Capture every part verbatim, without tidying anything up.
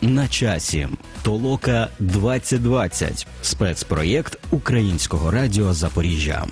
На часі. Толока двадцять двадцять. Спецпроєкт Українського радіо Запоріжжя.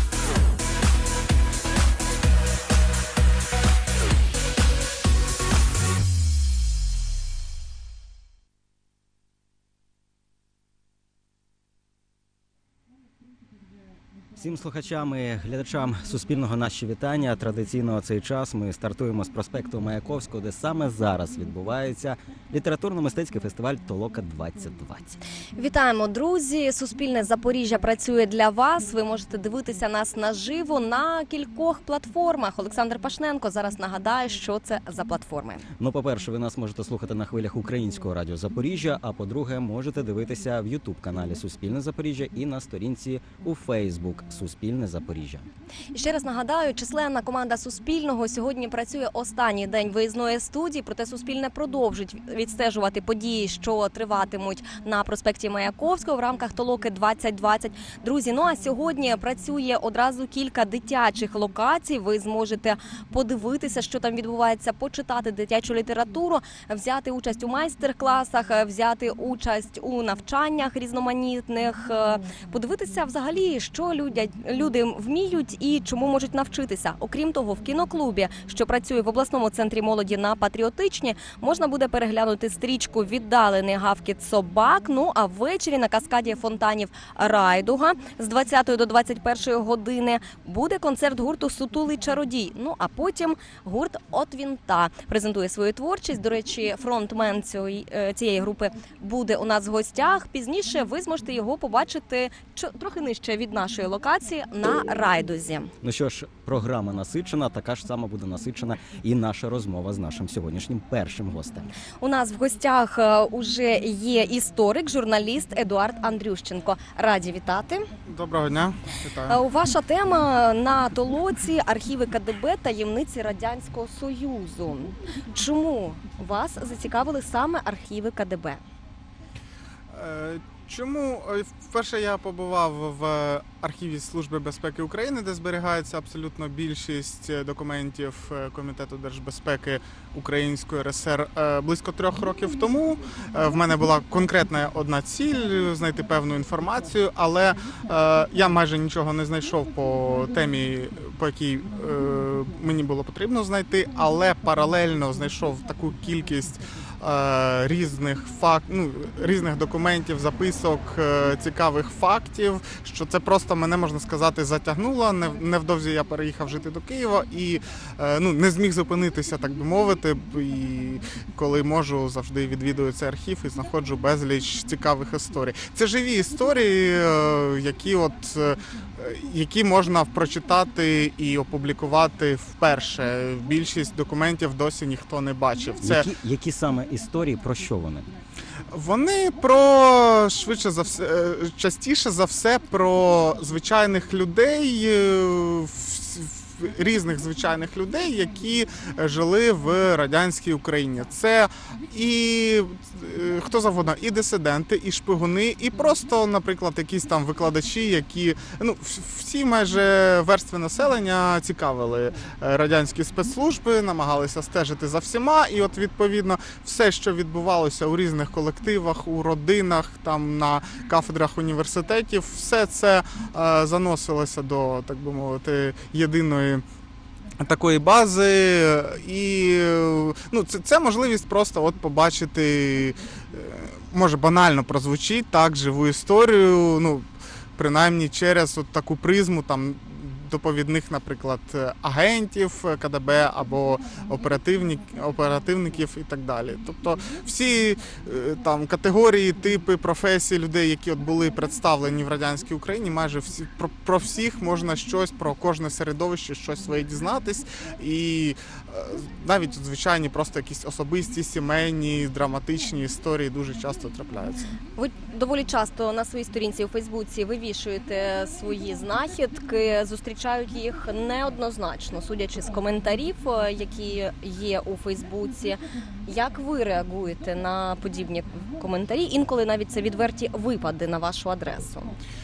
Всім слухачам і глядачам Суспільного наші вітання. Традиційно цей час ми стартуємо з проспекту Маяковського, де саме зараз відбувається літературно-мистецький фестиваль Толока двадцять двадцять. Вітаємо, друзі! Суспільне Запоріжжя працює для вас. Ви можете дивитися нас наживо на кількох платформах. Олександр Пашненко зараз нагадає, що це за платформи. Ну, по-перше, ви нас можете слухати на хвилях Українського радіо Запоріжжя, а по-друге, можете дивитися в ютуб-каналі Суспільне Запоріжжя і на сторінці у Фейсбук Суспільне Запоріжжя. І ще раз нагадаю, численна команда Суспільного сьогодні працює останній день виїзної студії, проте Суспільне продовжить відстежувати події, що триватимуть на проспекті Маяковського в рамках Толоки двадцять двадцять. Друзі, ну а сьогодні працює одразу кілька дитячих локацій. Ви зможете подивитися, що там відбувається, почитати дитячу літературу, взяти участь у майстер-класах, взяти участь у навчаннях різноманітних, подивитися взагалі, що люди, люди вміють і чому можуть навчитися. Окрім того, в кіноклубі, що працює в обласному центрі молоді на Патріотичній, можна буде переглянути стрічку «Віддалений гавкіт собак». Ну а ввечері на каскаді фонтанів Райдуга з двадцятої до двадцять першої години буде концерт гурту «Сутулий чародій». Ну а потім гурт «От Вінта» презентує свою творчість. До речі, фронтмен цієї, цієї групи буде у нас в гостях. Пізніше ви зможете його побачити трохи нижче від нашої локації на Райдузі. Ну що ж, програма насичена, така ж сама буде насичена і наша розмова з нашим сьогоднішнім першим гостем. У нас в гостях уже є історик, журналіст Едуард Андрющенко. Раді вітати. Доброго дня. Вітаю. Ваша тема на Толоці – архіви КДБ, таємниці Радянського Союзу. Чому вас зацікавили саме архіви КДБ? Чому? Вперше я побував в архіві Служби безпеки України, де зберігається абсолютно більшість документів Комітету держбезпеки Української РСР близько трьох років тому. В мене була конкретна одна ціль – знайти певну інформацію, але я майже нічого не знайшов по темі, по якій мені було потрібно знайти, але паралельно знайшов таку кількість різних факт, ну, різних документів, записок, цікавих фактів, що це просто мене, можна сказати, затягнуло. Невдовзі я переїхав жити до Києва і ну, не зміг зупинитися, так би мовити. І коли можу, завжди відвідую цей архів і знаходжу безліч цікавих історій. Це живі історії, які от які можна прочитати і опублікувати вперше. Більшість документів досі ніхто не бачив. Це... Які, які саме історії, про що вони? Вони про, швидше за все, частіше за все, про звичайних людей, різних звичайних людей, які жили в радянській Україні. Це і хто завгодно, і дисиденти, і шпигуни, і просто, наприклад, якісь там викладачі, які, ну, всі майже верстви населення цікавили радянські спецслужби, намагалися стежити за всіма, і от, відповідно, все, що відбувалося у різних колективах, у родинах, там, на кафедрах університетів, все це е, заносилося до, так би мовити, єдиної такої бази, і ну, це, це можливість просто от побачити, може банально прозвучить, так, живу історію, ну, принаймні через от таку призму там доповідних, наприклад, агентів КДБ або оперативник, оперативників і так далі. Тобто всі там категорії, типи, професії людей, які от були представлені в радянській Україні, майже всі, про, про всіх можна щось, про кожне середовище щось своє дізнатись. І навіть звичайні просто якісь особисті, сімейні, драматичні історії дуже часто трапляються. Ви доволі часто на своїй сторінці у Фейсбуці вивішуєте свої знахідки, зустрічають їх неоднозначно, судячи з коментарів, які є у Фейсбуці. Як ви реагуєте на подібні коментарі? Інколи навіть це відверті випади на вашу адресу.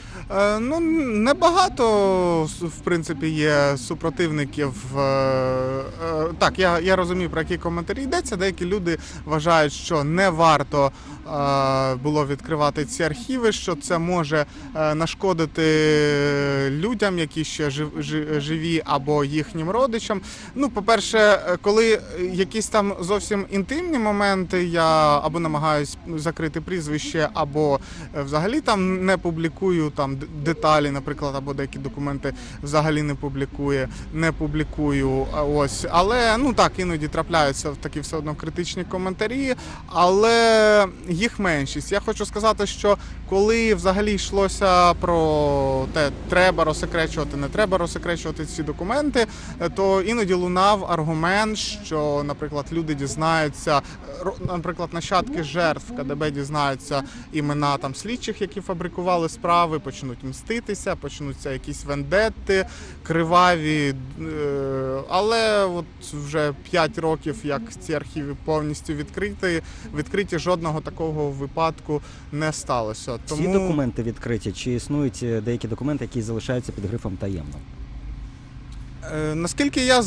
Е, Ну, небагато, в принципі, є супротивників. Е, е, Так, я, я розумію, про які коментарі йдеться. Деякі люди вважають, що не варто е, було відкривати ці архіви, що це може е, нашкодити людям, які ще жив, жи- живі, або їхнім родичам. Ну, по-перше, е, коли якісь там зовсім інтимні моменти, я або намагаюсь закрити прізвище, або е, взагалі там не публікую там д- деталі, наприклад, або деякі документи взагалі не публікує, не публікую. а Ось, але ну так іноді трапляються такі все одно критичні коментарі, але їх меншість. Я хочу сказати, що коли взагалі йшлося про те, треба розсекречувати, не треба розсекречувати ці документи, то іноді лунав аргумент, що, наприклад, люди дізнаються, ро- наприклад, нащадки жертв КДБ дізнаються імена там слідчих, які фабрикували справи, почнуть мститися, почнуться якісь вендетти, криваві. е, Але от вже п'ять років, як ці архіви повністю відкриті, відкриті, жодного такого випадку не сталося. Всі документи відкриті, чи існують е, деякі документи, які залишаються під грифом таємно? Е, Наскільки я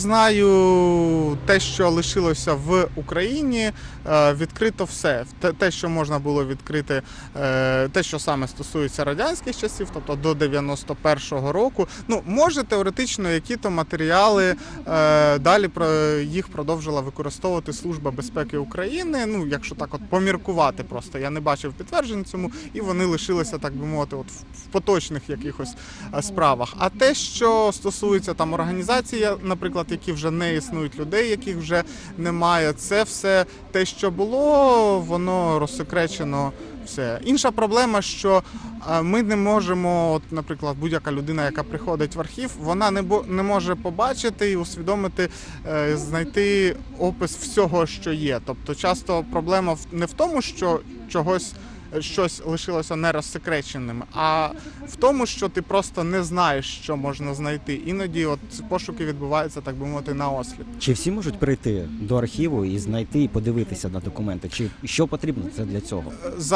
знаю, те, що лишилося в Україні, е, відкрито все. Те, те, що можна було відкрити, е, те, що саме стосується радянських часів, тобто до дев'яносто першого року. Ну, може, теоретично, які-то матеріали е, далі про їх продовжила використовувати Служба безпеки України. Ну, якщо так от поміркувати просто. Я не бачив підтверджень цьому, і вони лишилися, так би мовити, от в в поточних якихось е, справах. А те, що стосується там організації, наприклад, які вже не існують, людей, яких вже немає, це все те, що було, воно розсекречено. Все. Інша проблема, що е, ми не можемо, от, наприклад, будь-яка людина, яка приходить в архів, вона не, бо, не може побачити і усвідомити, е, знайти опис всього, що є. Тобто часто проблема в- не в тому, що чогось щось лишилося не розсекреченим, а в тому, що ти просто не знаєш, що можна знайти. Іноді от пошуки відбуваються, так би мовити, наосліп. Чи всі можуть прийти до архіву і знайти і подивитися на документи? Чи що потрібно це для цього?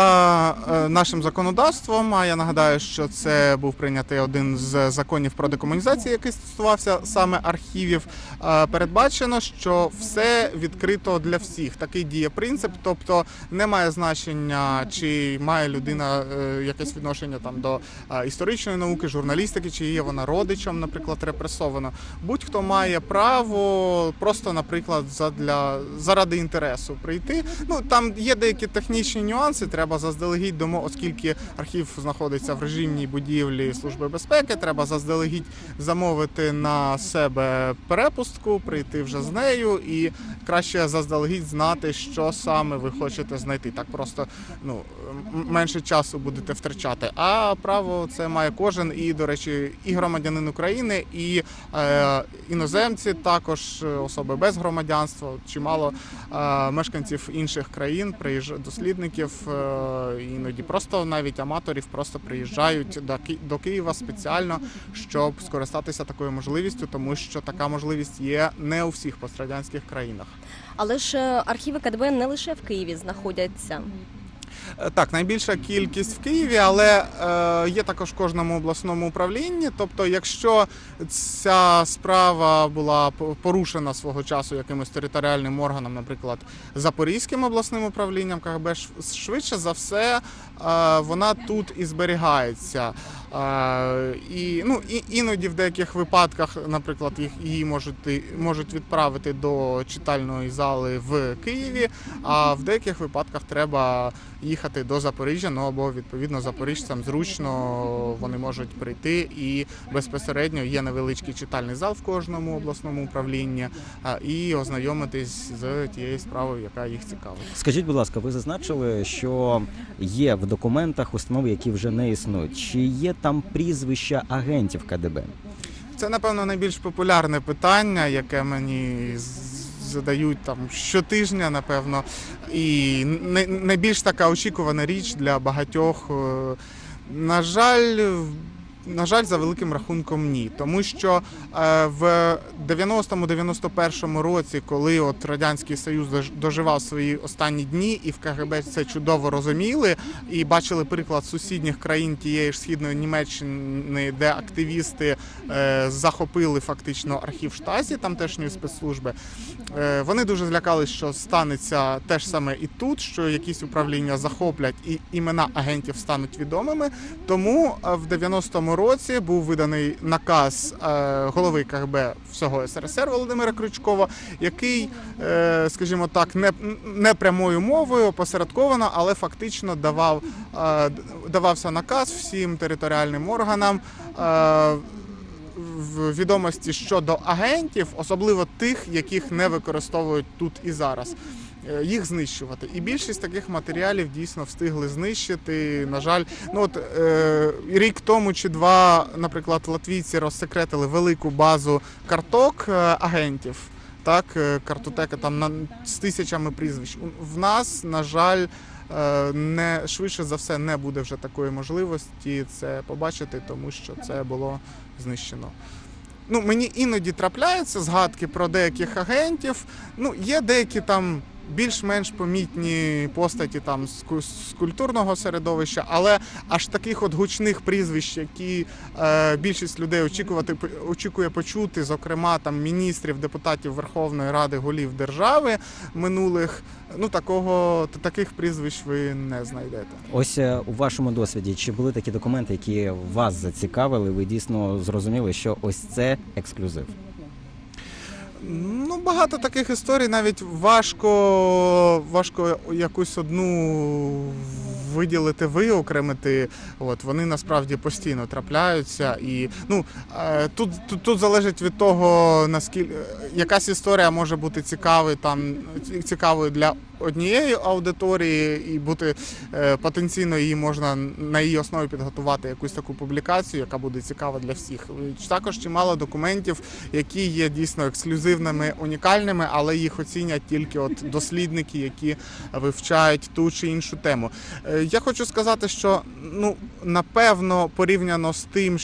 За е, нашим законодавством, а я нагадаю, що це був прийнятий один з законів про декомунізацію, який стосувався саме архівів, е, передбачено, що все відкрито для всіх. Такий діє принцип, тобто немає значення, чи має людина е, якесь відношення там до е, історичної науки, журналістики, чи є вона родичем, наприклад, репресовано. Будь-хто має право просто, наприклад, задля, заради інтересу прийти. Ну, там є деякі технічні нюанси, треба заздалегідь домо, оскільки архів знаходиться в режимній будівлі Служби безпеки, треба заздалегідь замовити на себе перепустку, прийти вже з нею і краще заздалегідь знати, що саме ви хочете знайти. Так просто, ну, м- менше часу будете втрачати. А право це має кожен, і, до речі, і громадянин України, і е, іноземці, також особи без громадянства, чимало е, мешканців інших країн, приїжджають, дослідників, е, іноді просто навіть аматорів просто приїжджають до, Ки- до Києва спеціально, щоб скористатися такою можливістю, тому що така можливість є не у всіх пострадянських країнах. Але ж е, архіви КДБ не лише в Києві знаходяться. Е, Так, найбільша кількість в Києві, але е, є також в кожному обласному управлінні. Тобто, якщо ця справа була по- порушена свого часу якимось територіальним органом, наприклад, Запорізьким обласним управлінням КГБ, ш- швидше за все е, вона тут і зберігається. Е, і, ну, і, іноді в деяких випадках, наприклад, їх її можуть, і- можуть відправити до читальної зали в Києві, а в деяких випадках треба їхати до Запоріжжя, ну або відповідно запоріжцям зручно вони можуть прийти, і безпосередньо є невеличкий читальний зал в кожному обласному управлінні, а, і ознайомитись з тією справою, яка їх цікавить. Скажіть, будь ласка, ви зазначили, що є в документах установи, які вже не існують. Чи є там прізвища агентів КДБ? Це, напевно, найбільш популярне питання, яке мені з- задають там щотижня, напевно, і най- найбільш така очікувана річ для багатьох. Е, На жаль, на жаль, за великим рахунком ні. Тому що е, в дев'яностому-дев'яносто першому році, коли от Радянський Союз дож- доживав свої останні дні, і в КГБ це чудово розуміли, і бачили приклад сусідніх країн тієї ж Східної Німеччини, де активісти е, захопили фактично архів Штазі, тамтешньої спецслужби, е, вони дуже злякались, що станеться те ж саме і тут, що якісь управління захоплять і імена агентів стануть відомими. Тому е, в дев'яностому році був виданий наказ е, голови КГБ всього СРСР Володимира Крючкова, який, е, скажімо так, не, не прямою мовою, опосередковано, але фактично давав, е, давався наказ всім територіальним органам е, в відомості щодо агентів, особливо тих, яких не використовують тут і зараз, їх знищувати. І більшість таких матеріалів дійсно встигли знищити. На жаль, ну от е, рік тому чи два, наприклад, латвійці розсекретили велику базу карток е, агентів. Так, е, картотека там на, з тисячами прізвищ. В нас, на жаль, е, не швидше за все не буде вже такої можливості це побачити, тому що це було знищено. Ну, мені іноді трапляються згадки про деяких агентів. Ну, є деякі там більш-менш помітні постаті там з ку- з культурного середовища, але аж таких от гучних прізвищ, які е, більшість людей очікувати очікує почути, зокрема там міністрів, депутатів Верховної Ради, голів держави минулих, ну такого таких прізвищ ви не знайдете. Ось е, у вашому досвіді, чи були такі документи, які вас зацікавили, ви дійсно зрозуміли, що ось це ексклюзив? Ну, багато таких історій, навіть важко, важко якусь одну виділити, виокремити. От, вони насправді постійно трапляються. І, ну, е, тут, тут, тут залежить від того, наскільки якась історія може бути цікавою, там, цікавою для однієї аудиторії і бути е, потенційно її можна на її основі підготувати якусь таку публікацію, яка буде цікава для всіх. Також чимало документів, які є дійсно ексклюзивними, унікальними, але їх оцінять тільки от дослідники, які вивчають ту чи іншу тему. Е, я хочу сказати, що ну, напевно, порівняно з тим,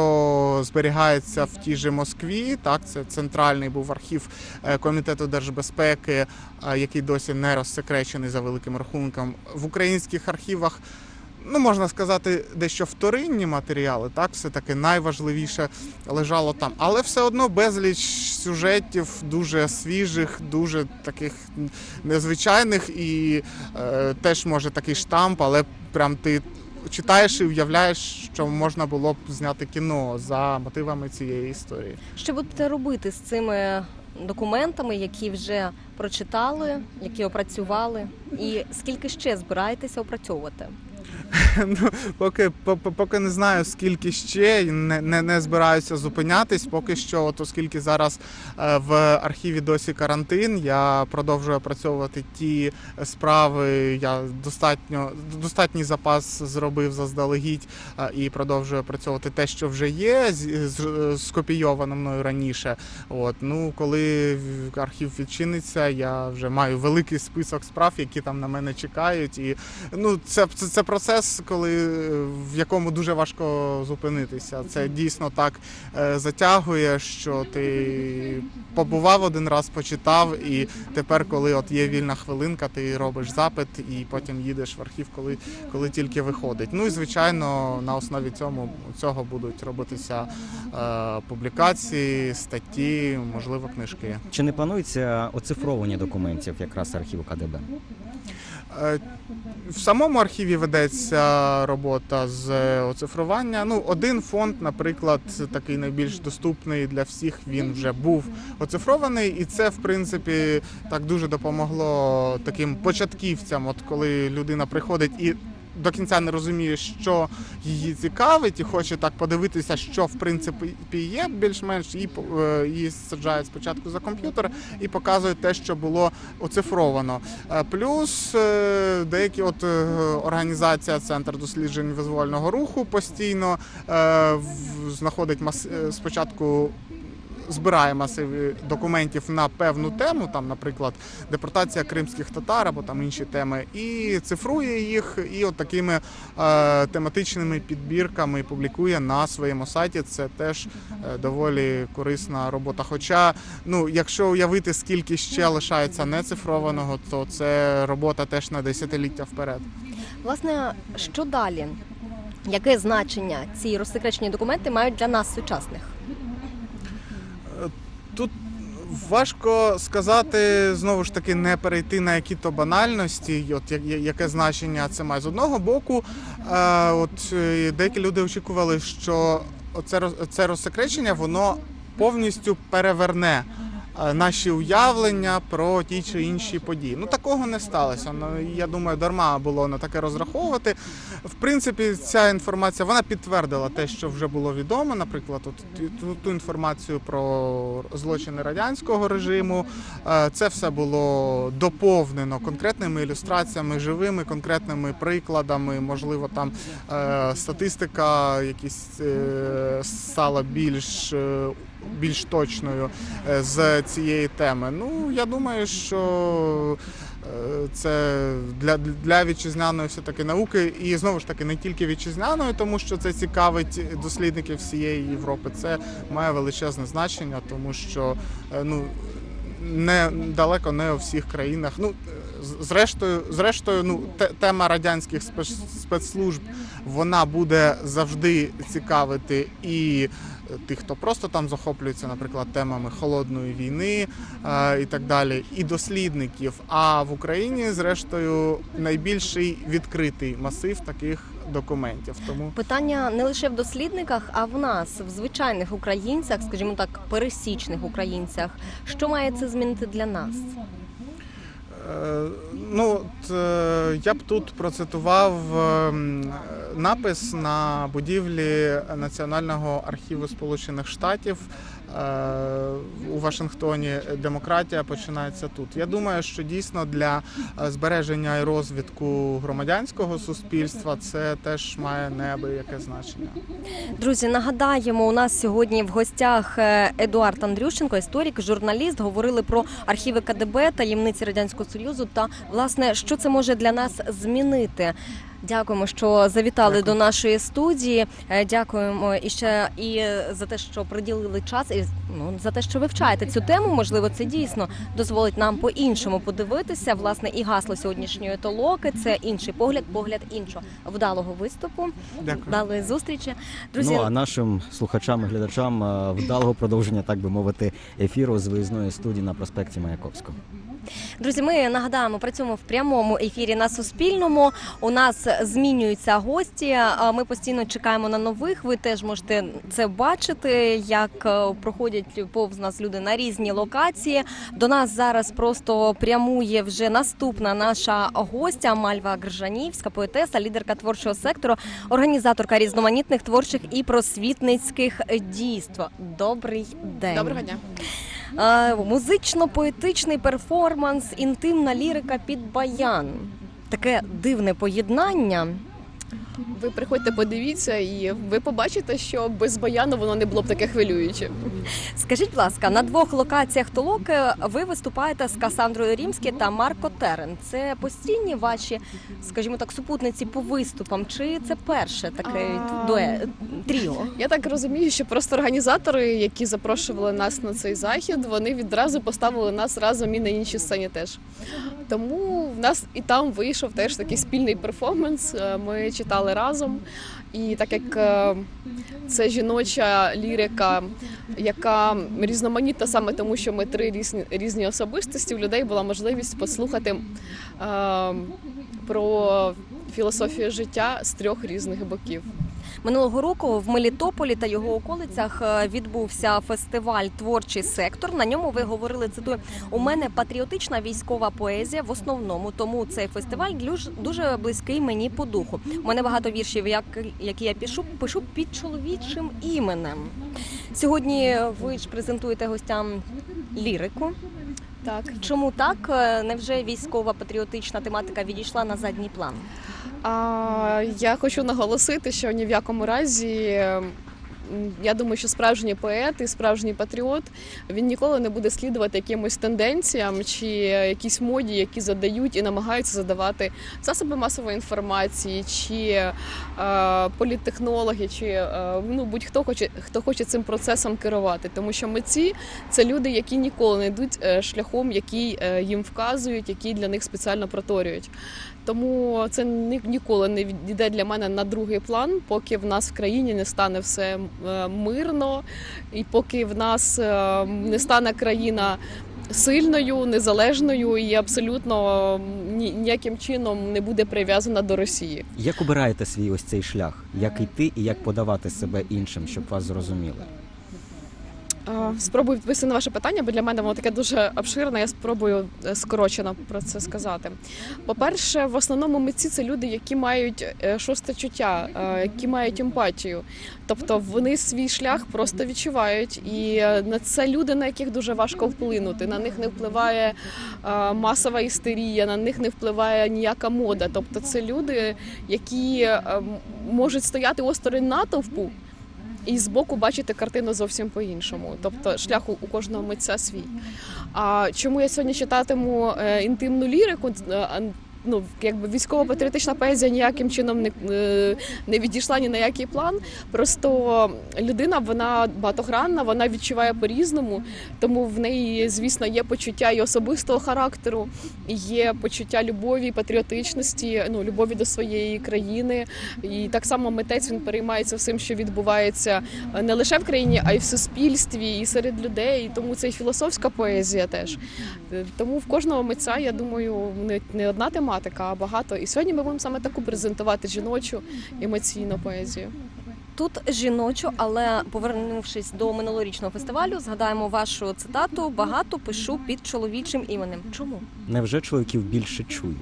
що зберігається в тій же Москві, так, це центральний був архів Комітету держбезпеки, який досі не розсекречений за великим рахунком. В українських архівах, ну, можна сказати, дещо вторинні матеріали, так, все-таки найважливіше лежало там. Але все одно безліч сюжетів, дуже свіжих, дуже таких незвичайних і е, теж, може, такий штамп, але прям ти читаєш і уявляєш, що можна було б зняти кіно за мотивами цієї історії. Що будете робити з цими документами, які вже прочитали, які опрацювали, і скільки ще збираєтеся опрацьовувати? Ну, поки, поки не знаю, скільки ще, не, не, не збираюся зупинятись. Поки що, от оскільки зараз в архіві досі карантин, я продовжую опрацьовувати ті справи, я достатньо, достатній запас зробив заздалегідь і продовжую опрацьовувати те, що вже є, скопійовано мною раніше. От, ну, коли архів відчиниться, я вже маю великий список справ, які там на мене чекають. І, ну, це, це, це процес, коли, в якому дуже важко зупинитися. Це дійсно так е, затягує, що ти побував один раз, почитав, і тепер, коли от є вільна хвилинка, ти робиш запит і потім їдеш в архів, коли, коли тільки виходить. Ну і, звичайно, на основі цьому, цього будуть робитися е, публікації, статті, можливо, книжки. Чи не планується оцифровування документів якраз архіву КДБ? В самому архіві ведеться робота з оцифрування. Ну, один фонд, наприклад, такий найбільш доступний для всіх, він вже був оцифрований, і це, в принципі, так дуже допомогло таким початківцям, от коли людина приходить і до кінця не розуміє, що її цікавить, і хоче так подивитися, що в принципі є більш-менш, її, її саджають спочатку за комп'ютер і показують те, що було оцифровано. Плюс деякі от організація Центр досліджень визвольного руху постійно знаходить мас... спочатку збирає масиви документів на певну тему, там, наприклад, депортація кримських татар або там інші теми, і цифрує їх, і от такими е, тематичними підбірками публікує на своєму сайті. Це теж е, доволі корисна робота. Хоча, ну, якщо уявити, скільки ще лишається нецифрованого, то це робота теж на десятиліття вперед. Власне, що далі? Яке значення ці розсекречені документи мають для нас, сучасних? Тут важко сказати, знову ж таки, не перейти на які-то банальності, от яке значення це має. З одного боку, от деякі люди очікували, що це, це розсекречення, воно повністю переверне наші уявлення про ті чи інші події. Ну, такого не сталося. Ну, я думаю, дарма було на таке розраховувати. В принципі, ця інформація, вона підтвердила те, що вже було відомо. Наприклад, от, ту, ту інформацію про злочини радянського режиму. Це все було доповнено конкретними ілюстраціями, живими, конкретними прикладами. Можливо, там статистика якісь стала більш більш точною з цієї теми. Ну, я думаю, що це для, для вітчизняної все-таки науки, і знову ж таки не тільки вітчизняної, тому що це цікавить дослідників всієї Європи. Це має величезне значення, тому що, ну, не далеко не у всіх країнах. Ну, зрештою, зрештою, ну, тема радянських спецслужб, вона буде завжди цікавити і тих, хто просто там захоплюється, наприклад, темами холодної війни е, і так далі, і дослідників. А в Україні, зрештою, найбільший відкритий масив таких документів. Тому питання не лише в дослідниках, а в нас, в звичайних українцях, скажімо так, пересічних українцях. Що має це змінити для нас? Ну, от, я б тут процитував напис на будівлі Національного архіву Сполучених Штатів у Вашингтоні: «Демократія починається тут». Я думаю, що дійсно для збереження і розвитку громадянського суспільства це теж має неабияке значення. Друзі, нагадаємо, у нас сьогодні в гостях Едуард Андрющенко, історик, журналіст. Говорили про архіви ка де бе, таємниці Радянського Союзу та, власне, що це може для нас змінити. Дякуємо, що завітали Дякую. До нашої студії. Дякуємо і ще і за те, що приділили час, і ну, за те, що вивчаєте цю тему. Можливо, це дійсно дозволить нам по-іншому подивитися. Власне, і гасло сьогоднішньої толоки – це інший погляд, погляд іншого. Вдалого виступу, Дякую. Вдалої зустрічі. Друзі, ну, а нашим слухачам і глядачам вдалого продовження, так би мовити, ефіру з виїзної студії на проспекті Маяковського. Друзі, ми нагадаємо, працюємо в прямому ефірі на Суспільному. У нас змінюються гості. Ми постійно чекаємо на нових. Ви теж можете це бачити, як проходять повз нас люди на різні локації. До нас зараз просто прямує вже наступна наша гостя Мальва Гржанівська, поетеса, лідерка творчого сектору, організаторка різноманітних творчих і просвітницьких дійств. Добрий день. Доброго дня. Музично-поетичний перформанс, інтимна лірика під баян. Таке дивне поєднання. Ви приходьте, подивіться, і ви побачите, що без баяну воно не було б таке хвилююче. Скажіть, будь ласка, на двох локаціях толоки ви виступаєте з Касандрою Рімські та Марко Терен. Це постійні ваші, скажімо так, супутниці по виступам? Чи це перше таке а... дуе, тріо? Я так розумію, що просто організатори, які запрошували нас на цей захід, вони відразу поставили нас разом і на іншій сцені теж. Тому в нас і там вийшов теж такий спільний перформанс. Ми читали разом. І так як це жіноча лірика, яка різноманітна саме тому, що ми три різні, різні особистості, у людей була можливість послухати е, про філософію життя з трьох різних боків. Минулого року в Мелітополі та його околицях відбувся фестиваль «Творчий сектор». На ньому ви говорили, цитую, «У мене патріотична військова поезія в основному, тому цей фестиваль дуже близький мені по духу. У мене багато віршів, які я пишу, пишу під чоловічим іменем». Сьогодні ви ж презентуєте гостям лірику. Так. Чому так? Невже військова патріотична тематика відійшла на задній план? А, я хочу наголосити, що ні в якому разі я думаю, що справжній поет і справжній патріот, він ніколи не буде слідувати якимось тенденціям чи якійсь моді, які задають і намагаються задавати засоби масової інформації, чи е, політтехнологи, чи е, ну, будь-хто хоче, хто хоче цим процесом керувати. Тому що митці – це люди, які ніколи не йдуть шляхом, який е, їм вказують, який для них спеціально проторюють. Тому це ніколи не відійде для мене на другий план, поки в нас в країні не стане все мирно, і поки в нас не стане країна сильною, незалежною і абсолютно ніяким чином не буде прив'язана до Росії. Як обираєте свій ось цей шлях? Як йти і як подавати себе іншим, щоб вас зрозуміли? Спробую відповісти на ваше питання, бо для мене воно таке дуже обширне, я спробую скорочено про це сказати. По-перше, в основному митці – це люди, які мають шосте чуття, які мають емпатію. Тобто вони свій шлях просто відчувають, і на це люди, на яких дуже важко вплинути. На них не впливає масова істерія, на них не впливає ніяка мода. Тобто це люди, які можуть стояти осторонь натовпу, і збоку бачити картину зовсім по-іншому. Тобто шлях у кожного митця свій. А чому я сьогодні читатиму е, інтимну лірику? Е, ну, якби військово-патріотична поезія ніяким чином не, не відійшла ні на який план. Просто людина, вона багатогранна, вона відчуває по-різному, тому в неї, звісно, є почуття і особистого характеру, є почуття любові, патріотичності, ну, любові до своєї країни. І так само митець, він переймається всім, що відбувається не лише в країні, а й в суспільстві, і серед людей. Тому це і філософська поезія теж. Тому в кожного митця, я думаю, не одна тема, а багато. І сьогодні ми будемо саме таку презентувати жіночу емоційну поезію. Тут жіночу, але повернувшись до минулорічного фестивалю, згадаємо вашу цитату: «Багато пишу під чоловічим іменем». Чому? Невже чоловіків більше чують?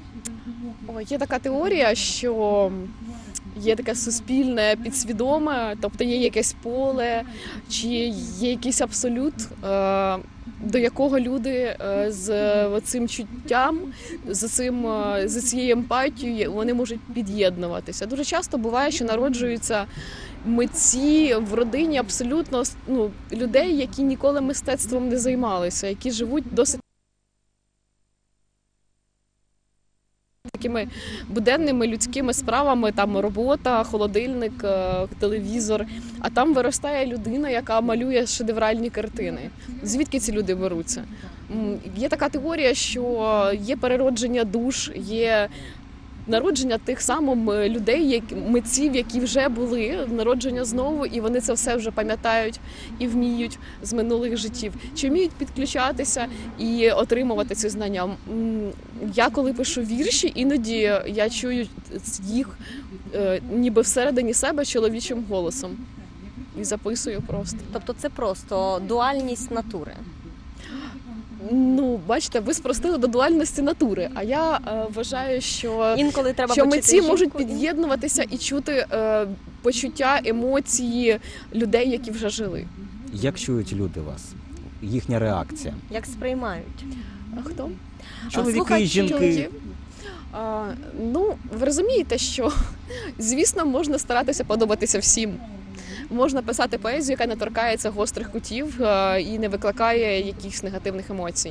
О, є така теорія, що є таке суспільне, підсвідоме, тобто є якесь поле, чи є якийсь абсолют, до якого люди з цим чуттям, з цим, з цією емпатією, вони можуть під'єднуватися. Дуже часто буває, що народжуються митці в родині абсолютно, ну, людей, які ніколи мистецтвом не займалися, які живуть досить такими буденними людськими справами, там робота, холодильник, телевізор, а там виростає людина, яка малює шедевральні картини. Звідки ці люди беруться? Є така теорія, що є переродження душ, є народження тих самих людей, митців, які вже були, народження знову, і вони це все вже пам'ятають і вміють з минулих життів. Чи вміють підключатися і отримувати ці знання? Я коли пишу вірші, іноді я чую їх ніби всередині себе чоловічим голосом. І записую просто. Тобто це просто дуальність натури? Ну, бачите, ви спростили до дуальності натури, а я е, вважаю, що, Інколи треба що митці жінку. можуть під'єднуватися і чути е, почуття, емоції людей, які вже жили. Як чують люди вас? Їхня реакція? Як сприймають? А хто? Чоловіки, Слухачі, жінки. чоловіки. А, ну, ви розумієте, що, звісно, можна старатися подобатися всім. Можна писати поезію, яка не торкається гострих кутів і не викликає якихось негативних емоцій.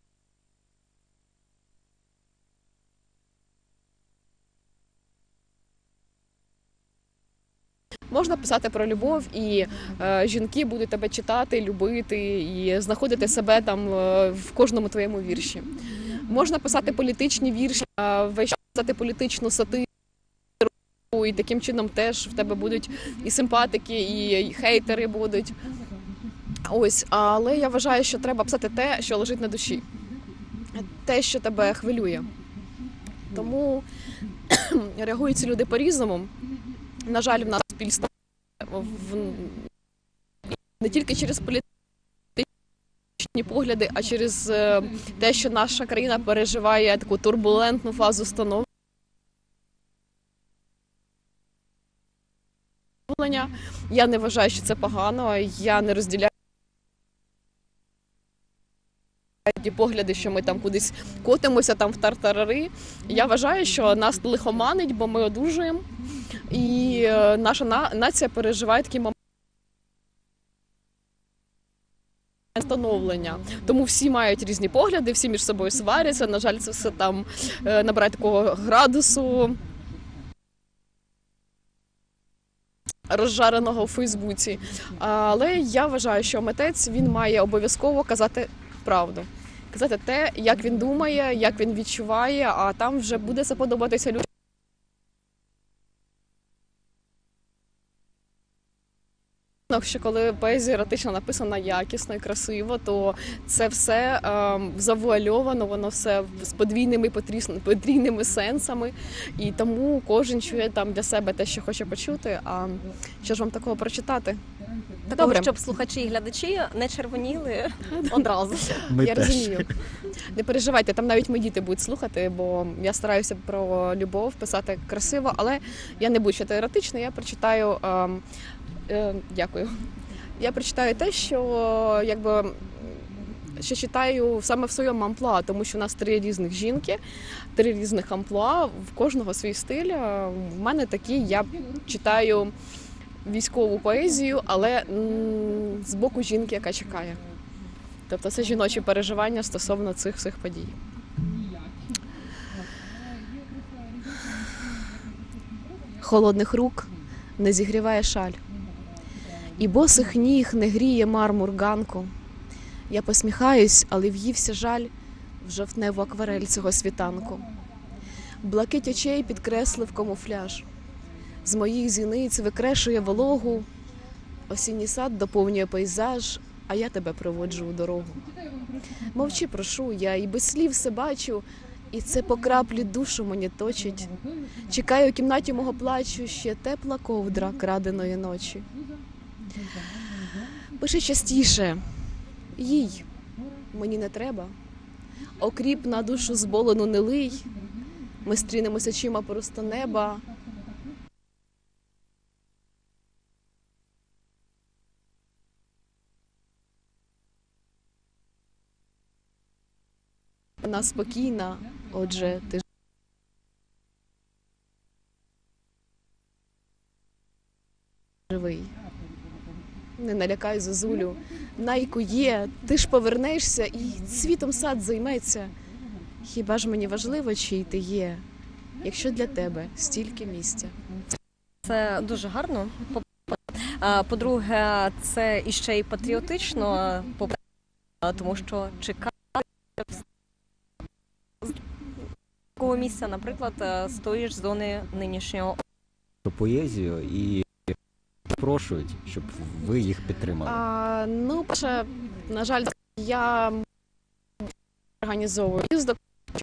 Можна писати про любов, і е, жінки будуть тебе читати, любити і знаходити себе там е, в кожному твоєму вірші. Можна писати політичні вірші, е, весь час писати політичну сатиру, і таким чином теж в тебе будуть і симпатики, і хейтери будуть. Ось, але я вважаю, що треба писати те, що лежить на душі, те, що тебе хвилює. Тому реагують ці люди по-різному. На жаль, в нас суспільство не тільки через політичні погляди, а через те, що наша країна переживає таку турбулентну фазу становлення. Я не вважаю, що це погано, я не розділяю ті погляди, що ми там кудись котимося там в тартарари. Я вважаю, що нас лихоманить, бо ми одужуємо. І наша нація переживає такий момент становлення. Тому всі мають різні погляди, всі між собою сваряться. На жаль, це все там е, набирає такого градусу розжареного у Фейсбуці. Але я вважаю, що митець, він має обов'язково казати правду. Казати те, як він думає, як він відчуває, а там вже буде це подобатися людям. Що коли поезія еротично написана якісно і красиво, то це все е, завуальовано, воно все з подвійними потрійними сенсами, і тому кожен чує там для себе те, що хоче почути. А що ж вам такого прочитати? Такого, Добре. щоб слухачі і глядачі не червоніли одразу. Ми Я теж. розумію. Не переживайте, там навіть мої діти будуть слухати, бо я стараюся про любов писати красиво, але я не буду читати еротично, я прочитаю. Е, е, дякую. Я прочитаю те, що якби. Що читаю саме в своєму амплуа, тому що у нас три різних жінки, три різних амплуа, в кожного свій стиль. В мене такий, я читаю військову поезію, але м, з боку жінки, яка чекає. Тобто це жіночі переживання стосовно цих всіх подій. Холодних рук не зігріває шаль, і босих ніг не гріє мармур ганку. Я посміхаюсь, але в'ївся жаль в жовтневу акварель цього світанку. Блакить очей підкреслив камуфляж. З моїх зіниць викрешує вологу. Осінній сад доповнює пейзаж, а я тебе проводжу у дорогу. Мовчи, прошу, я і без слів все бачу, і це по краплі душу мені точить. Чекаю у кімнаті мого плачу ще тепла ковдра краденої ночі. Пиши частіше. Їй мені не треба. Окріп на душу зболену не лий. Ми стрінемося очима просто неба. Вона спокійна, отже, ти живий. Не налякай зозулю, найку є, ти ж повернешся і цвітом сад займеться. Хіба ж мені важливо, чий ти є, якщо для тебе стільки місця? Це дуже гарно. По- а, По-друге, це іще й патріотично, по- тому що чекати з такого місця, наприклад, з тої ж зони нинішнього. Поезію і запрошують, щоб ви їх підтримали. А, ну, перше, на жаль, я організовую поїздок.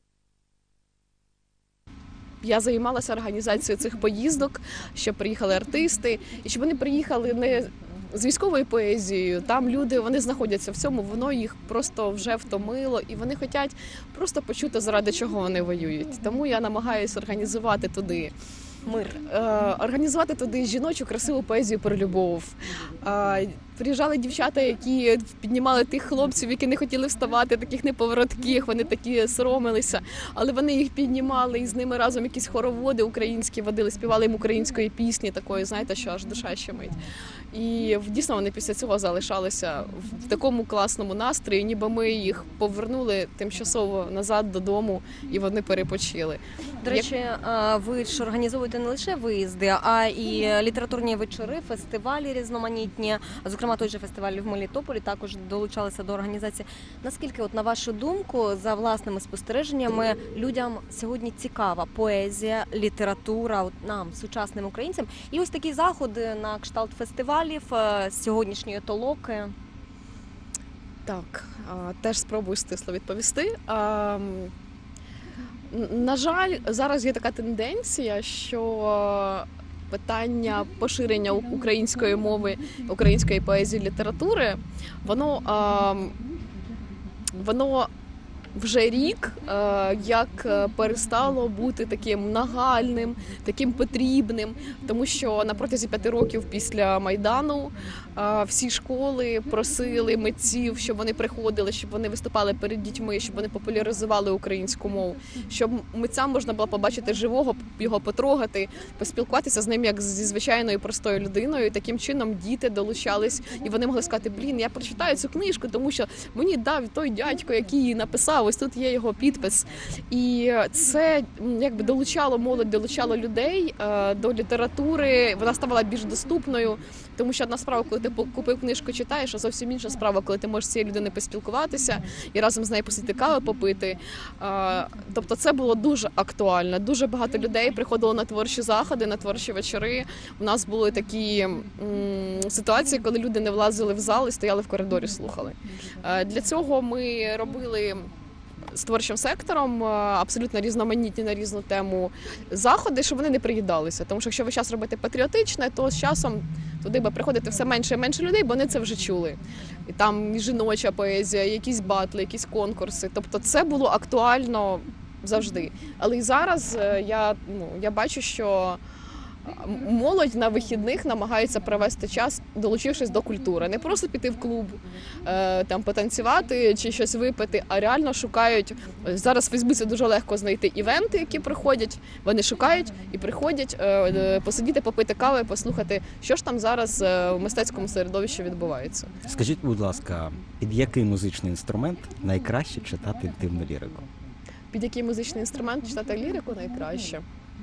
Я займалася організацією цих поїздок, щоб приїхали артисти, і щоб вони приїхали не з військовою поезією. Там люди, вони знаходяться в цьому, воно їх просто вже втомило, і вони хочуть просто почути, заради чого вони воюють. Тому я намагаюся організувати туди Мир. Е, організувати туди жіночу красиву поезію про любов. Е, приїжджали дівчата, які піднімали тих хлопців, які не хотіли вставати, таких неповоротких, вони такі соромилися, але вони їх піднімали, і з ними разом якісь хороводи українські водили, співали їм української пісні, такої, знаєте, що аж душа щемить. І дійсно вони після цього залишалися в такому класному настрої, ніби ми їх повернули тимчасово назад додому, і вони перепочили. До речі, а, ви ж організовуєте не лише виїзди, а і літературні вечори, фестивалі різноманітні. Зокрема, той же фестиваль в Мелітополі також долучалися до організації. Наскільки, от на вашу думку, за власними спостереженнями, людям сьогодні цікава поезія, література, от нам, сучасним українцям, і ось такі заходи на кшталт фестивалів, е, сьогоднішньої толоки? Так, а, теж спробую стисло відповісти. А, м, На жаль, зараз є така тенденція, що питання поширення у- української мови, української поезії, літератури, воно, а, воно вже рік, е, як е, перестало бути таким нагальним, таким потрібним, тому що на протязі п'яти років після Майдану е, всі школи просили митців, щоб вони приходили, щоб вони виступали перед дітьми, щоб вони популяризували українську мову, щоб митцям можна було побачити живого, його потрогати, поспілкуватися з ним як зі звичайною простою людиною. І таким чином діти долучались, і вони могли сказати: блін, я прочитаю цю книжку, тому що мені дав той дядько, який її написав, ось тут є його підпис. І це якби долучало молодь, долучало людей е, до літератури, вона ставала більш доступною, тому що одна справа, коли ти купив книжку, читаєш, а зовсім інша справа, коли ти можеш з цією людиною поспілкуватися і разом з нею посидіти каву попити. Е, тобто це було дуже актуально. Дуже багато людей приходило на творчі заходи, на творчі вечори. У нас були такі м, ситуації, коли люди не влазили в зал і стояли в коридорі, слухали. Е, для цього ми робили з творчим сектором абсолютно різноманітні на різну тему заходи, щоб вони не приїдалися. Тому що якщо ви зараз робите патріотичне, то з часом туди би приходити все менше і менше людей, бо вони це вже чули. І там і жіноча поезія, якісь батли, якісь конкурси. Тобто це було актуально завжди. Але і зараз я, ну, я бачу, що молодь на вихідних намагається провести час, долучившись до культури. Не просто піти в клуб, там потанцювати чи щось випити, а реально шукають. Зараз в Фейсбуці дуже легко знайти івенти, які приходять. Вони шукають і приходять посидіти, попити кави, послухати, що ж там зараз в мистецькому середовищі відбувається. Скажіть, будь ласка, під який музичний інструмент найкраще читати інтимну лірику? Під який музичний інструмент читати лірику найкраще?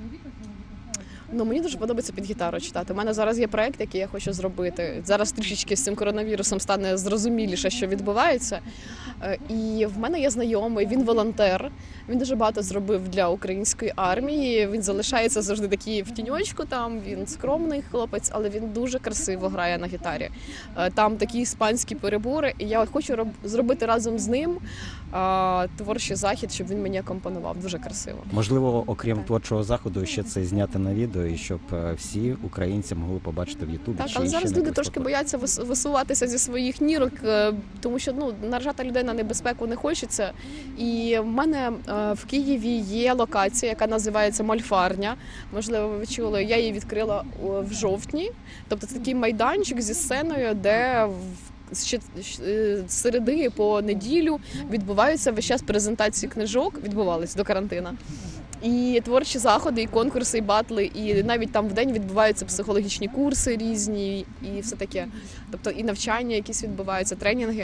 Ну, мені дуже подобається під гітару читати. У мене зараз є проєкт, який я хочу зробити. Зараз трішечки з цим коронавірусом стане зрозуміліше, що відбувається. І в мене є знайомий, він волонтер. Він дуже багато зробив для української армії. Він залишається завжди такий в тіньочку, там він скромний хлопець, але він дуже красиво грає на гітарі. Там такі іспанські перебори, і я хочу роб... зробити разом з ним а, творчий захід, щоб він мені акомпонував. Дуже красиво. Можливо, окрім творчого заходу, ще це зняти на відео, і щоб всі українці могли побачити в Ютубі. Так, але зараз люди трошки бояться висуватися зі своїх нірок, тому що ну наражати людей на небезпеку не хочеться. І в мене в Києві є локація, яка називається Мольфарня. Можливо, ви чули, я її відкрила в жовтні. Тобто це такий майданчик зі сценою, де з середи по неділю відбуваються весь час презентації книжок, відбувались до карантину. І творчі заходи, і конкурси, і батли, і навіть там в день відбуваються психологічні курси різні, і все таке. Тобто і навчання якісь відбуваються, тренінги.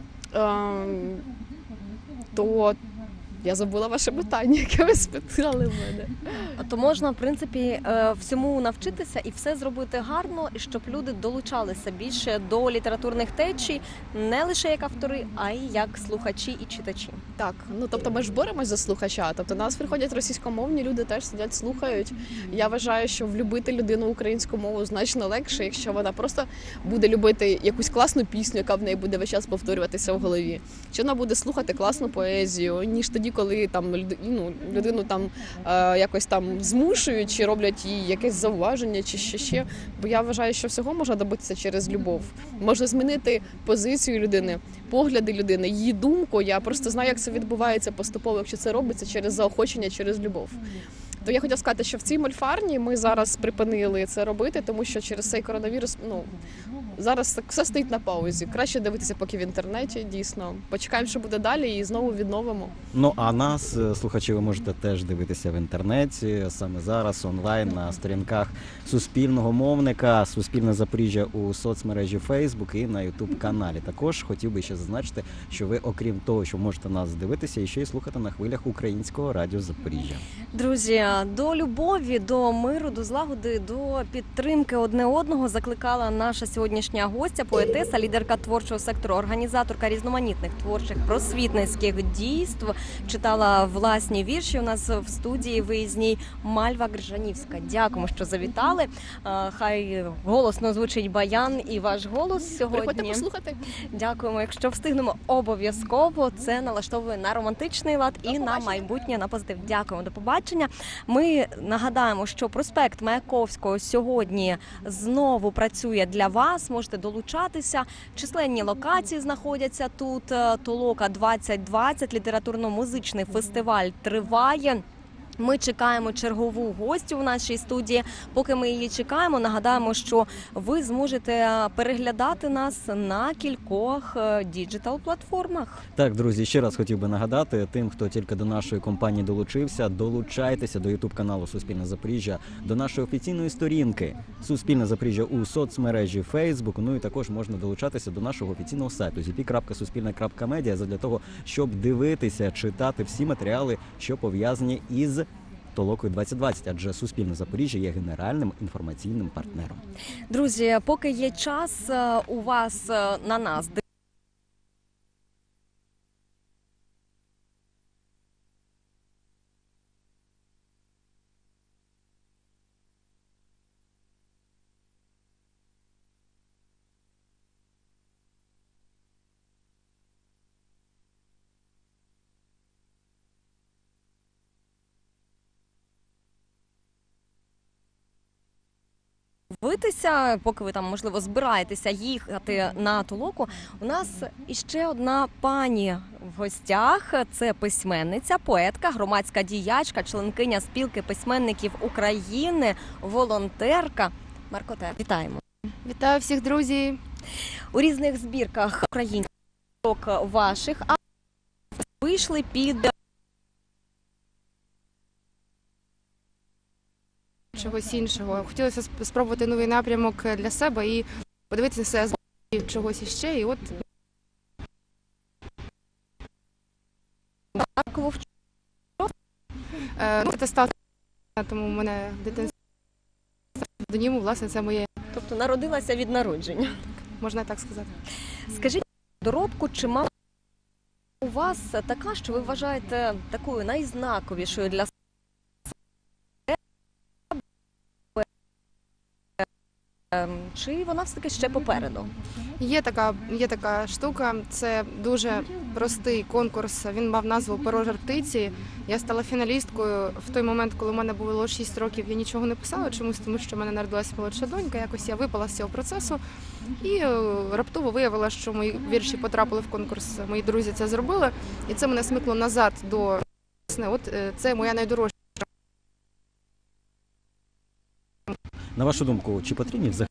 То я забула ваше питання, яке ви спитали в мене. То можна, в принципі, всьому навчитися і все зробити гарно, і щоб люди долучалися більше до літературних течій, не лише як автори, а й як слухачі і читачі. Так, ну тобто ми ж боремось за слухача, тобто нас приходять російськомовні люди, теж сидять, слухають. Я вважаю, що влюбити людину в українську мову значно легше, якщо вона просто буде любити якусь класну пісню, яка в неї буде весь час повторюватися в голові. Чи вона буде слухати класну поезію, ніж тоді, коли там ну, людину там е, якось там змушують, чи роблять їй якесь зауваження, чи ще ще. Бо я вважаю, що всього можна добитися через любов. Можна змінити позицію людини, погляди людини, її думку. Я просто знаю, як це відбувається поступово, якщо це робиться через заохочення, через любов. То я хотіла сказати, що в цій мольфарні ми зараз припинили це робити, тому що через цей коронавірус, ну, зараз так все стоїть на паузі. Краще дивитися поки в інтернеті, дійсно. Почекаємо, що буде далі, і знову відновимо. Ну, а нас, слухачі, ви можете теж дивитися в інтернеті, саме зараз, онлайн, на сторінках Суспільного мовника, Суспільне Запоріжжя у соцмережі Facebook і на YouTube-каналі. Також хотів би ще зазначити, що ви, окрім того, що можете нас дивитися, і ще й слухати на хвилях Українського радіо Запоріжжя. Друзі, до любові, до миру, до злагоди, до підтримки одне одного закликала наша сьогоднішня гостя, поетеса, лідерка творчого сектору, організаторка різноманітних творчих просвітницьких дійств. Читала власні вірші у нас в студії виїзній Мальва Гржанівська. Дякуємо, що завітали. Хай голосно звучить баян і ваш голос сьогодні. Приходьте послухати. Дякуємо. Якщо встигнемо, обов'язково. Це налаштовує на романтичний лад і на майбутнє, на позитив. Дякуємо. До побачення. Ми нагадаємо, що проспект Маяковського сьогодні знову працює для вас. можете долучатися. Численні локації знаходяться тут. Е, Толока двадцять двадцять, літературно-музичний фестиваль триває. Ми чекаємо чергову гостю в нашій студії. Поки ми її чекаємо, нагадаємо, що ви зможете переглядати нас на кількох діджитал-платформах. Так, друзі, ще раз хотів би нагадати тим, хто тільки до нашої компанії долучився, долучайтеся до ютуб-каналу Суспільне Запоріжжя, до нашої офіційної сторінки Суспільне Запоріжжя у соцмережі Facebook. Ну і також можна долучатися до нашого офіційного сайту зі пі крапка суспільне крапка медіа задля того, щоб дивитися, читати всі матеріали, що пов'язані із Толокою двадцять двадцять, адже Суспільне Запоріжжя є генеральним інформаційним партнером. Друзі, поки є час, у вас на нас дивитися, поки ви там, можливо, збираєтеся їхати на Толоку. У нас іще одна пані в гостях. Це письменниця, поетка, громадська діячка, членкиня спілки письменників України, волонтерка. Маркоте, вітаємо. Вітаю всіх, друзі! У різних збірках українських ваших а вийшли під чогось іншого. Хотілося спробувати новий напрямок для себе і подивитися з чогось іще. І от е, ну, це стало, тому в мене дитинство до ньому, власне, це моє. Тобто народилася від народження. Можна так сказати. Скажіть, доробку чи мама у вас така, що ви вважаєте такою найзнаковішою для чи вона все-таки ще попереду? Є така, є така штука, це дуже простий конкурс, він мав назву «Перо жар птиці». Я стала фіналісткою в той момент, коли в мене було шість років, я нічого не писала чомусь, тому що в мене народилася молодша донька, якось я випала з цього процесу і раптово виявила, що мої вірші потрапили в конкурс, мої друзі це зробили, і це мене смикло назад до, от це моя найдорожча. На вашу думку, чи потрібні взагалі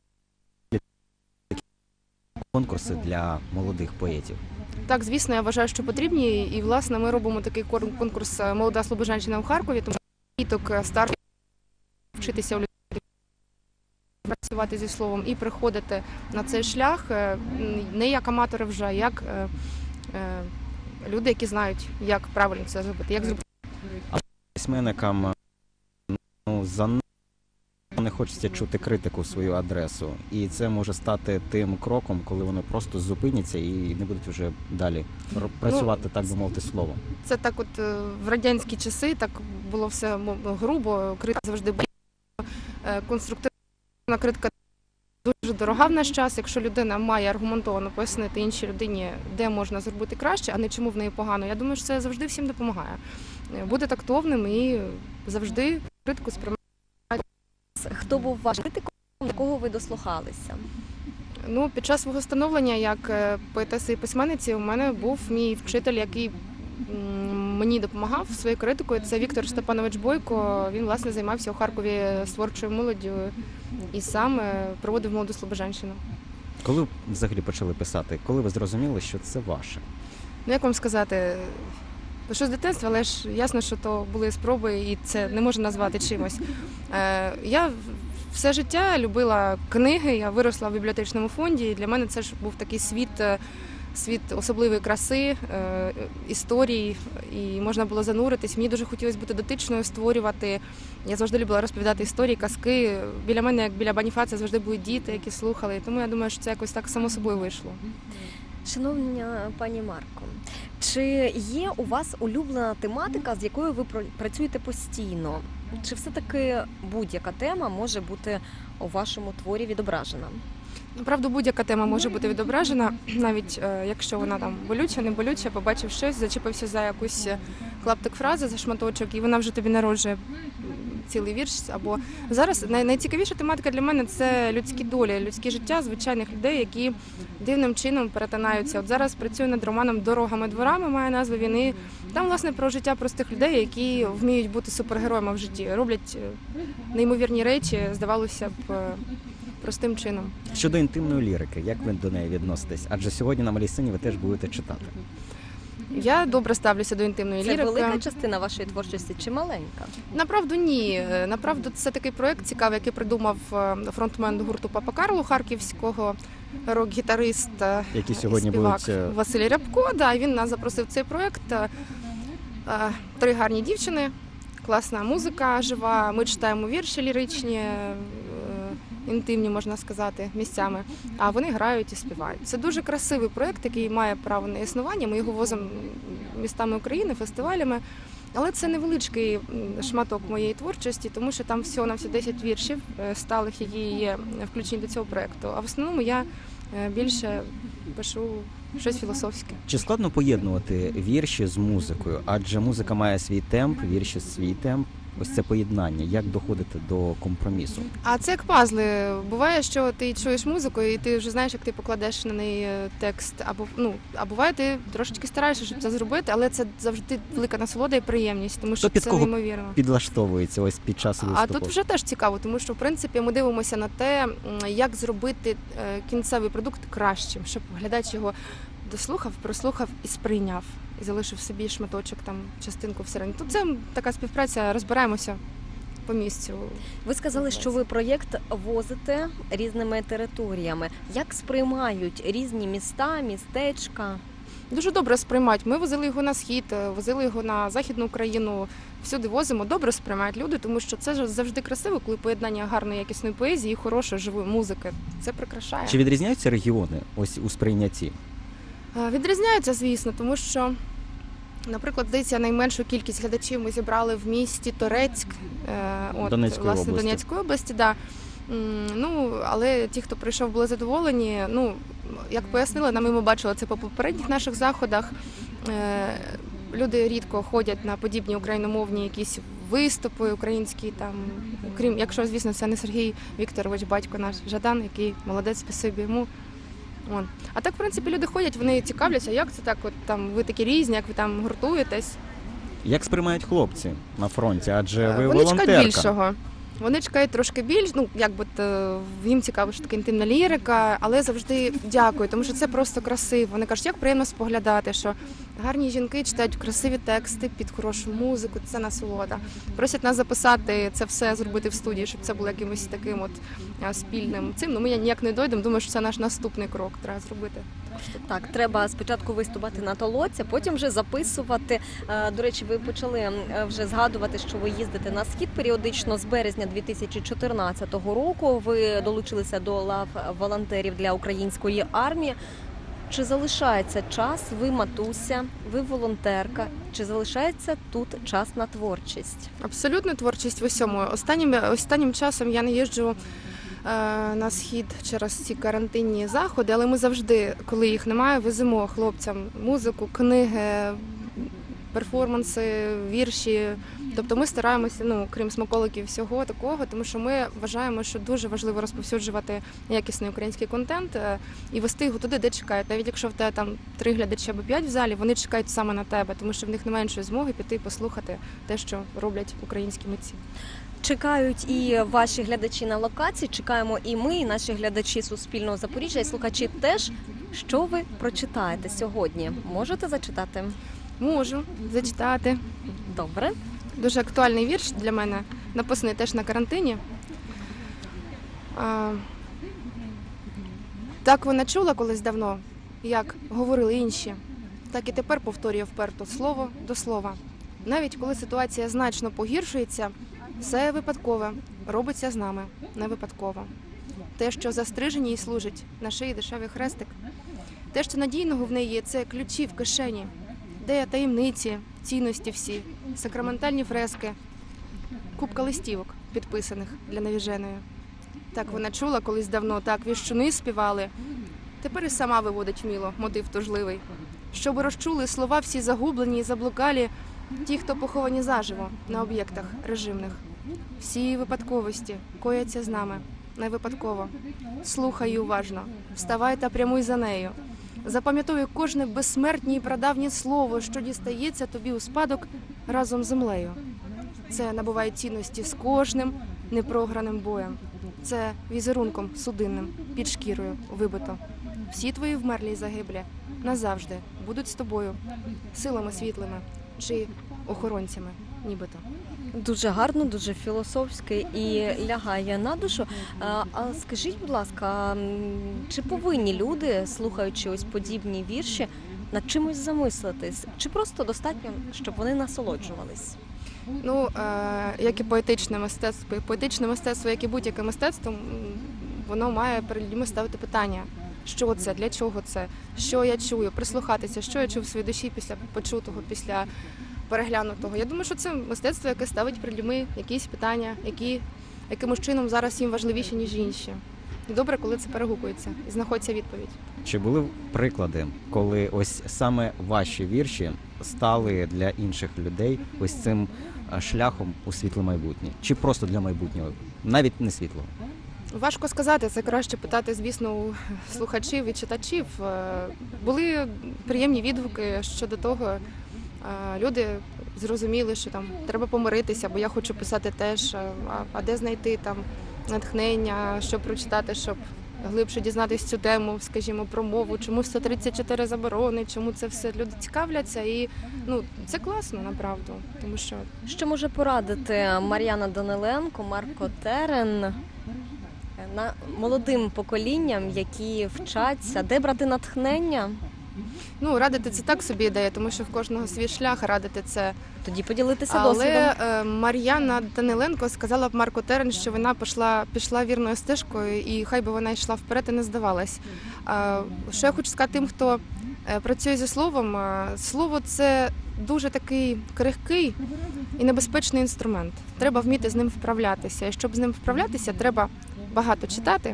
конкурси для молодих поетів? Так, звісно, я вважаю, що потрібні. І, власне, ми робимо такий конкурс «Молода слобожанщина» в Харкові, тому що діток старших вчитися у людей, працювати зі словом і приходити на цей шлях не як аматори вже, а як люди, які знають, як правильно це зробити. Як зробити. А письменникам ну, занадто не хочеться чути критику в свою адресу. І це може стати тим кроком, коли вони просто зупиняться і не будуть вже далі працювати, ну, так би мовити, словом. Це так от в радянські часи так було все грубо, критика завжди була. Конструктивна критика дуже дорога в наш час. Якщо людина має аргументовано пояснити іншій людині, де можна зробити краще, а не чому в неї погано, я думаю, що це завжди всім допомагає. Бути тактовним і завжди критику сприймати. Хто був вашим критиком, до кого ви дослухалися? Ну, під час свого становлення як поетеси і письменниці у мене був мій вчитель, який мені допомагав своєю критикою. Це Віктор Степанович Бойко. Він, власне, займався у Харкові з творчою молоддю і сам проводив молоду слобожанщину. Коли ви взагалі почали писати? Коли ви зрозуміли, що це ваше? Ну, як вам сказати, що з дитинства, але ж ясно, що то були спроби, і це не можна назвати чимось. Я все життя любила книги, я виросла в бібліотечному фонді, і для мене це ж був такий світ, світ особливої краси, історій, і можна було зануритись. Мені дуже хотілося бути дотичною, створювати. Я завжди любила розповідати історії, казки. Біля мене, як біля Боніфація, завжди були діти, які слухали, тому я думаю, що це якось так само собою вийшло. Шановна пані Марко, чи є у вас улюблена тематика, з якою ви працюєте постійно? Чи все-таки будь-яка тема може бути у вашому творі відображена? Направду, будь-яка тема може бути відображена, навіть е, якщо вона там болюча, не болюча, побачив щось, зачепився за якусь клаптик фрази, за шматочок, і вона вже тобі народжує м, цілий вірш. Або зараз най- найцікавіша тематика для мене це людські долі, людське життя звичайних людей, які дивним чином перетинаються. От зараз працюю над романом «Дорогами дворами», має назву він, і там, власне, про життя простих людей, які вміють бути супергероями в житті, роблять е, неймовірні речі, здавалося б, е, простим чином. Щодо інтимної лірики, як ви до неї відноситесь? Адже сьогодні на малій сцені ви теж будете читати. Я добре ставлюся до інтимної Це лірики. велика частина вашої творчості чи маленька? Направду ні. Направду це такий проект цікавий, який придумав е, фронтмен гурту Папа Карло харківського, рок-гітарист, е, Які сьогодні співак будуть е, Василь Рябко. Да, і він нас запросив в цей проект. Е, е, Три гарні дівчини, класна музика жива. Ми читаємо вірші ліричні, е, інтимні, можна сказати, місцями. А вони грають і співають. Це дуже красивий проект, який має право на існування. Ми його возимо містами України, фестивалями. Але це невеличкий м, шматок моєї творчості, тому що там всього на всі десять віршів е, сталих, які є включені до цього проекту. А в основному я е, більше пишу щось філософське. Чи складно поєднувати вірші з музикою? Адже музика має свій темп, вірші свій темп. Ось це поєднання. Як доходити до компромісу? А це як пазли. Буває, що ти чуєш музику, і ти вже знаєш, як ти покладеш на неї е, текст. Або ну а буває, ти трошечки стараєшся, щоб це зробити, але це завжди велика насолода і приємність, тому що під це кого неймовірно. Підлаштовується ось під час виступу. А тут вже теж цікаво, тому що в принципі ми дивимося на те, м, як зробити е, кінцевий продукт кращим, щоб глядач його дослухав, прослухав і сприйняв, і залишив собі шматочок, там частинку всередині. Тут це така співпраця, розбираємося по місцю. Ви сказали, що ви проєкт возите різними територіями. Як сприймають різні міста, містечка? Дуже добре сприймають. Ми возили його на схід, е, возили його на Західну Україну. Всюди возимо, добре сприймають люди, тому що це ж завжди красиво, коли поєднання гарної якісної поезії і хорошої живої музики. Це прикрашає. Чи відрізняються регіони ось у сприйнятті? Е, Відрізняються, звісно, тому що, наприклад, здається, найменшу кількість глядачів ми зібрали в місті Торецьк, е, от, Донецької власне, області. Донецької області, да. М, Ну, але ті, хто прийшов, були задоволені. Ну, як пояснили, нам і ми бачили це по попередніх наших заходах. Е, Люди рідко ходять на подібні україномовні якісь виступи українські, там, крім, якщо, звісно, це не Сергій Вікторович, батько наш Жадан, який молодець, спасибі йому. Вон. А так, в принципі, люди ходять, вони цікавляться, як це так, от там ви такі різні, як ви там гуртуєтесь. Як сприймають хлопці на фронті? Адже ви Вони волонтерка. чекають більшого. Вони чекають трошки більш, ну як би то, їм цікаво, що таке інтимна лірика, але завжди дякую, тому що це просто красиво. Вони кажуть, як приємно споглядати, що гарні жінки читають красиві тексти під хорошу музику, це насолода. Просять нас записати це все, зробити в студії, щоб це було якимось таким от а, спільним цим. Ну ми ніяк не дойдемо, думаю, що це наш наступний крок, треба зробити. Так, треба спочатку виступати на толоці, потім вже записувати. Е, До речі, ви почали е, вже згадувати, що ви їздите на схід періодично з березня дві тисячі чотирнадцятого року. Ви долучилися до лав волонтерів для української армії. Чи залишається час? Ви матуся, ви волонтерка. Чи залишається тут час на творчість? Абсолютно творчість в усьому. Останнім, останнім часом я не їжджу е, на схід через ці карантинні заходи, але ми завжди, коли їх немає, веземо хлопцям музику, книги, перформанси, вірші. Тобто ми стараємося, ну, крім смаколиків, всього такого, тому що ми вважаємо, що дуже важливо розповсюджувати якісний український контент е, і вести його туди, де чекають. Навіть якщо в тебе там три глядачі або п'ять в залі, вони чекають саме на тебе, тому що в них немає іншої змоги піти послухати те, що роблять українські митці. Чекають і ваші глядачі на локації, чекаємо і ми, і наші глядачі Суспільного Запоріжжя, і слухачі теж. Що ви прочитаєте сьогодні? Можете зачитати? Можу зачитати. Добре. Дуже актуальний вірш для мене, написаний теж на карантині. А, так вона чула колись давно, як говорили інші, так і тепер повторює вперто слово до слова. Навіть коли ситуація значно погіршується, все випадкове робиться з нами, не випадково. Те, що застрижені і служить на шиї дешевий хрестик, те, що надійного в неї є, це ключі в кишені, де таємниці, цінності всі, сакраментальні фрески, купка листівок, підписаних для навіженої. Так вона чула колись давно, так віщуни співали. Тепер і сама виводить вміло мотив тужливий. Щоб розчули слова всі загублені і заблукалі, ті, хто поховані заживо на об'єктах режимних. Всі випадковості кояться з нами, не випадково. Слухай уважно, вставай та прямуй за нею. Запам'ятовуй кожне безсмертнє і прадавнє слово, що дістається тобі у спадок разом з землею. Це набуває цінності з кожним непрограним боєм. Це візерунком судинним під шкірою вибито. Всі твої вмерлі й загиблі назавжди будуть з тобою, силами світлими чи охоронцями, нібито. Дуже гарно, дуже філософське і лягає на душу. А, а скажіть, будь ласка, м, чи повинні люди, слухаючи ось подібні вірші, над чимось замислитись? Чи просто достатньо, щоб вони насолоджувались? Ну, е, як і поетичне мистецтво, поетичне мистецтво, як і будь-яке мистецтво, м, воно має перед людьми ставити питання. Що це, для чого це, що я чую, прислухатися, що я чую в своїй душі після почутого, після переглянутого. Я думаю, що це мистецтво, яке ставить перед людьми якісь питання, які якимось чином зараз їм важливіші, ніж інші. І добре, коли це перегукується і знаходиться відповідь. Чи були приклади, коли ось саме ваші вірші стали для інших людей ось цим е, шляхом у світле майбутнє? Чи просто для майбутнього, навіть не світлого? Важко сказати, це краще питати, звісно, у слухачів і читачів. Е, Були приємні відгуки щодо того. Е, Люди зрозуміли, що там треба помиритися, бо я хочу писати теж. А, а де знайти там натхнення, що прочитати, щоб глибше дізнатися цю тему, скажімо, про мову, чому сто тридцять чотири заборони, чому це все люди цікавляться. І ну, це класно, направду, тому що Що може порадити Мар'яна Даниленко, Марко Терен на молодим поколінням, які вчаться, де брати натхнення? ну, радити це так собі ідея, тому що в кожного свій шлях, радити це. Тоді поділитися досвідом. Але е, Мар'яна Даниленко сказала б Марку Терен, що вона пішла, пішла вірною стежкою, і хай би вона йшла вперед і не здавалась. Е, що я хочу сказати тим, хто е, працює зі словом, е, слово – це дуже такий крихкий і небезпечний інструмент. Треба вміти з ним вправлятися. І щоб з ним вправлятися, треба багато читати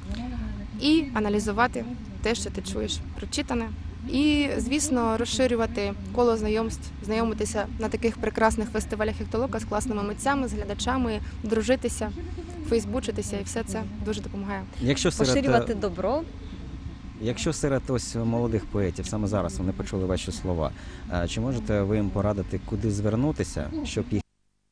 і аналізувати те, що ти чуєш прочитане. І, звісно, розширювати коло знайомств, знайомитися на таких прекрасних фестивалях, як Толока, з класними митцями, з глядачами, дружитися, фейсбучитися, і все це дуже допомагає. Якщо серед, Поширювати добро. якщо серед ось молодих поетів саме зараз вони почули ваші слова, е, чи можете ви їм порадити, куди звернутися, щоб їх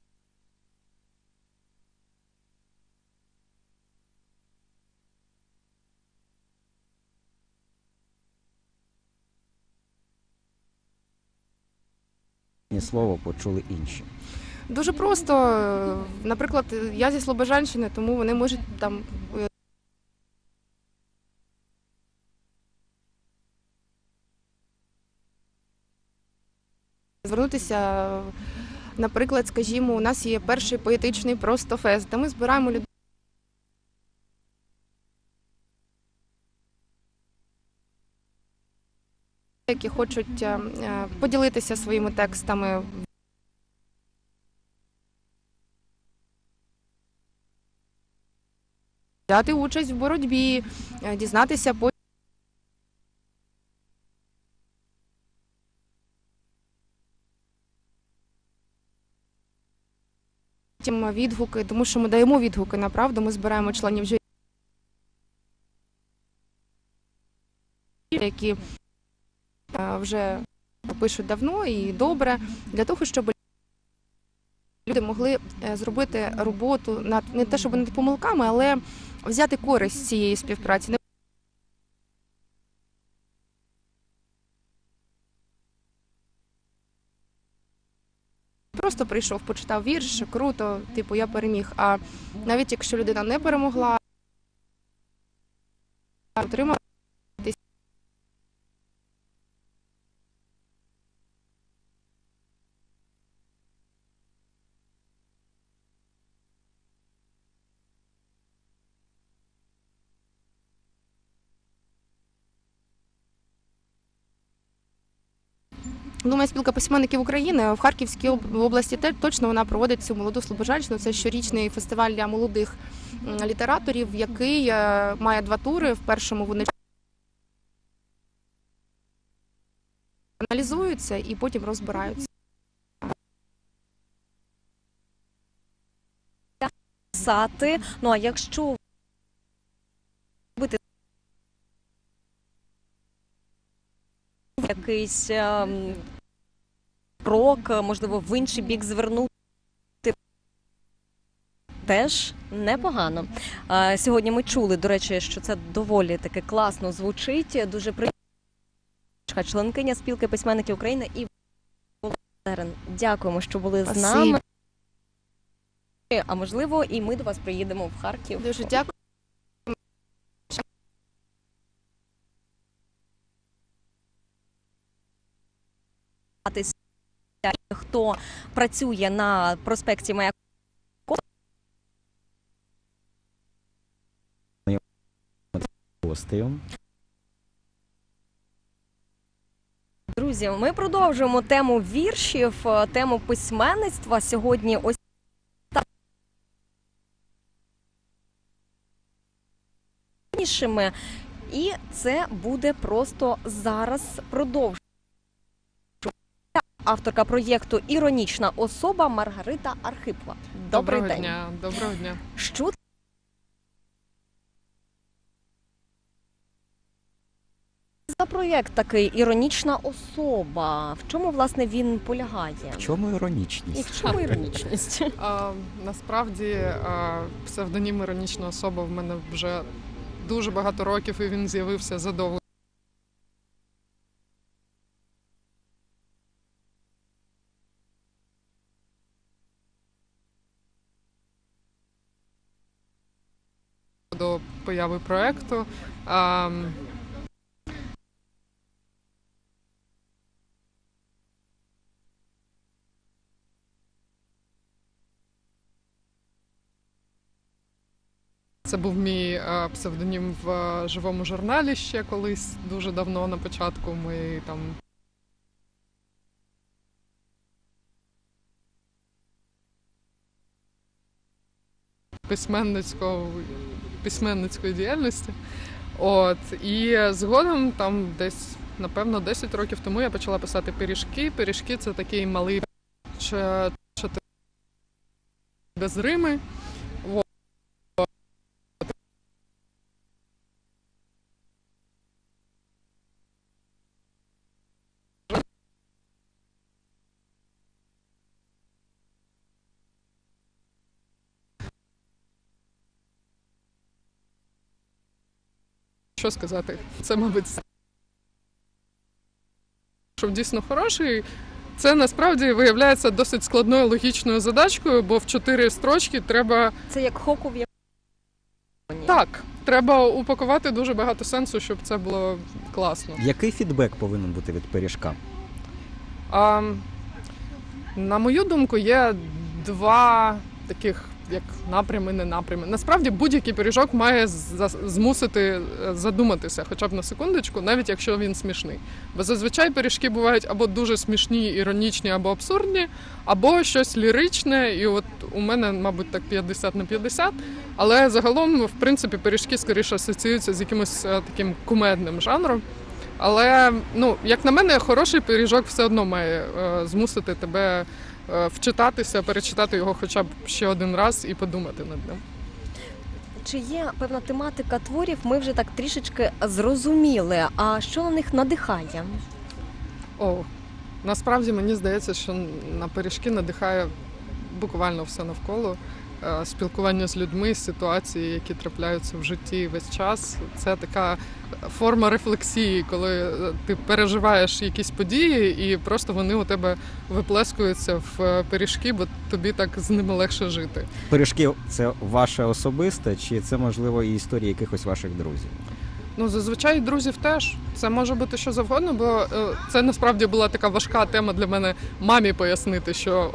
слово почули інші? Дуже просто. Наприклад, я зі Слобожанщини, тому вони можуть там е, звернутися. Наприклад, скажімо, у нас є перший поетичний просто фест, де ми збираємо людей, які хочуть е, е, поділитися своїми текстами. Взяти участь в боротьбі, е, дізнатися по потім відгуки, тому що ми даємо відгуки, направду, ми збираємо членів журі, які е, вже пишуть давно і добре, для того, щоб люди могли е, зробити роботу над не те, щоб над помилками, але взяти користь з цієї співпраці. Не просто прийшов, почитав вірш, круто, типу, я переміг. А навіть якщо людина не перемогла, отримала Думаю, спілка письменників України в Харківській об- області те- точно вона проводить цю молоду слобожанщину. Це щорічний фестиваль для молодих м, літераторів, який е, має два тури. В першому вони аналізуються і потім розбираються. Писати. Ну а якщо робити якийсь ем, крок, можливо, в інший бік звернути, теж непогано. Е, Сьогодні ми чули, до речі, що це доволі таки класно звучить, дуже приємно. Членкиня спілки письменників України і Володерин. Дякуємо, що були з Спасибі. нами. А можливо, і ми до вас приїдемо в Харків. Дуже дякую. Хто працює на проспекті Маяковського. Гостею. Друзі, ми продовжуємо тему віршів, е, тему письменництва. Сьогодні ось так іншими. І це буде просто зараз продовження. Авторка проєкту «Іронічна особа» Маргарита Архипова. Добрий Доброго день. дня, доброго дня. Що за проєкт такий «Іронічна особа»? В чому, власне, він полягає? В чому І іронічність? в чому іронічність? А, насправді а, псевдонім іронічна особа в мене вже дуже багато років, і він з'явився задовго. До появи проекту. А, Це був мій е, псевдонім в е, живому журналі ще колись, дуже давно на початку. Ми там письменницького, письменницької діяльності. От, і згодом, там десь, напевно, десять років тому я почала писати пиріжки. Пиріжки – це такий малий ч- чотири без рими. Що сказати? Це, мабуть, що дійсно хороший. Це насправді виявляється досить складною логічною задачкою, бо в чотири строчки треба Це як хоку в якому. так, треба упакувати дуже багато сенсу, щоб це було класно. Який фідбек повинен бути від пиріжка? А, на мою думку, є два таких як напрями, не напрями. Насправді будь-який пиріжок має за- змусити е, задуматися, хоча б на секундочку, навіть якщо він смішний. Бо зазвичай пиріжки бувають або дуже смішні, іронічні, або абсурдні, або щось ліричне, і от у мене, мабуть, так п'ятдесят на п'ятдесят, але загалом, в принципі, пиріжки скоріше асоціюються з якимось е, таким кумедним жанром. Але, ну, як на мене, хороший пиріжок все одно має е, змусити тебе е, вчитатися, перечитати його хоча б ще один раз і подумати над ним. Чи є певна тематика творів, ми вже так трішечки зрозуміли. А що на них надихає? О, насправді мені здається, що на пиріжки надихає буквально все навколо. Е, Спілкування з людьми, ситуації, які трапляються в житті весь час. Це така форма рефлексії, коли е, ти переживаєш якісь події і просто вони у тебе виплескуються в е, пиріжки, бо тобі так з ними легше жити. Пиріжки це ваше особисте, чи це, можливо, і історії якихось ваших друзів? Ну, зазвичай друзів теж. Це може бути що завгодно, бо е, це насправді була така важка тема для мене мамі пояснити, що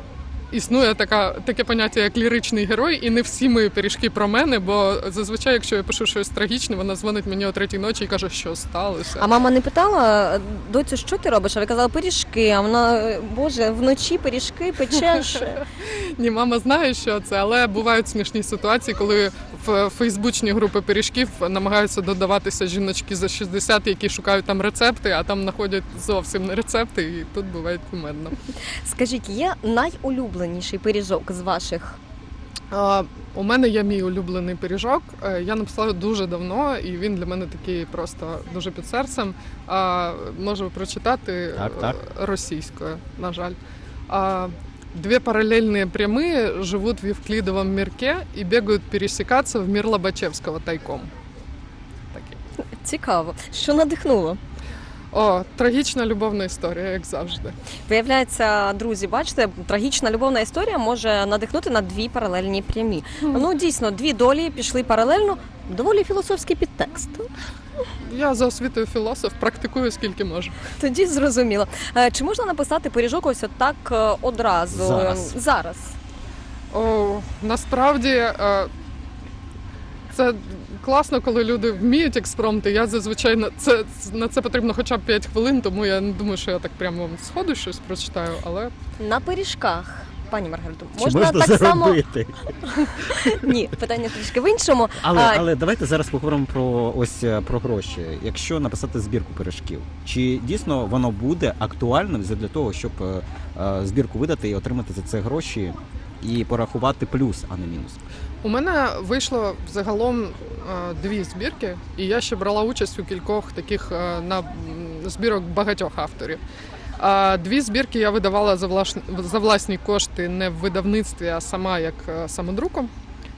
існує така, таке поняття, як ліричний герой, і не всі мої пиріжки про мене, бо зазвичай, якщо я пишу щось трагічне, вона дзвонить мені о третій ночі і каже, що сталося. А мама не питала, доцю, що ти робиш? А ви казали, пиріжки, а вона, боже, вночі пиріжки печеш. Ні, мама знає, що це, але бувають смішні ситуації, коли в фейсбучні групи пиріжків намагаються додаватися жіночки за шістдесят, які шукають там рецепти, а там знаходять зовсім не рецепти, і тут буває кумедно. Скажіть, є найулюбленіший пиріжок з ваших? А, у мене є мій улюблений пиріжок. Е, Я написала дуже давно, і він для мене такий просто дуже під серцем. А, можу прочитати Так, так. е, російською, на жаль. А, Две параллельные прямые живут в Евклидовом мирке и бегают пересекаться в мир Лобачевского тайком. Такі. Цікаво. Що надихнуло? О, трагічна любовна історія, як завжди. Виявляється, друзі, бачите, трагічна любовна історія може надихнути на дві паралельні прямі. Ну, дійсно, дві долі пішли паралельно. Доволі філософський підтекст. Я за освітою філософ, практикую скільки можу. Тоді зрозуміло. Е, Чи можна написати пиріжок ось отак е, одразу? Зараз. Зараз. О, насправді е, це класно, коли люди вміють експромти. Я зазвичай на це, на це потрібно хоча б п'ять хвилин, тому я не думаю, що я так прямо вам сходу щось прочитаю, але На пиріжках, пані Маргариту, Чи можна, можна так само... заробити? Ні, питання трішки в іншому. Але, А, але давайте зараз поговоримо про ось е, про гроші. Якщо написати збірку пиріжків, чи дійсно воно буде актуальним для того, щоб е, е, збірку видати і отримати за це гроші і порахувати плюс, а не мінус? у мене вийшло загалом е, дві збірки, і я ще брала участь у кількох таких е, на м, збірок багатьох авторів. А дві збірки я видавала за власні, за власні кошти не в видавництві, а сама як е, самодруком.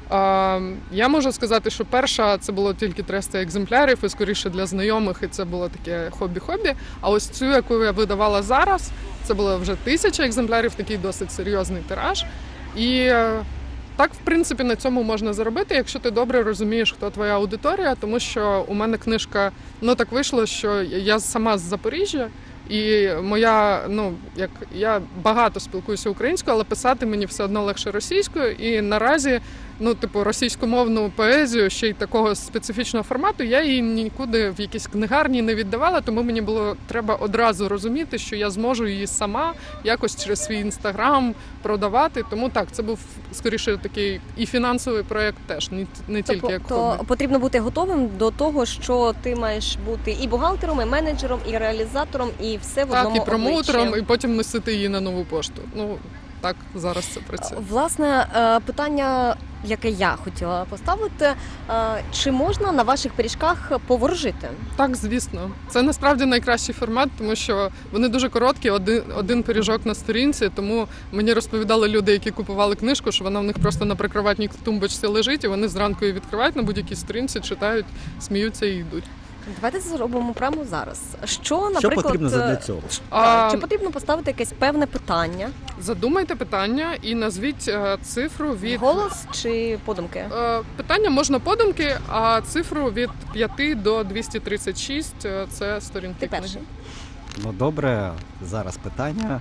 А, я можу сказати, що перша це було тільки триста екземплярів і скоріше для знайомих, і це було таке хобі-хобі. А ось цю, яку я видавала зараз, це було вже тисяча екземплярів, такий досить серйозний тираж. І е, так, в принципі, на цьому можна заробити, якщо ти добре розумієш, хто твоя аудиторія, тому що у мене книжка, ну так вийшло, що я сама з Запоріжжя, і моя, ну, як я багато спілкуюся українською, але писати мені все одно легше російською. І наразі, ну, типу, російськомовну поезію, ще й такого специфічного формату, я її нікуди в якісь книгарні не віддавала, тому мені було треба одразу розуміти, що я зможу її сама якось через свій інстаграм продавати. Тому так, це був скоріше такий і фінансовий проєкт теж, не, не тільки Тобто як то хобі. потрібно бути готовим до того, що ти маєш бути і бухгалтером, і менеджером, і реалізатором, і все в Так, одному і промоутером, обличчі. і потім носити її на нову пошту. Ну, так, зараз це працює. Власне, е, питання, яке я хотіла поставити, е, чи можна на ваших пиріжках поворожити? Так, звісно. Це насправді найкращий формат, тому що вони дуже короткі, один, один пиріжок на сторінці, тому мені розповідали люди, які купували книжку, що вона в них просто на прикроватній тумбочці лежить, і вони зранку її відкривають на будь-якій сторінці, читають, сміються і йдуть. Давайте це зробимо прямо зараз. Що, наприклад, Що потрібно е, для цього? А, чи потрібно поставити якесь певне питання? Задумайте питання і назвіть е, цифру від... Голос чи подумки? Е, Питання можна подумки, а цифру від п'яти до двісті тридцять шість е, – це сторінки Ти книги. перший. Ну добре, зараз питання.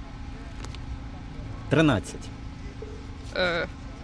тринадцять. Э,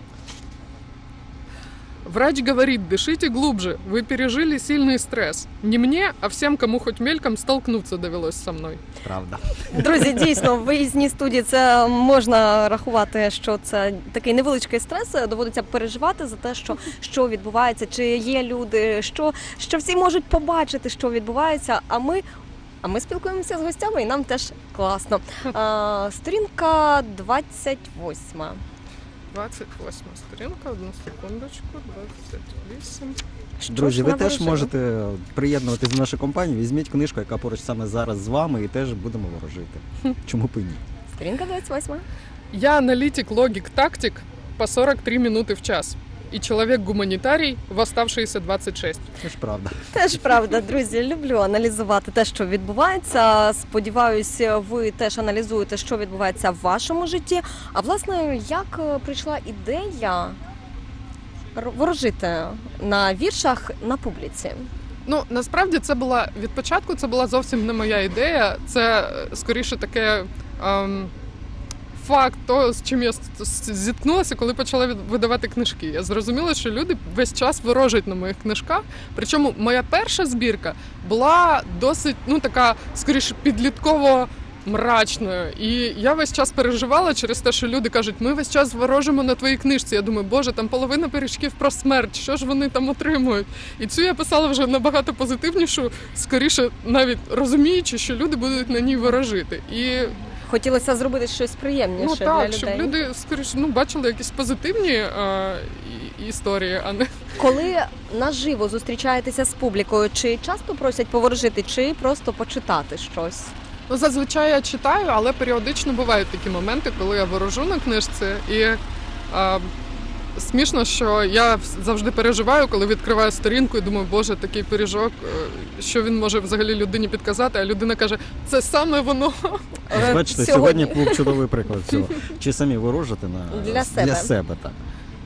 Врач говорит, дышите глубже, вы пережили сильный стресс. Не мне, а всем, кому хоть мельком столкнуться довелось со мной. Правда. Друзі, дійсно, в виїзній студії це можна рахувати, що це такий невеличкий стрес. Доводиться переживати за те, що, що відбувається, чи є люди, що, що всі можуть побачити, що відбувається, а ми... А ми спілкуємося з гостями, і нам теж класно. А, сторінка двадцять восьма. двадцять восьма сторінка, одну секундочку, двадцять вісім. Що Друзі, ж ви вона теж ворожила? можете приєднуватись до нашої компанії. Візьміть книжку, яка поруч саме зараз з вами, і теж будемо ворожити. Чому б і ні? Сторінка двадцять восьма. Я аналитик, логик, тактик по сорок три минуты в час. И человек-гуманитарий в оставшиеся двадцять шесть. Це ж правда. Теж правда, друзі, люблю аналізувати те, що відбувається. Сподіваюся, ви теж аналізуєте, що відбувається в вашому житті. А власне, як е, прийшла ідея р- ворожити на віршах на публіці? Ну, насправді це була від початку це була зовсім не моя ідея. Це е, скоріше таке ем, факт того, з чим я зіткнулася, коли почала від- видавати книжки. Я зрозуміла, що люди весь час ворожать на моїх книжках. Причому моя перша збірка була досить, ну така, скоріше, підлітково мрачною. І я весь час переживала через те, що люди кажуть, ми весь час ворожимо на твоїй книжці. Я думаю, боже, там половина пиріжків про смерть, що ж вони там отримують? І цю я писала вже набагато позитивнішу, скоріше, навіть розуміючи, що люди будуть на ній ворожити. І Хотілося зробити щось приємніше ну для так, людей. щоб люди скоріше ну, бачили якісь позитивні е, і- історії, а не Коли наживо зустрічаєтеся з публікою, чи часто просять поворожити, чи просто почитати щось? ну, зазвичай я читаю, але періодично бувають такі моменти, коли я ворожу на книжці, і е, смішно, що я завжди переживаю, коли відкриваю сторінку і думаю, боже, такий пиріжок, е, що він може взагалі людині підказати, а людина каже, це саме воно. Е, Бачите, сьогодні- сьогодні був чудовий приклад цього. Чи самі ворожите на Для себе. Для себе так.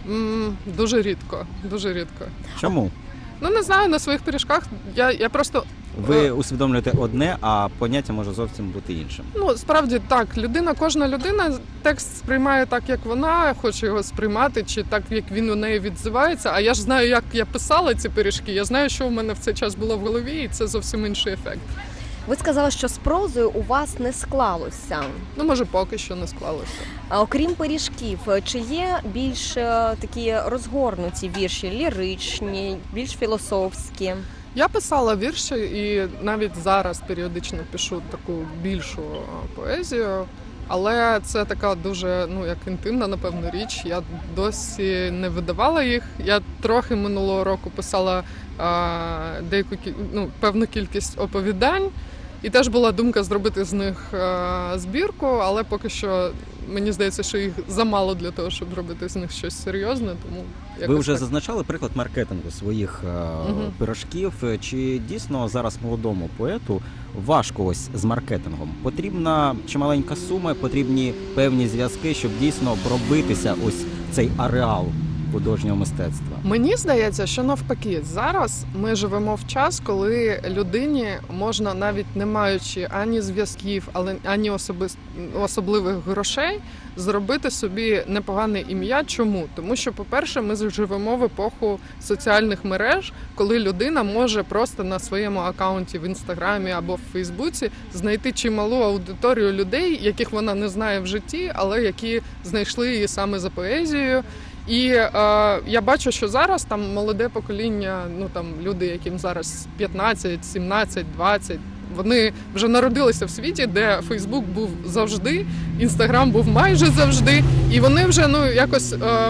М, Дуже рідко, дуже рідко. Чому? Ну не знаю, на своїх пиріжках я, я просто Ви усвідомлюєте одне, а поняття може зовсім бути іншим. ну справді так, людина, кожна людина текст сприймає так, як вона хоче його сприймати, чи так, як він у неї відзивається. А я ж знаю, як я писала ці пиріжки. Я знаю, що в мене в цей час було в голові, і це зовсім інший ефект. Ви сказали, що з прозою у вас не склалося. Ну може, поки що не склалося. А окрім пиріжків, чи є більш е, такі розгорнуті вірші, ліричні, більш філософські? Я писала вірші і навіть зараз періодично пишу таку більшу а, поезію, але це така дуже ну як інтимна, напевно, річ. Я досі не видавала їх. Я трохи минулого року писала а, деяку кі- ну, певну кількість оповідань. І теж була думка зробити з них а, збірку, але поки що мені здається, що їх замало для того, щоб робити з них щось серйозне. Тому Ви якось вже так. зазначали приклад маркетингу своїх е, Мгм. пирожків. Чи дійсно зараз молодому поету важко ось з маркетингом? Потрібна чималенька сума, потрібні певні зв'язки, щоб дійсно пробитися ось цей ареал художнього мистецтва. Мені здається, що навпаки, зараз ми живемо в час, коли людині можна, навіть не маючи ані зв'язків, але ані особис... особливих грошей, зробити собі непогане ім'я. Чому? Тому що, по-перше, ми живемо в епоху соціальних мереж, коли людина може просто на своєму акаунті в інстаграмі або в Фейсбуці знайти чималу аудиторію людей, яких вона не знає в житті, але які знайшли її саме за поезією. І е, я бачу, що зараз там молоде покоління, ну там люди, яким зараз п'ятнадцять, сімнадцять, двадцять, вони вже народилися в світі, де Фейсбук був завжди, Інстаграм був майже завжди, і вони вже ну якось е,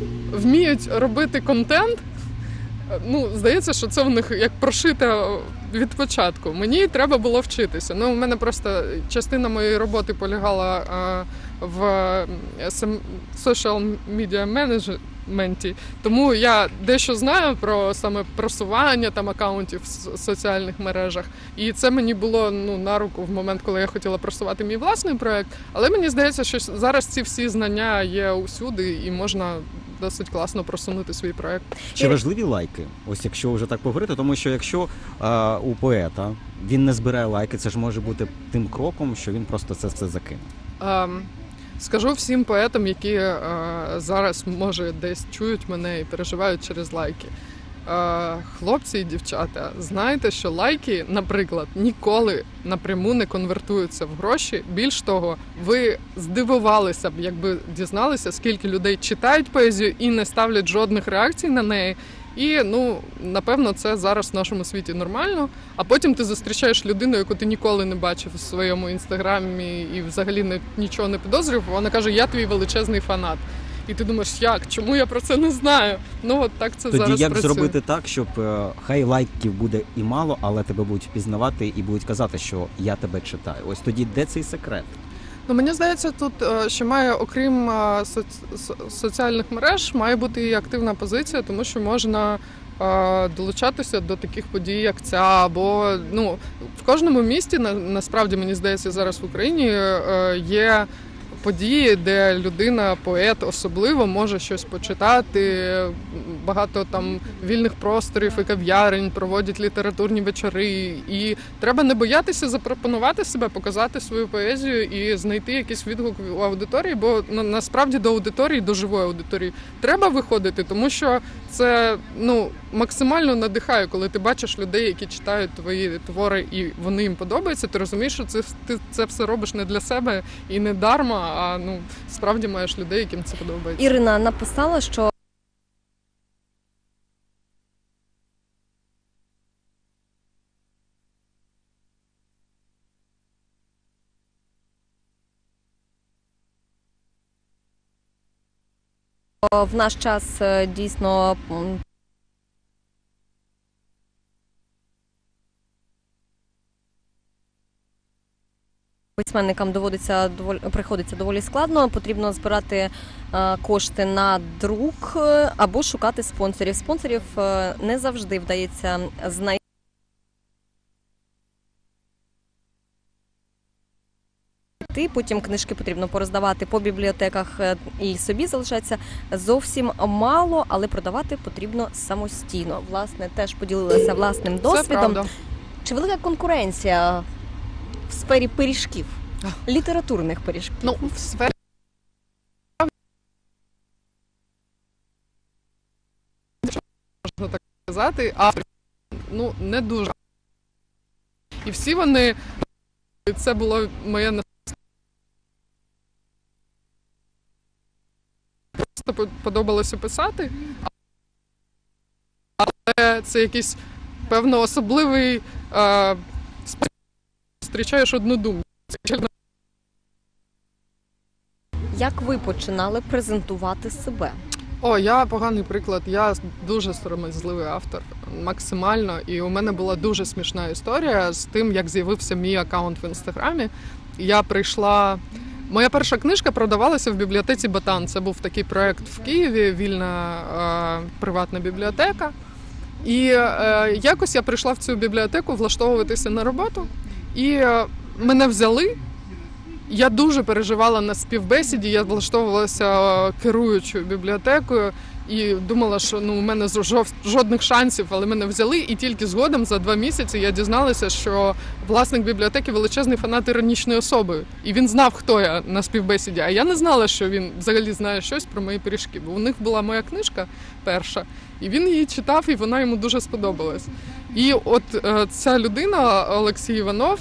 вміють робити контент. Ну, здається, що це в них як прошите від початку. Мені треба було вчитися. Ну, у мене просто частина моєї роботи полягала е, в social media менеджменті, тому я дещо знаю про саме просування там акаунтів в с- соціальних мережах. І це мені було ну, на руку в момент, коли я хотіла просувати мій власний проект. Але мені здається, що зараз ці всі знання є усюди і можна досить класно просунути свій проект. Чи важливі лайки? Ось якщо вже так поговорити, тому що якщо е, у поета він не збирає лайки, це ж може бути тим кроком, що він просто це все закине. Ем, Скажу всім поетам, які е, зараз, може, десь чують мене і переживають через лайки. Е, хлопці і дівчата, знайте, що лайки, наприклад, ніколи напряму не конвертуються в гроші. Більш того, ви здивувалися б, якби дізналися, скільки людей читають поезію і не ставлять жодних реакцій на неї. І, ну, напевно, це зараз в нашому світі нормально. А потім ти зустрічаєш людину, яку ти ніколи не бачив у своєму інстаграмі і взагалі не, нічого не підозрював. Вона каже, я твій величезний фанат. І ти думаєш, як? Чому я про це не знаю? Ну, от так це Тоді зараз як працює. зробити так, щоб е, хай лайків буде і мало, але тебе будуть впізнавати і будуть казати, що я тебе читаю. Ось тоді де цей секрет? Ну, мені здається, тут е, ще має, окрім е, соц- со- соціальних мереж, має бути і активна позиція, тому що можна е, долучатися до таких подій, як ця, або ну, в кожному місті, на, насправді, мені здається, зараз в Україні е, є події, де людина, поет особливо, може щось почитати. Багато там вільних просторів і кав'ярень, проводять літературні вечори. І треба не боятися запропонувати себе, показати свою поезію і знайти якийсь відгук у аудиторії, бо на, насправді до аудиторії, до живої аудиторії треба виходити, тому що це, ну, максимально надихає, коли ти бачиш людей, які читають твої твори і вони їм подобаються, ти розумієш, що це, ти це все робиш не для себе і не дарма, а ну, справді маєш людей, яким це подобається. Ірина написала, що в наш час е, дійсно м, письменникам доводиться доволі приходиться доволі складно. Потрібно збирати е, кошти на друк е, або шукати спонсорів. Спонсорів е, не завжди вдається знайти. Потім книжки потрібно пороздавати по бібліотеках, е, і собі залишається зовсім мало, але продавати потрібно самостійно. Власне, теж поділилася власним Це досвідом. правда. Чи велика конкуренція в сфері пиріжків, літературних пиріжків? Ну, в сфері можна так сказати, а ну, не дуже. І всі вони, це було моє не- просто подобалося писати, але це якийсь, певно, особливий е, спосіб, зустрічаєш однодумців. Як ви починали презентувати себе? О, я поганий приклад. Я дуже сором'язливий автор, максимально. І у мене була дуже смішна історія з тим, як з'явився мій аккаунт в інстаграмі. Я прийшла. Моя перша книжка продавалася в бібліотеці Ботан. Це був такий проект в Києві, вільна е, приватна бібліотека. І е, якось я прийшла в цю бібліотеку влаштовуватися на роботу, і е, мене взяли. Я дуже переживала на співбесіді, я влаштовувалася керуючою бібліотекою і думала, що ну, у мене жов- жодних шансів, але мене взяли. І тільки згодом за два місяці я дізналася, що власник бібліотеки величезний фанат іронічної особи. І він знав, хто я на співбесіді. А я не знала, що він взагалі знає щось про мої пиріжки. Бо у них була моя книжка перша, і він її читав, і вона йому дуже сподобалась. І от е, ця людина, Олексій Іванов,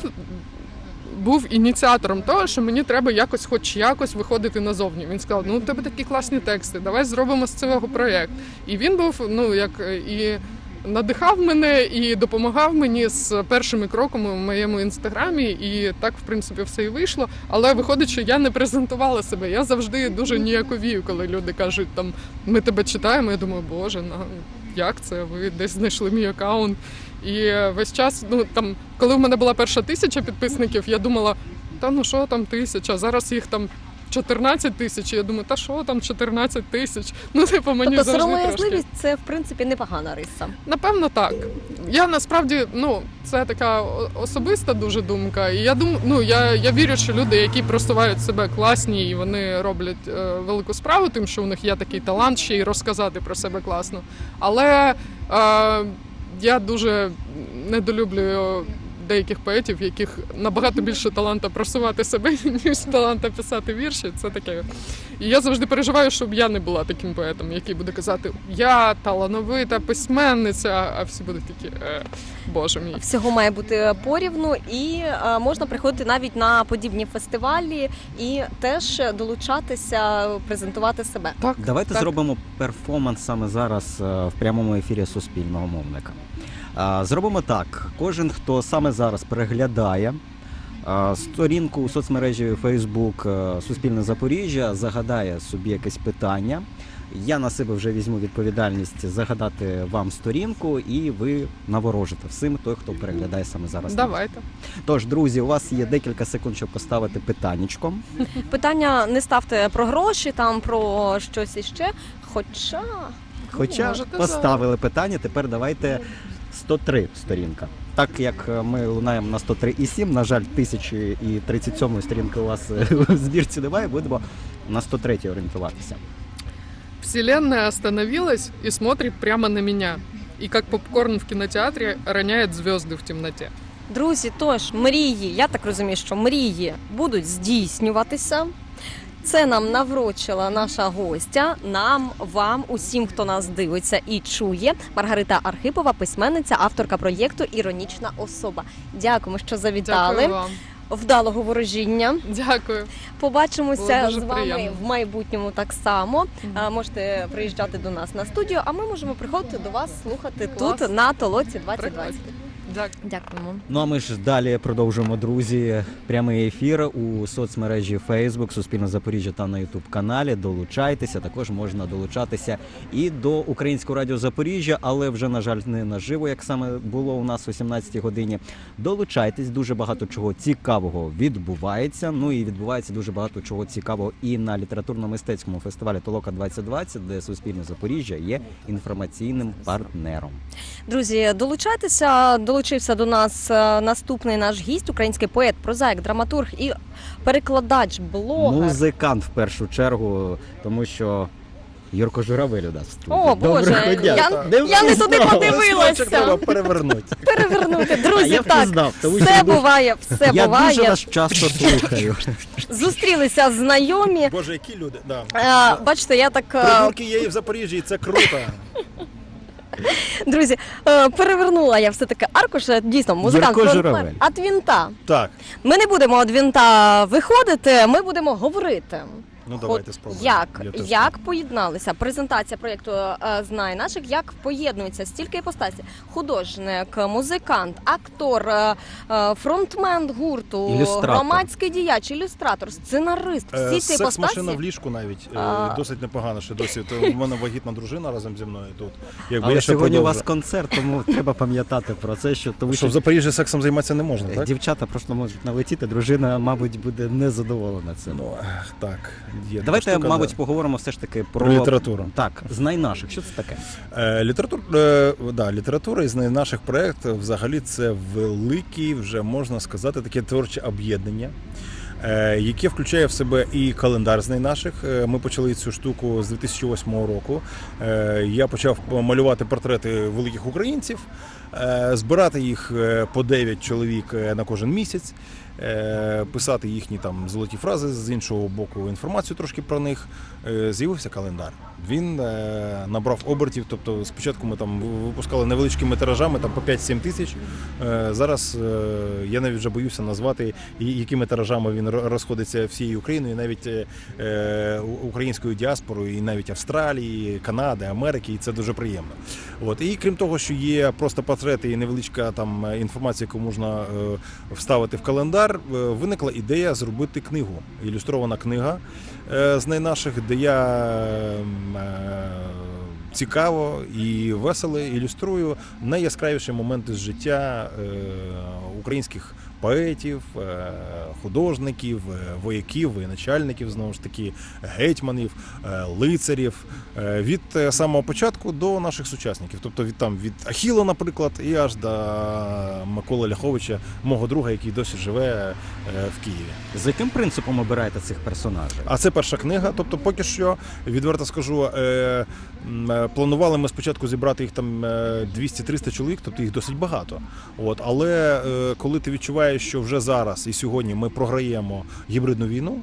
був ініціатором того, що мені треба якось, хоч якось виходити назовні. Він сказав, ну у тебе такі класні тексти, давай зробимо з цього проєкт. І він був, ну, як і надихав мене, і допомагав мені з першими кроками в моєму інстаграмі, і так, в принципі, все і вийшло. Але виходить, що я не презентувала себе. Я завжди дуже ніяковію, коли люди кажуть, там, ми тебе читаємо, я думаю, боже, ну, як це, ви десь знайшли мій аккаунт. І весь час, ну там, коли в мене була перша тисяча підписників, я думала, та ну що там тисяча, зараз їх там чотирнадцять тисяч, і я думаю, та що там чотирнадцять тисяч, ну типу мені Тобто завжди трошки. сором'язливість – це, в принципі, непогана риса. Напевно, так. Я насправді, ну, це така о- особиста дуже думка. І я думаю, ну я, я вірю, що люди, які просувають себе класні, і вони роблять е, велику справу, тим, що у них є такий талант ще й розказати про себе класно. Але е, я дуже недолюблюю деяких поетів, в яких набагато більше таланта просувати себе, ніж таланта писати вірші. Це таке. І я завжди переживаю, щоб я не була таким поетом, який буде казати, я талановита письменниця, а всі будуть такі, е, боже мій. Всього має бути порівну, і е, можна приходити навіть на подібні фестивалі і теж долучатися, презентувати себе. Так, Давайте так. зробимо перформанс саме зараз е, в прямому ефірі Суспільного мовника. Е, Зробимо так. Кожен, хто саме зараз переглядає е, сторінку у соцмережі Facebook е, Суспільне Запоріжжя, загадає собі якесь питання. Я на себе вже візьму відповідальність загадати вам сторінку, і ви наворожите всім той, хто переглядає саме зараз. Давайте. Тож, друзі, у вас є декілька секунд, щоб поставити питаннячко. Питання не ставте про гроші, там про щось іще, хоча... Хоча можете поставили питання, тепер давайте сто три сторінка. так як ми лунаємо на сто три і сім, на жаль, тисячі і тридцять сьомої сторінки у вас в збірці немає, будемо на сто третій орієнтуватися. Вселенная остановилась и смотрит прямо на меня. И как попкорн в кинотеатре роняет звезды в темноте. Друзі, тож мрії, я так розумію, що мрії будуть здійснюватися. Це нам наврочила наша гостя, нам, вам, усім, хто нас дивиться і чує. Маргарита Архипова, письменниця, авторка проєкту «Іронічна особа». Дякуємо, що завітали. Дякую вам. Вдалого ворожіння. Дякую. Побачимося Було з дуже вами приємно. в майбутньому так само. А, можете приїжджати до нас на студію, а ми можемо приходити до вас слухати Клас. тут на Толоці двадцять двадцять. Дякую. Дякуємо. Ну а ми ж далі продовжуємо, друзі, прямий ефір у соцмережі Facebook, Суспільне Запоріжжя та на YouTube-каналі. Долучайтеся, також можна долучатися і до Українського радіо Запоріжжя, але вже, на жаль, не наживо, як саме було у нас о сімнадцятій годині. Долучайтесь, дуже багато чого цікавого відбувається. Ну і відбувається дуже багато чого цікавого і на літературно-мистецькому фестивалі Толока двадцять двадцять, де Суспільне Запоріжжя є інформаційним партнером. Друзі, долучайтеся. Долучився до нас е, наступний наш гість, український поет, прозаїк, драматург і перекладач, блогер. Музикант в першу чергу, тому що Юрко Журавель у нас в студії. О, Боже, Доброго дня. я, Не я не туди впізнав. подивилася. Треба перевернути. Перевернути. А Друзі, я так, впізнав, тому що все я дуже- буває, все Я буває. дуже вас часто слухаю. Зустрілися знайомі. Боже, які люди. Да. Е, бачите, я так... е, Придурки є і в Запоріжжі, і це круто. Друзі, е, перевернула я все-таки аркуш, дійсно, музикант, Юрко фронтмен, Журавель. від вінта. Так, Ми не будемо від вінта виходити, ми будемо говорити. ну От давайте спробуємо. як, Я теж як поєдналися презентація проєкту е, «Знай наших», як поєднуються стільки іпостасі: художник, музикант, актор, е, е, фронтмен гурту, Ілюстратор. громадський діяч, ілюстратор, сценарист. Всі Е, ці Секс-машина іпостасі. в ліжку навіть е, А. досить непогано ще досі. То в мене вагітна дружина разом зі мною тут. Якби Але я ще сьогодні у вас продовжу. концерт, тому треба пам'ятати про це, що тому Що що в Запоріжжі сексом займатися не можна, так? дівчата просто можуть налетіти, дружина, мабуть, буде незадоволена цим. Ну, ех, так. Є така Давайте, штука, мабуть, да. поговоримо все ж таки про, Про літературу. Так, «Знай наших». Що це таке? Е, літератур, е, да, література із наших проєктів взагалі це великий, вже можна сказати, таке творче об'єднання, е, яке включає в себе і календар «Знай наших». Е, Ми почали цю штуку з дві тисячі восьмого року. Е, Я почав малювати портрети великих українців, е, збирати їх е, по дев'ять чоловік е, на кожен місяць. е, Писати їхні там золоті фрази, з іншого боку інформацію трошки про них. Е, З'явився календар. Він е, набрав обертів, тобто спочатку ми там випускали невеличкими тиражами, там по п'ять-сім тисяч. Е, Зараз е, я навіть вже боюся назвати, і- якими тиражами він ро- розходиться всією Україною, і навіть е, у- українською діаспорою, і навіть Австралії, Канади, Америки, і це дуже приємно. От. І крім того, що є просто портрети і невеличка там інформація, яку можна е, вставити в календар, е, виникла ідея зробити книгу, ілюстрована книга е, «Знай наших», де я ем, е, цікаво і весело ілюструю найяскравіші моменти з життя е, українських поетів, е, художників, е, вояків, воєначальників, знову ж таки, гетьманів, е, лицарів, е, від е, самого початку до наших сучасників. Тобто від там від Ахіла, наприклад, і аж до Миколи Ляховича, мого друга, який досі живе е, в Києві. За яким принципом обираєте цих персонажів? А це перша книга. Тобто, поки що, відверто скажу, е, м, е, планували ми спочатку зібрати їх там е, двісті-триста чоловік, тобто їх досить багато. От, але е, коли ти відчуваєш, що вже зараз і сьогодні ми програємо гібридну війну,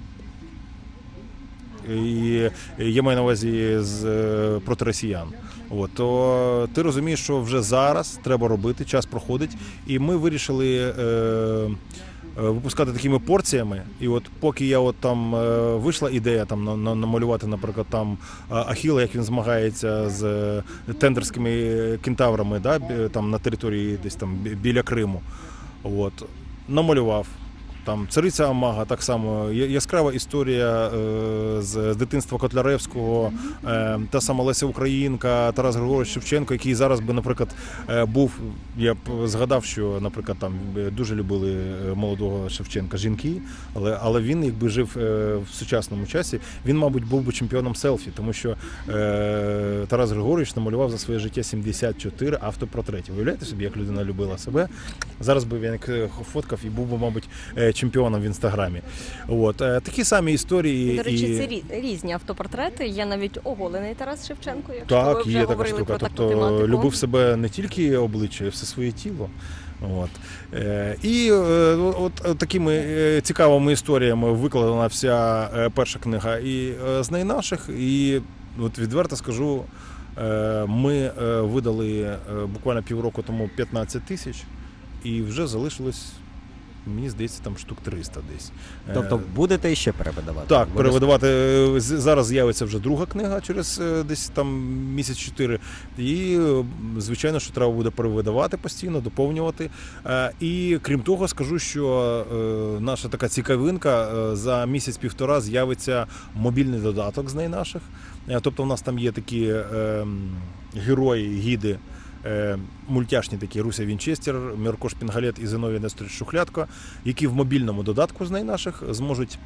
і я маю на увазі з е, проти росіян, от, то ти розумієш, що вже зараз треба робити, час проходить, і ми вирішили е, е, випускати такими порціями. І от поки я от там е, вийшла ідея там на- на- намалювати, наприклад, там е, Ахіла, як він змагається з е, тендерськими кентаврами, да, бі- там на території десь там бі- біля Криму. От, намалював. Там цариця Амага, так само Я- яскрава історія е, з дитинства Котляревського, е, та сама Леся Українка, Тарас Григорович Шевченко, який зараз би, наприклад, е, був. Я б згадав, що, наприклад, там е, дуже любили е, молодого Шевченка жінки, але але він, якби жив е, в сучасному часі, він, мабуть, був би чемпіоном селфі, тому що е, Тарас Григорович намалював за своє життя сімдесят чотири автопортретів. Уявляєте собі, як людина любила себе? Зараз би він як фоткав і був би, мабуть, е, чемпіоном в інстаграмі. От е, такі самі історії. До речі, і... це рі- різні автопортрети. Є навіть оголений Тарас Шевченко, якщо ви Так, вже є така говорили штука. про таку Тобто тематику. любив себе не тільки обличчя, а й все своє тіло. От. Е, і е, от, от такими е, цікавими історіями викладена вся е, перша книга і е, з найнаших. І от відверто скажу, е, ми е, видали е, буквально півроку тому п'ятнадцять тисяч, і вже залишилось, мені здається, там штук триста десь. Е, Тобто будете ще перевидавати? Так, Обов'язково. перевидавати. Е, з- Зараз з'явиться вже друга книга через е, десь там місяць чотири. І, е, звичайно, що треба буде перевидавати постійно, доповнювати. Е, І крім того, скажу, що е, наша така цікавинка, е, за місяць-півтора з'явиться мобільний додаток з найнаших. Е, Тобто в нас там є такі е, м, герої, гіди, е, мультяшні такі: Руся Вінчестер, Мірко Шпінгалет і Зиновій Несторич Шухлядко, які в мобільному додатку з найнаших зможуть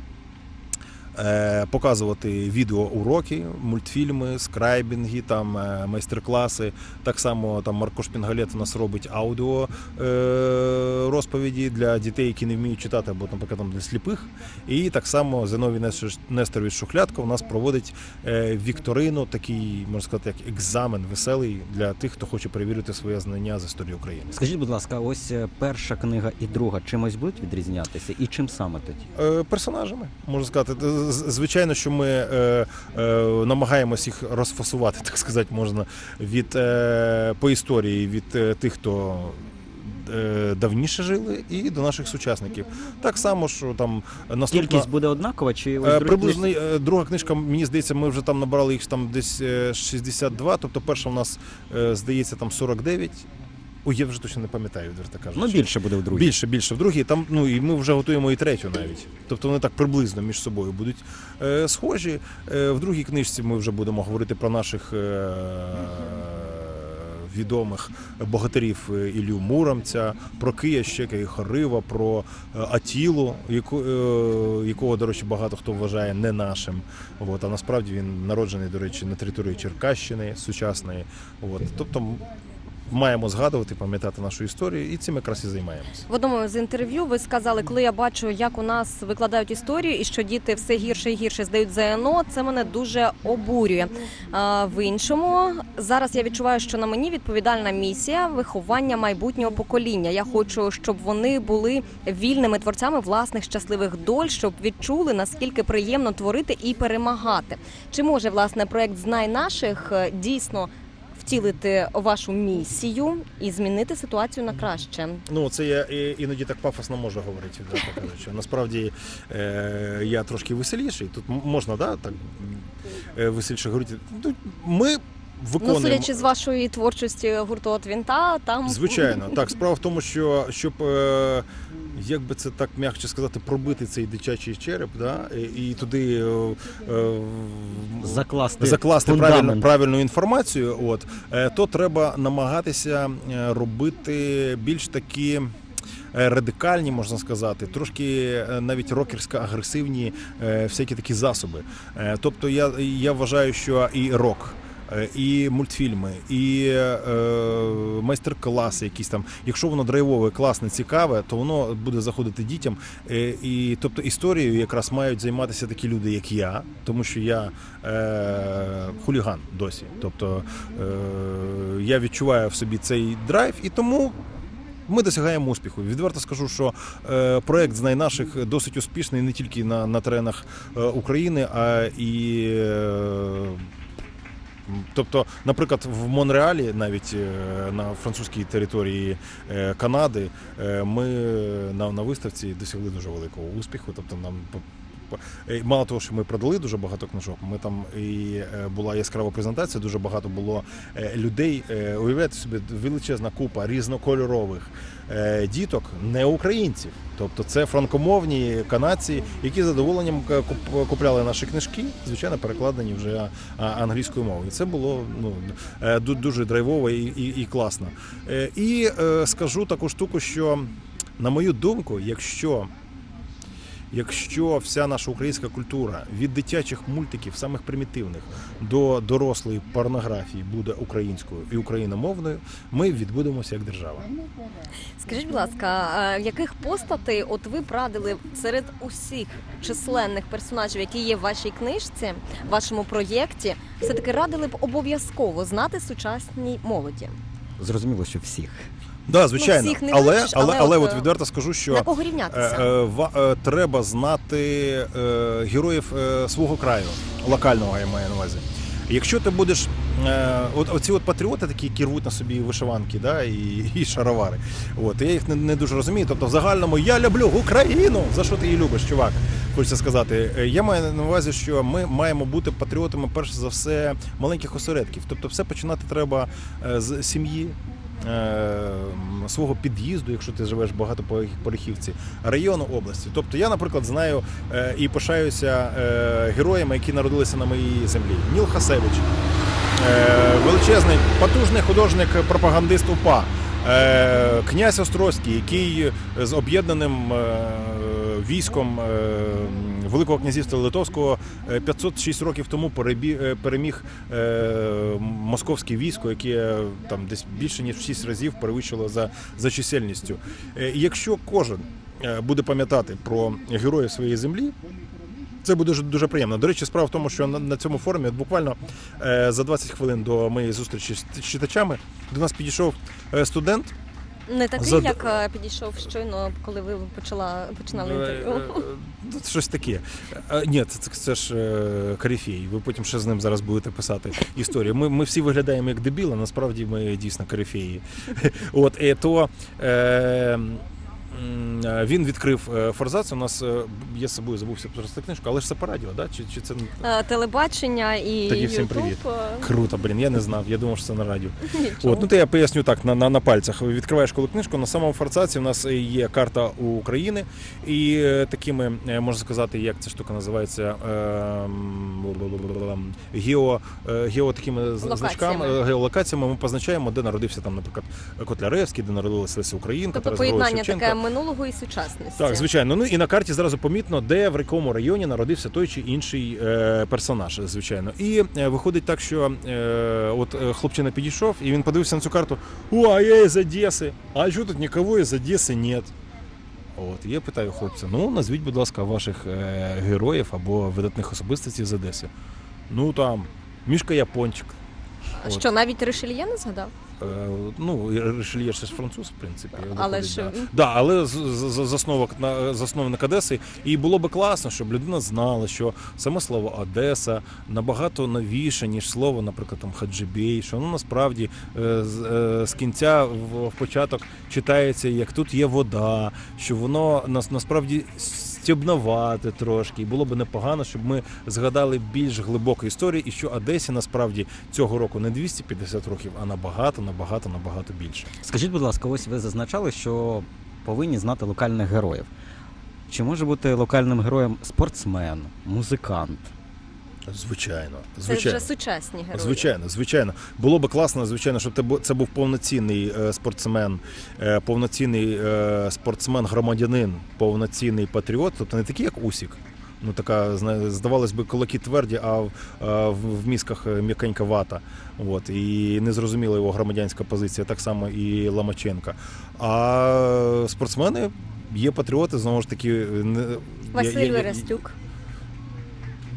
е, показувати відеоуроки, мультфільми, скрайбінги, там, е, майстер-класи. Так само там Марко Шпінгалет у нас робить аудіо е, розповіді для дітей, які не вміють читати, або, наприклад, там, для сліпих. І так само Зиновій Несторич- Несторович Шухлядко у нас проводить е, вікторину, такий, можна сказати, як екзамен веселий для тих, хто хоче перевірити своє знання з історії України. Скажіть, будь ласка, ось е, перша книга і друга чимось будуть відрізнятися? І чим саме тоді? Е, Персонажами, можна сказати. З- Звичайно, що ми е, е, намагаємось їх розфасувати, так сказати, можна, від, е, по історії, від е, тих, хто е, давніше жили, і до наших сучасників. Так само, що там наступна... Кількість буде однакова чи ось Е, другі- Приблизно е, друга книжка, мені здається, ми вже там набрали їх там десь е, шістдесят два, тобто перша у нас, е, здається, там сорок дев'ять. Ой, я вже точно не пам'ятаю, відверто кажучи. Ну, більше буде в другій. Більше, більше в другій. Там, ну, і ми вже готуємо і третю навіть. Тобто вони так приблизно між собою будуть е, схожі. Е, в другій книжці ми вже будемо говорити про наших е, відомих богатирів Іллю Муромця, про Киящика і Хорива, про е, Атілу, яку, е, якого, до речі, багато хто вважає не нашим. От, а насправді він народжений, до речі, на території Черкащини сучасної. От, тобто маємо згадувати, пам'ятати нашу історію, і цим якраз і займаємося. В одному з інтерв'ю ви сказали, коли я бачу, як у нас викладають історію і що діти все гірше і гірше здають ЗНО, це мене дуже обурює. А в іншому, зараз я відчуваю, що на мені відповідальна місія виховання майбутнього покоління. Я хочу, щоб вони були вільними творцями власних щасливих доль, щоб відчули, наскільки приємно творити і перемагати. Чи може, власне, проект «Знай наших» дійсно втілити вашу місію і змінити ситуацію на краще? Ну, це я і- іноді так пафосно можу говорити, відверто кажучи. Насправді е, я трошки веселіший. Тут м- можна, да, так е, веселіше говорити. Ну, Ми Ну, виконуємо. судячи з вашої творчості гурту «От Вінта», там... Звичайно, так. Справа в тому, що щоб, е, як би це так м'якше сказати, пробити цей дитячий череп, да, і, і туди е, е, Закласти, закласти фундамент. правильну, правильну інформацію, от, е, то треба намагатися е, робити більш такі е, радикальні, можна сказати, трошки е, навіть рокерсько-агресивні е, всякі такі засоби. Е, Тобто я, я вважаю, що і рок, е, і мультфільми, і е, майстер-класи якісь там. Якщо воно драйвове, класне, цікаве, то воно буде заходити дітям. Е, і, тобто історією якраз мають займатися такі люди, як я, тому що я е, хуліган досі. Тобто е, я відчуваю в собі цей драйв, і тому ми досягаємо успіху. Відверто скажу, що е, проект «Знай наших» досить успішний не тільки на, на теренах е, України, а і е, тобто, наприклад, в Монреалі, навіть е, на французькій території е, Канади, е, ми на, на виставці досягли дуже великого успіху. Тобто нам по- е, мало того, що ми продали дуже багато книжок, ми там і е, була яскрава презентація, дуже багато було е, людей. Е, уявляєте собі, величезна купа різнокольорових е, діток, не українців. Тобто це франкомовні канадці, які з задоволенням куп- купляли наші книжки, звичайно, перекладені вже а, англійською мовою. І це було ну, е, ду- дуже драйвово і, і, і класно. Е, і е, скажу таку штуку, що, на мою думку, якщо Якщо вся наша українська культура від дитячих мультиків, самих примітивних, до дорослої порнографії буде українською і україномовною, ми відбудемося як держава. Скажіть, будь ласка, е, яких постатей от ви б радили серед усіх численних персонажів, які є в вашій книжці, в вашому проєкті, все-таки радили б обов'язково знати сучасній молоді? Зрозуміло, що всіх. Да, звичайно, всіх не але, вивчиш, але, але але от, от е, відверто скажу, що На кого рівнятися? Е, е, ва- е, треба знати е, героїв е, свого краю, локального, я маю на увазі. Якщо ти будеш, е, от оці от патріоти, такі, які рвуть на собі вишиванки, да, і, і шаровари, от, я їх не, не дуже розумію. Тобто, в загальному я люблю Україну. За що ти її любиш, чувак? Хочеться сказати. Е, Я маю на увазі, що ми маємо бути патріотами, перш за все, маленьких осередків. Тобто, все починати треба е, з сім'ї. Е, свого під'їзду, якщо ти живеш багато по Порохівці, району, області. Тобто я, наприклад, знаю е, і пишаюся е, героями, які народилися на моїй землі. Ніл Хасевич, е, величезний, потужний художник, пропагандист УПА, е, князь Острозький, який з об'єднаним е, військом е, Великого князівства Литовського е, п'ятсот шість років тому перебі, е, переміг е, московське військо, яке там десь більше ніж в шість разів перевищило за, за чисельністю. Е, і якщо кожен е, буде пам'ятати про героїв своєї землі, це буде дуже, дуже приємно. До речі, справа в тому, що на, на цьому форумі от буквально е, за двадцять хвилин до моєї зустрічі з з читачами до нас підійшов е, студент. Не такий, Зад- як е, підійшов щойно, коли ви почала, починали інтерв'ю? Е, е, е, Щось таке. Е, Ні, це, це, це ж е, корифей. Ви потім ще з ним зараз будете писати історію. Ми, ми всі виглядаємо як дебіли, насправді ми дійсно корифеї. От, і то е, м, він відкрив е, форзац. У нас, е, я з собою забувся просто книжку, але ж це по радіо, да? Чи, чи це Е, Телебачення і Тоді всім Ютуб. привіт. е, круто, блін, я не знав, я думав, що це на радіо. нічого. От, ну то я поясню так, на, на, на пальцях. Відкриваєш коли книжку, на самому форзаці у нас є карта України, і е, такими, е, можна сказати, як ця штука називається, е, гео, е, гео такими з- Локаціями. значками, е, геолокаціями ми позначаємо, де народився там, наприклад, Котляревський, де народилася Леся Українка, Тобто Тарас Григорович поєднання Шевченко. таке минулого і сучасності. Так, звичайно. Ну і на карті зразу помітно, де в якому районі народився той чи інший е, персонаж, звичайно. І е, виходить так, що е, от е, хлопчина підійшов, і він подивився на цю карту. О, а я із Одеси. А що тут нікого із Одеси нет? От, і я питаю хлопця, ну назвіть, будь ласка, ваших е, героїв або видатних особистостей з Одеси. Ну там, Мішка Япончик. А Що, навіть Ришельє не згадав? Е, Ну, Ришельє ж француз, в принципі. Але виходить, ж- да. Да, але з- з- з- засновок на засновник Одеси. І було би класно, щоб людина знала, що саме слово Одеса набагато новіше, ніж слово, наприклад, там Хаджибей, що воно насправді е, з, е, з кінця в, в початок читається, як тут є вода, що воно нас насправді стібновате трошки. І було б непогано, щоб ми згадали більш глибоку історію, і що Одесі насправді цього року не двісті п'ятдесят років, а набагато, набагато, набагато більше. Скажіть, будь ласка, ось ви зазначали, що повинні знати локальних героїв. Чи може бути локальним героєм спортсмен, музикант? Звичайно, Це звичайно. вже сучасні герої. Звичайно, звичайно. Було би класно, звичайно, щоб це бу- це був повноцінний е, спортсмен, е, повноцінний е, спортсмен-громадянин, повноцінний патріот, тобто не такий, як Усік. Ну, така, зна- здавалось би, кулаки тверді, а в, а в в мізках м'якенька вата. От, і не зрозуміла його громадянська позиція, так само і Ломаченка. А спортсмени є патріоти, знову ж таки. не- я- Василь я- я- Верестюк.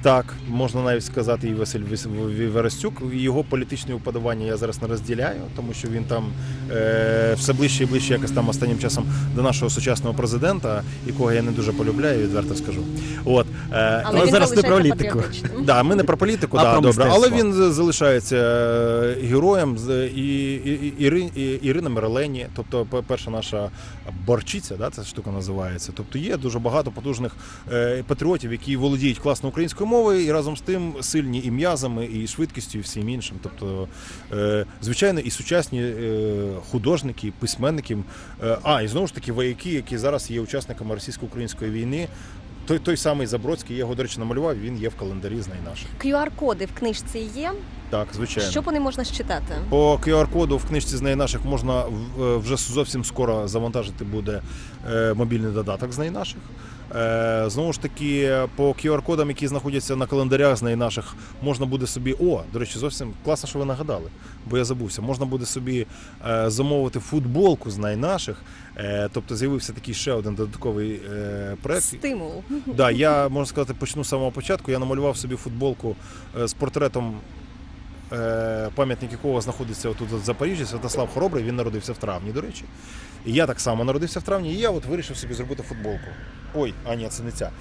Так, можна навіть сказати, і Василь Верестюк. Його політичні уподобання я зараз не розділяю, тому що він там е, все ближче і ближче якось там останнім часом до нашого сучасного президента, якого я не дуже полюбляю, відверто скажу. От, е, Але Ну, він зараз не про залишається політику. патріотичним. Да, ми не про політику, А да, про добре. Але мистецтво. він залишається е, героєм з- і, і, і, Іри- і Ірина Миролені, тобто пе- перша наша борчиця, да, ця штука називається. Тобто є дуже багато потужних е, патріотів, які володіють класно українською мовою і разом з тим сильні і м'язами, і швидкістю, і всім іншим. Тобто, е, звичайно, і сучасні е, художники, письменники, е, а і знову ж таки вояки, які зараз є учасниками російсько-української війни. Той, той самий Забродський, я його, до речі, намалював, він є в календарі «Знай наших». кю ар-коди в книжці є. Так, звичайно. Що по ним можна щитати? По кю ар-коду в книжці «Знай наших» можна в- вже зовсім скоро завантажити буде е, мобільний додаток «Знай наших». Е, Знову ж таки, по кю ар-кодам, які знаходяться на календарях «Знай наших», можна буде собі, о, до речі, зовсім класно, що ви нагадали, бо я забувся, можна буде собі е, замовити футболку «Знай наших», е, тобто з'явився такий ще один додатковий е, проект. Стимул. Да, я, можна сказати, почну з самого початку. Я намалював собі футболку е, з портретом, е, пам'ятник якого знаходиться тут в Запоріжжі, Святослав Хоробрий, він народився в травні, до речі. І я так само народився в травні, і я от вирішив собі зробити футболку. Ой, а ні, це не ця.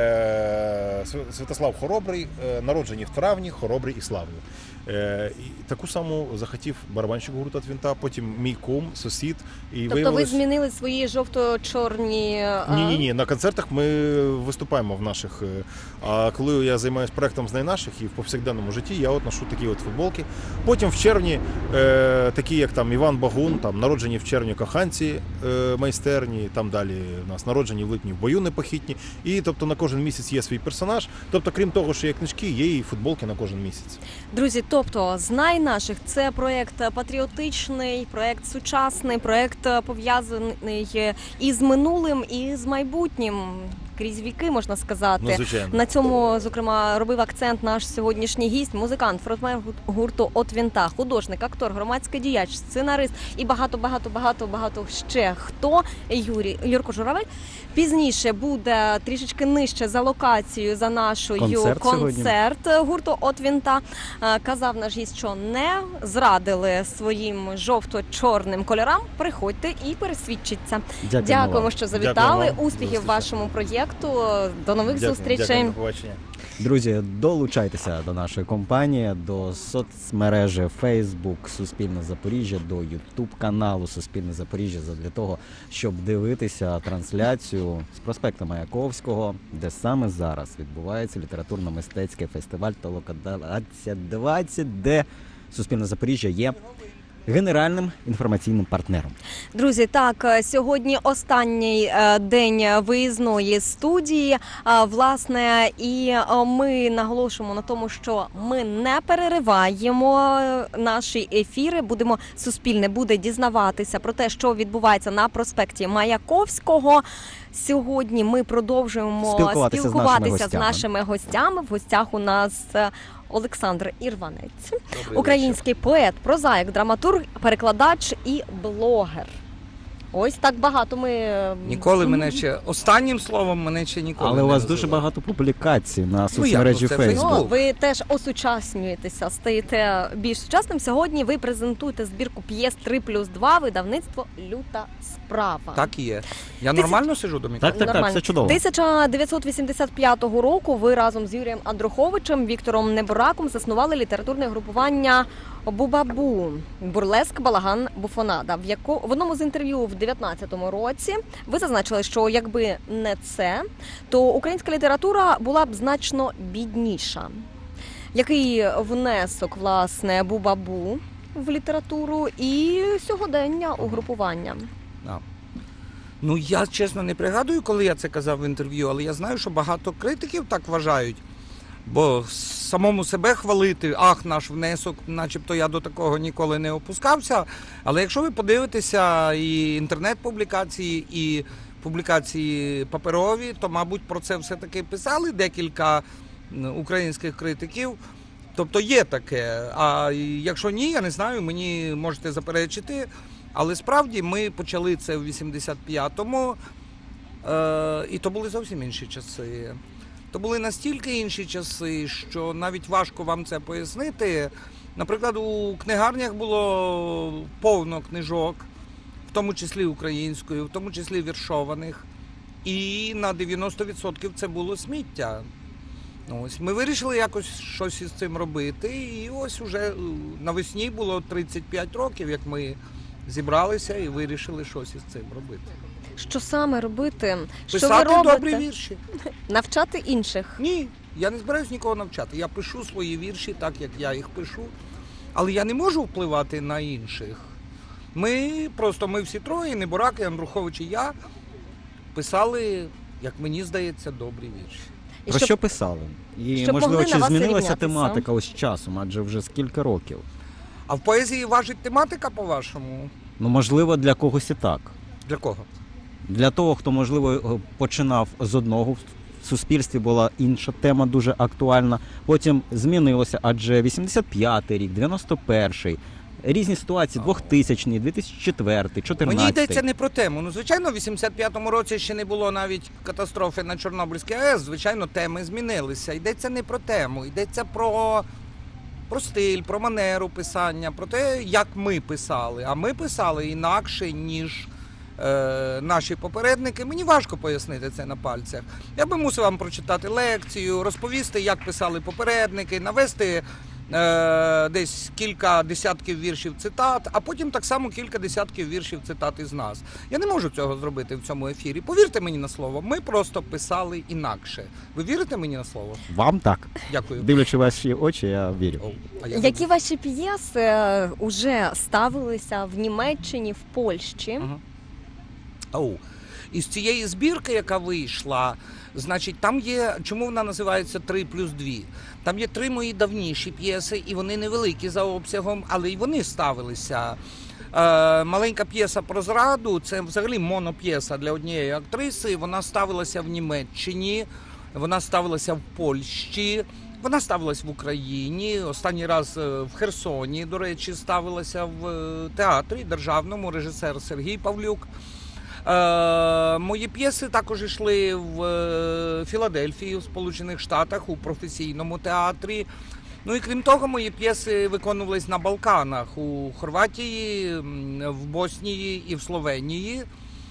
Е, Свя- Святослав Хоробрий, е, народжені в травні, хоробрий і славний. Е, і таку саму захотів барабанщик гурту «Твінта», потім мій кум, сусід. І Тобто ви виявилось... змінили свої жовто-чорні... а? Ні, ні, ні. На концертах ми виступаємо в наших. е, А коли я займаюся проектом «Знай наших» і в повсякденному житті, я от ношу такі от футболки. Потім в червні, е, такі як там Іван Багун, там народжені в червні коханці е, майстерні, там далі у нас народжені в липні в бою непохитні. І тобто на кожен місяць є свій персонаж. Тобто, крім того, що є книжки, є і футболки на кожен місяць. Друзі, тобто «Знай наших» – це проєкт патріотичний, проєкт сучасний, проєкт пов'язаний із минулим і з майбутнім. Крізь віки, можна сказати. Ну, звичайно. На цьому, зокрема, робив акцент наш сьогоднішній гість, музикант, фронтмен гурту «От Вінта», художник, актор, громадський діяч, сценарист і багато-багато-багато-багато ще хто. Юрій Юрко Журавель. Пізніше буде трішечки нижче за локацією, за нашою Концерт концерт гурту «От Вінта». Е, Казав наш гість, що не зрадили своїм жовто-чорним кольорам. Приходьте і пересвідчіться. Дякуємо Дякуємо, вам. що завітали. Дякую вам. Успіхів Зустрічей. вашому проєкту. До нових Дякую, зустрічей. Дякую, до побачення. Друзі, долучайтеся до нашої компанії, до соцмережі Facebook Суспільне Запоріжжя, до YouTube каналу Суспільне Запоріжжя для того, щоб дивитися трансляцію з проспекту Маяковського, де саме зараз відбувається літературно-мистецький фестиваль «Толока двадцять двадцять», де Суспільне Запоріжжя є генеральним інформаційним партнером. Друзі, так, сьогодні останній е, день виїзної студії. Е, Власне, і е, ми наголошуємо на тому, що ми не перериваємо е, наші ефіри. Будемо Суспільне буде дізнаватися про те, що відбувається на проспекті Маяковського. Сьогодні ми продовжуємо Спілкуватися з спілкуватися нашими з гостями. нашими гостями. В гостях у нас е, Олександр Ірванець, Добрий український поет, прозаїк, драматург, перекладач і блогер. Ось так багато ми... е, Ніколи мене ще останнім словом мене ще ніколи. Але не у вас називали. дуже багато публікацій на Ну, соцмережі як, ну, це Facebook. Ну, ви теж осучаснюєтеся, стаєте більш сучасним. Сьогодні ви презентуєте збірку п'єс три плюс два, видавництво «Люта справа». Так і є. Я Ти- нормально сиджу до Так, мікрофону? так, так, Нормально. все чудово. тисяча дев'ятсот вісімдесят п'ятого року ви разом з Юрієм Андруховичем, Віктором Небораком заснували літературне групування «Бубабу» – бурлеск, балаган, буфонада. В, яко... в одному з інтерв'ю в дев'ятнадцятому році ви зазначили, що якби не це, то українська література була б значно бідніша. Який внесок, власне, «Бубабу» в літературу і сьогодення угрупування? А. Ну, я, чесно, не пригадую, коли я це казав в інтерв'ю, але я знаю, що багато критиків так вважають. Бо самому себе хвалити, ах, наш внесок, начебто я до такого ніколи не опускався. Але якщо ви подивитеся і інтернет-публікації, і публікації паперові, то, мабуть, про це все-таки писали декілька українських критиків. Тобто є таке. А якщо ні, я не знаю, мені можете заперечити. Але справді ми почали це в вісімдесят п'ятому, е, і то були зовсім інші часи. То були настільки інші часи, що навіть важко вам це пояснити. Наприклад, у книгарнях було повно книжок, в тому числі українською, в тому числі віршованих. І на дев'яносто відсотків це було сміття. Ось, ми вирішили якось щось із цим робити. І ось уже навесні було тридцять п'ять років, як ми зібралися і вирішили щось із цим робити. Що саме робити? Що ви Писати робите? добрі вірші. Навчати інших? Ні, я не збираюсь нікого навчати. Я пишу свої вірші так, як я їх пишу. Але я не можу впливати на інших. Ми просто, ми всі троє, Неборак, і Андрухович і я, писали, як мені здається, добрі вірші. І Про щоб- що писали? І, щоб можливо, могли чи на вас змінилася рівнятися? тематика ось з часом, адже вже скільки років? А в поезії важить тематика, по-вашому? Ну, можливо, для когось і так. Для кого? Для того, хто, можливо, починав з одного, в суспільстві була інша тема дуже актуальна, потім змінилося, адже вісімдесят п'ятий рік, дев'яносто перший, різні ситуації, двохтисячний, дві тисячі четвертий, чотирнадцятий. Мені йдеться не про тему. Ну, звичайно, в вісімдесят п'ятому році ще не було навіть катастрофи на Чорнобильській АЕС. Звичайно, теми змінилися. Йдеться не про тему, йдеться про, про стиль, про манеру писання, про те, як ми писали. А ми писали інакше, ніж е, наші попередники. Мені важко пояснити це на пальцях. Я би мусив вам прочитати лекцію, розповісти, як писали попередники, навести Е, десь кілька десятків віршів цитат, а потім так само кілька десятків віршів цитат із нас. Я не можу цього зробити в цьому ефірі. Повірте мені на слово, ми просто писали інакше. Ви вірите мені на слово? Вам так. Дякую. Дивлячи ваші очі, я вірю. О, а я Які ваші п'єси вже ставилися в Німеччині, в Польщі? Ага. Оу. Із цієї збірки, яка вийшла, значить, там є, чому вона називається три плюс два? Там є три мої давніші п'єси, і вони невеликі за обсягом, але й вони ставилися. Е, маленька п'єса про зраду, це взагалі моноп'єса для однієї актриси, вона ставилася в Німеччині, вона ставилася в Польщі, вона ставилась в Україні, останній раз в Херсоні, до речі, ставилася в театрі державному, режисер Сергій Павлюк. Е, мої п'єси також йшли в е, Філадельфії, в Сполучених Штатах, у професійному театрі. Ну і крім того, мої п'єси виконувались на Балканах, у Хорватії, в Боснії і в Словенії.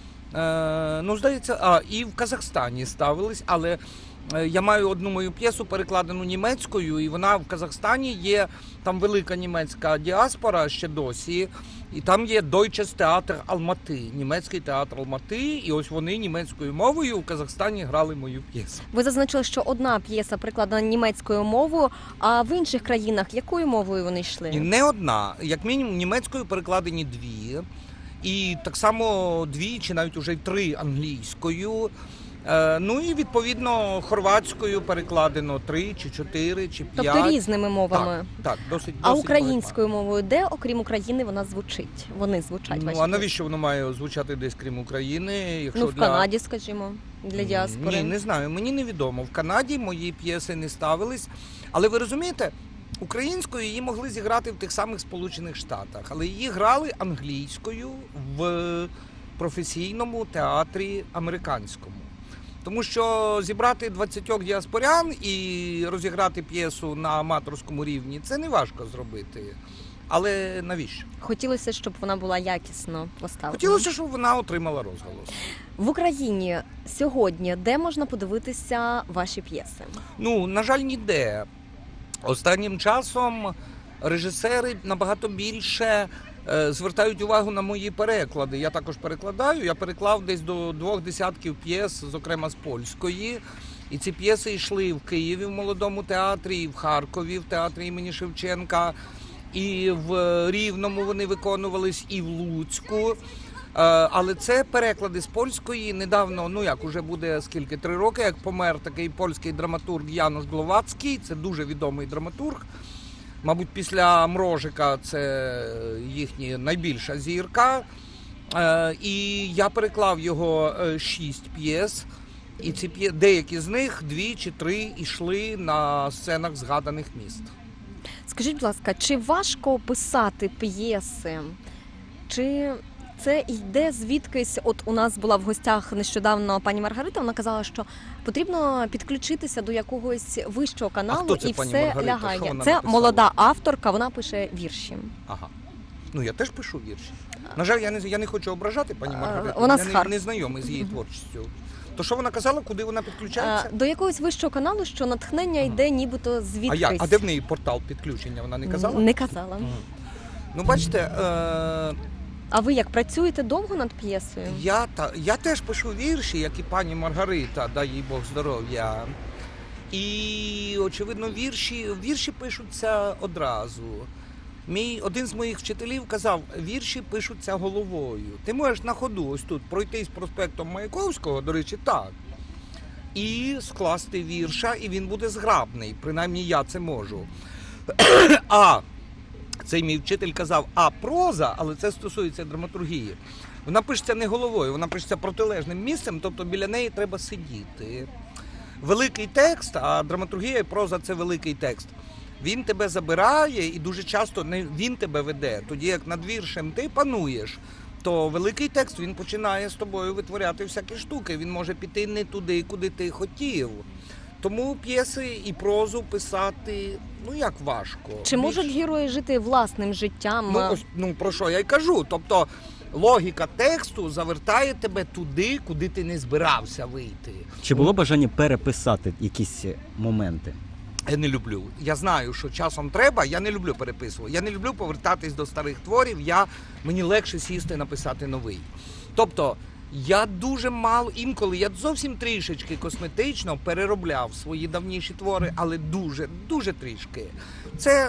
Е, ну, здається, а, і в Казахстані ставились, але я маю одну мою п'єсу, перекладену німецькою, і вона в Казахстані є, там велика німецька діаспора ще досі, і там є Deutsches Theater Алмати, німецький театр Алмати, і ось вони німецькою мовою в Казахстані грали мою п'єсу. Ви зазначили, що одна п'єса перекладена німецькою мовою, а в інших країнах якою мовою вони йшли? І не одна, як мінімум німецькою перекладені дві, і так само дві, чи навіть уже й три англійською. Ну і відповідно хорватською перекладено три, чи чотири, чи п'ять. Тобто різними мовами. Так, так, досить. А досить українською мовою, де, окрім України, вона звучить? Вони звучать. Ну, ваші а п'єси? навіщо воно має звучати десь крім України? Якщо Ну, в для... Канаді, скажімо, для діаспори. Ні, не знаю, мені невідомо. В Канаді мої п'єси не ставились. Але ви розумієте, українською її могли зіграти в тих самих Сполучених Штатах, але її грали англійською в професійному театрі американському. Тому що зібрати двадцять діаспорян і розіграти п'єсу на аматорському рівні – це не важко зробити. Але навіщо? Хотілося, щоб вона була якісно поставлена. Хотілося, щоб вона отримала розголос. В Україні сьогодні де можна подивитися ваші п'єси? Ну, на жаль, ніде. Останнім часом режисери набагато більше е, звертають увагу на мої переклади. Я також перекладаю. Я переклав десь до двох десятків п'єс, зокрема з польської. І ці п'єси йшли в Києві в Молодому театрі, і в Харкові в театрі імені Шевченка, і в Рівному вони виконувались, і в Луцьку. Але це переклади з польської. Недавно, ну як, уже буде скільки, три роки, як помер такий польський драматург Януш Гловацький. Це дуже відомий драматург. Мабуть, після Мрожика це їхня найбільша зірка. І я переклав його шість п'єс. І ці п'єси, деякі з них, дві чи три, йшли на сценах згаданих міст. Скажіть, будь ласка, чи важко писати п'єси? Чи це йде звідкись. От у нас була в гостях нещодавно пані Маргарита. Вона казала, що потрібно підключитися до якогось вищого каналу, хто це і пані все Маргарита? лягає. Що вона Це написала? молода авторка. Вона пише вірші. Ага. Ну я теж пишу вірші. На жаль, я не я не хочу ображати пані Маргариту. вона я з не, Харкова. не знайомий з її творчістю. То що вона казала, куди вона підключається? До якогось вищого каналу, що натхнення йде нібито А звідкись. як? А де в неї портал підключення? Вона не казала? Не казала. Мгм. Ну, бачите, е- А ви як працюєте довго над п'єсою? я, та, я теж пишу вірші, як і пані Маргарита, дай їй Бог здоров'я. І, очевидно, вірші, вірші пишуться одразу. Мій, один з моїх вчителів казав, вірші пишуться головою. Ти можеш на ходу ось тут пройтись проспектом Маяковського, до речі, так, і скласти вірша, і він буде зграбний. Принаймні я це можу. А цей мій вчитель казав, а проза, але це стосується драматургії, вона пишеться не головою, вона пишеться протилежним місцем, тобто біля неї треба сидіти. Великий текст, а драматургія і проза – це великий текст. Він тебе забирає і дуже часто не він тебе веде. Тоді як над віршем ти пануєш, то великий текст він починає з тобою витворяти всякі штуки. Він може піти не туди, куди ти хотів. Тому п'єси і прозу писати, ну як важко. Чи можуть герої жити власним життям? Ну, ось, ну про що я й кажу. Тобто логіка тексту завертає тебе туди, куди ти не збирався вийти. Чи було бажання переписати якісь моменти? Я не люблю. Я знаю, що часом треба, я не люблю переписувати. Я не люблю повертатись до старих творів, я, мені легше сісти і написати новий. Тобто, я дуже мало, інколи, я зовсім трішечки косметично переробляв свої давніші твори, але дуже, дуже трішки. Це,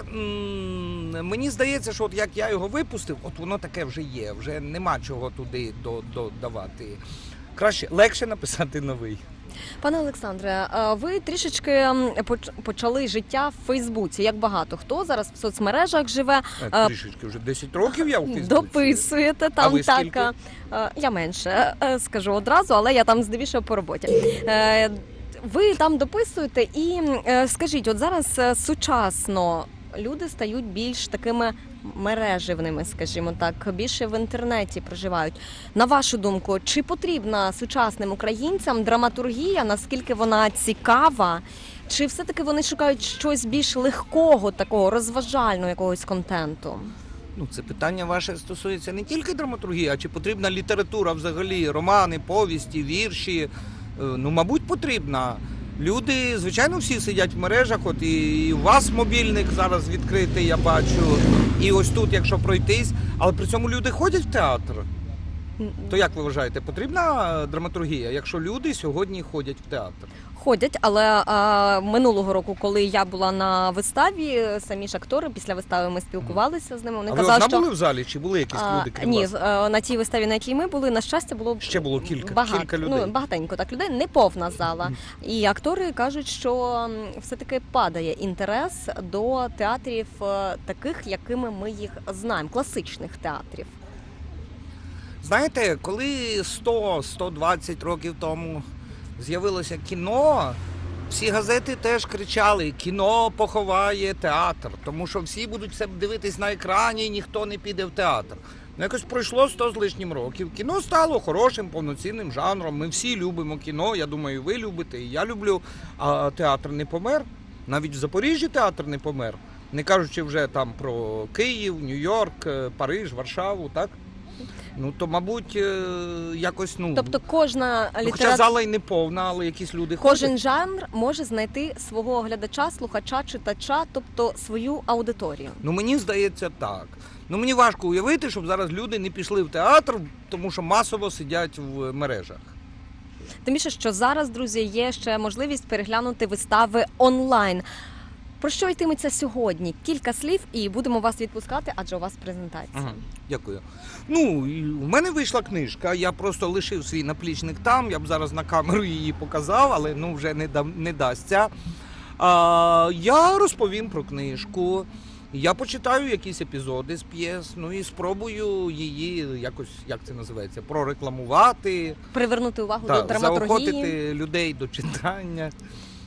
м- мені здається, що от як я його випустив, от воно таке вже є, вже нема чого туди додавати. Краще, легше написати новий. Пане Олександре, ви трішечки поч- почали життя в Фейсбуці. Як багато хто зараз в соцмережах живе. Е, Трішечки, вже десять років я у Фейсбуці. Дописуєте там ви так. скільки? е, Я менше е, скажу одразу, але я там здебільшого по роботі. Е, Ви там дописуєте і е, скажіть, от зараз е, сучасно люди стають більш такими мережевними, скажімо так, більше в інтернеті проживають. На вашу думку, чи потрібна сучасним українцям драматургія, наскільки вона цікава, чи все-таки вони шукають щось більш легкого, такого розважального якогось контенту? Ну, це питання ваше стосується не тільки драматургії, а чи потрібна література взагалі, романи, повісті, вірші. Е, Ну, мабуть, потрібна. Люди, звичайно, всі сидять в мережах, от і у вас мобільник зараз відкритий, я бачу, і ось тут, якщо пройтись, але при цьому люди ходять в театр. То як ви вважаєте, потрібна драматургія, якщо люди сьогодні ходять в театр? Ходять, але а, минулого року, коли я була на виставі, самі ж актори після вистави ми спілкувалися з ними. Вони А ви казали, одна що були в залі, чи були якісь а, люди крім ні, вас? а, на тій виставі, на якій ми були, на щастя, було Ще було кілька, багато, кілька людей. Ну, багатенько так людей, не повна зала. І актори кажуть, що м, все-таки падає інтерес до театрів е, таких, якими ми їх знаємо, класичних театрів. Знаєте, коли сто - сто двадцять років тому з'явилося кіно, всі газети теж кричали: кіно поховає театр, тому що всі будуть все дивитись на екрані і ніхто не піде в театр. Ну, якось пройшло сто з лишнім років. Кіно стало хорошим, повноцінним жанром. Ми всі любимо кіно, я думаю, ви любите, і я люблю. А театр не помер. Навіть в Запоріжжі театр не помер. Не кажучи вже там про Київ, Нью-Йорк, Париж, Варшаву, так? Ну, то, мабуть, е, якось, ну... Тобто кожна ну, хоча література, зала й не повна, але якісь люди кожен ходять. жанр може знайти свого глядача, слухача, читача, тобто свою аудиторію. Ну, мені здається так. Ну, мені важко уявити, щоб зараз люди не пішли в театр, тому що масово сидять в мережах. Тим більше, що зараз, друзі, є ще можливість переглянути вистави онлайн. Про що йтиметься сьогодні? Кілька слів і будемо вас відпускати, адже у вас презентація. Ага, дякую. Ну, і в мене вийшла книжка, я просто лишив свій наплічник там, я б зараз на камеру її показав, але ну вже не, да, не дасться. А, я розповім про книжку, я почитаю якісь епізоди з п'єс, ну і спробую її якось, як це називається, прорекламувати. Привернути увагу Так, до драматургії. заохотити людей до читання.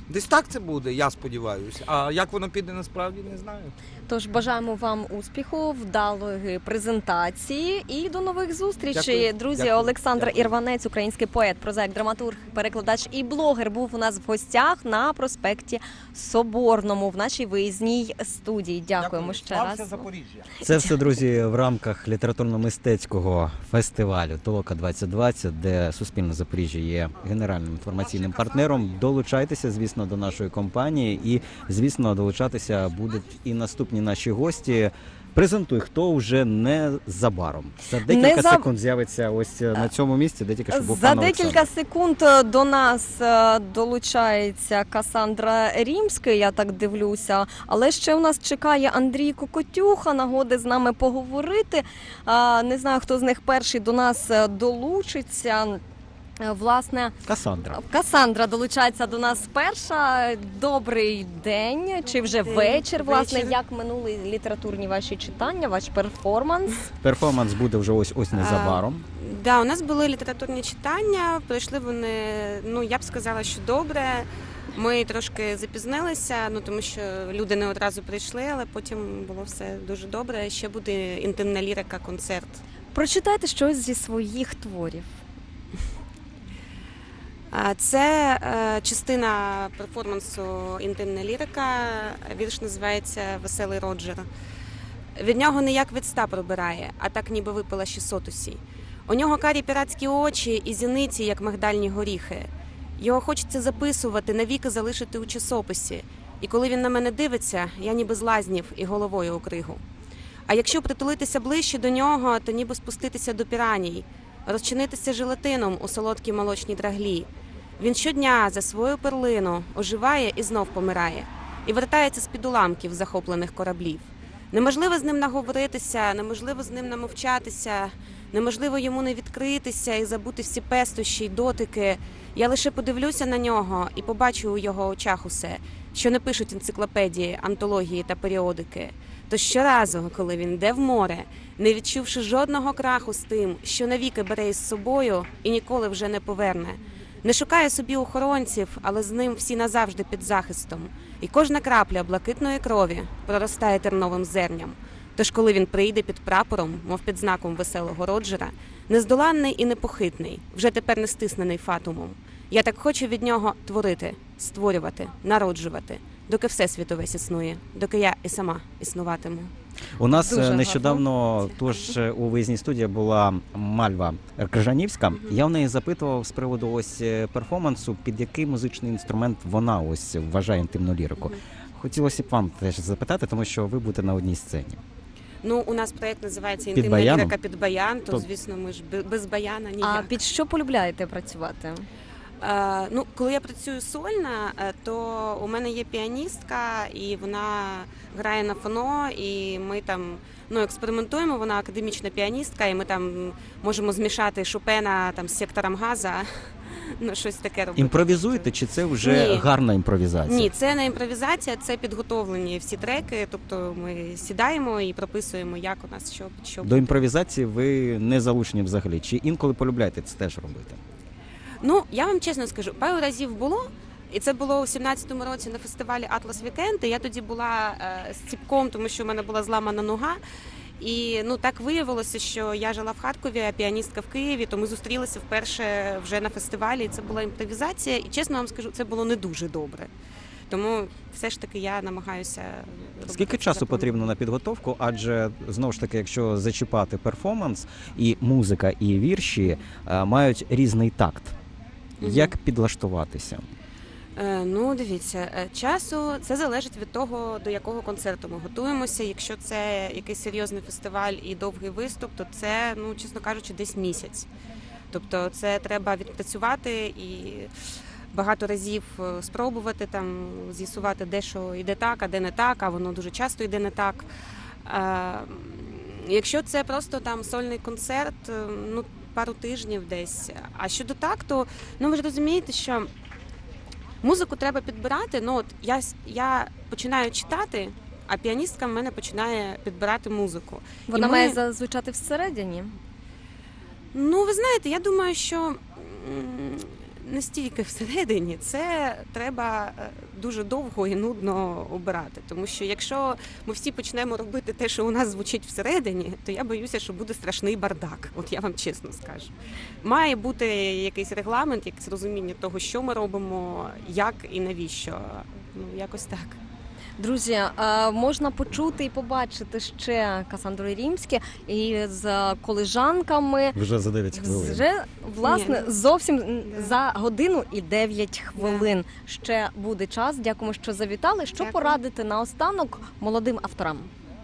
Десь так це буде, я сподіваюся. А як воно піде насправді, не знаю. Тож бажаємо вам успіху, вдалої презентації і до нових зустрічей. Дякую. Друзі, Дякую. Олександр Дякую. Ірванець, український поет, прозаїк, драматург, перекладач і блогер, був у нас в гостях на проспекті Соборному в нашій виїзній студії. Дякуємо ще Слався раз. Запоріжжя. Це все, друзі, в рамках літературно-мистецького фестивалю Толока двадцять двадцять, де Суспільне Запоріжжя є генеральним інформаційним партнером. Долучайтеся, звісно, до нашої компанії і, звісно, долучатися будуть і наступні наші гості. Презентуй, хто вже незабаром. За декілька Не за- секунд з'явиться ось на цьому місці, де тільки що був За пан декілька Олександр. секунд до нас е, долучається Касандра Рімський, я так дивлюся. Але ще у нас чекає Андрій Кокотюха, нагоди з нами поговорити. Е, Не знаю, хто з них перший до нас е, долучиться. Е, Власне, Касандра. Касандра долучається до нас перша. Добрий день, чи вже День, вечір, власне, вечір. як минули літературні ваші читання, ваш перформанс? Перформанс буде вже ось ось незабаром. Да, у нас були літературні читання. Пройшли вони, ну я б сказала, що добре. Ми трошки запізнилися, ну тому що люди не одразу прийшли, але потім було все дуже добре. Ще буде інтимна лірика, концерт. Прочитайте щось зі своїх творів. А Це е, частина перформансу «Інтимна лірика». Вірш називається «Веселий Роджер». Від нього не як від ста пробирає, а так ніби випила шістсот усі. У нього карі піратські очі і зіниці, як мигдальні горіхи. Його хочеться записувати, навіки залишити у часописі. І коли він на мене дивиться, я ніби злазнів і головою у кригу. А якщо притулитися ближче до нього, то ніби спуститися до піраній, розчинитися желатином у солодкій молочній драглі. Він щодня за свою перлину оживає і знов помирає, і вертається з-під уламків захоплених кораблів. Неможливо з ним наговоритися, неможливо з ним намовчатися, неможливо йому не відкритися і забути всі пестощі й дотики. Я лише подивлюся на нього і побачу у його очах усе, що не пишуть енциклопедії, антології та періодики. То щоразу, коли він йде в море, не відчувши жодного краху з тим, що навіки бере із собою і ніколи вже не поверне. Не шукає собі охоронців, але з ним всі назавжди під захистом. І кожна крапля блакитної крові проростає терновим зерням. Тож коли він прийде під прапором, мов під знаком веселого Роджера, нездоланний і непохитний, вже тепер не стиснений фатумом. Я так хочу від нього творити, створювати, народжувати, доки всесвіт увесь існує, доки я і сама існуватиму. У нас Дуже е, гарно. нещодавно тож е, у виїзній студії була Мальва Крижанівська. Я в неї запитував з приводу ось е, перформансу, під який музичний інструмент вона ось вважає інтимну лірику. Хотілося б вам теж запитати, тому що ви будете на одній сцені. Ну, у нас проєкт називається Під «Інтимна баяном? лірика під баян», то, То- звісно, ми ж бе- без баяна А ніяк. під що полюбляєте працювати? Е, ну, коли я працюю сольно, е, то у мене є піаністка, і вона грає на фоно, і ми там ну, експериментуємо. Вона академічна піаністка, і ми там можемо змішати Шопена там з сектором газа. Ну, щось таке робити. Імпровізуєте, чи це вже Ні. гарна імпровізація? Ні, це не імпровізація, це підготовлені всі треки. Тобто ми сідаємо і прописуємо, як у нас що під що. До імпровізації ви не залучені взагалі. Чи інколи полюбляєте це теж робити? Ну, я вам чесно скажу, пару разів було, і це було у сімнадцятому році на фестивалі Атлас Вікенд. І я тоді була е, з ціпком, тому що в мене була зламана нога. І ну так виявилося, що я жила в Харкові, а піаністка в Києві, то ми зустрілися вперше вже на фестивалі. І це була імпровізація. І чесно вам скажу, це було не дуже добре. Тому все ж таки я намагаюся. робити Скільки це часу законно. потрібно на підготовку? Адже знову ж таки, якщо зачіпати перформанс, і музика, і вірші е, мають різний такт. Мгм. Як підлаштуватися? Е, Ну, дивіться, е, часу це залежить від того, до якого концерту ми готуємося. Якщо це якийсь серйозний фестиваль і довгий виступ, то це, ну, чесно кажучи, десь місяць. Тобто це треба відпрацювати і багато разів е, спробувати там з'ясувати, де що йде так, а де не так, а воно дуже часто йде не так. Е, Якщо це просто там сольний концерт, е, ну, пару тижнів десь. А щодо такту, ну ви ж розумієте, що музику треба підбирати. Ну, от я, с- я починаю читати, а піаністка в мене починає підбирати музику. Вона І ми- має зазвучати всередині. Ну, ви знаєте, я думаю, що м, не стільки всередині, це треба е, дуже довго і нудно обирати. Тому що якщо ми всі почнемо робити те, що у нас звучить всередині, то я боюся, що буде страшний бардак. От я вам чесно скажу. Має бути якийсь регламент, якесь розуміння того, що ми робимо, як і навіщо. Ну, якось так. Друзі, е, можна почути і побачити ще Касандру Єрімське і з колежанками. Вже за дев'ять хвилин. Вже, власне, Ні. зовсім за годину і дев'ять хвилин. Ще буде час. Дякуємо, що завітали. Що Дякую. порадити наостанок молодим авторам?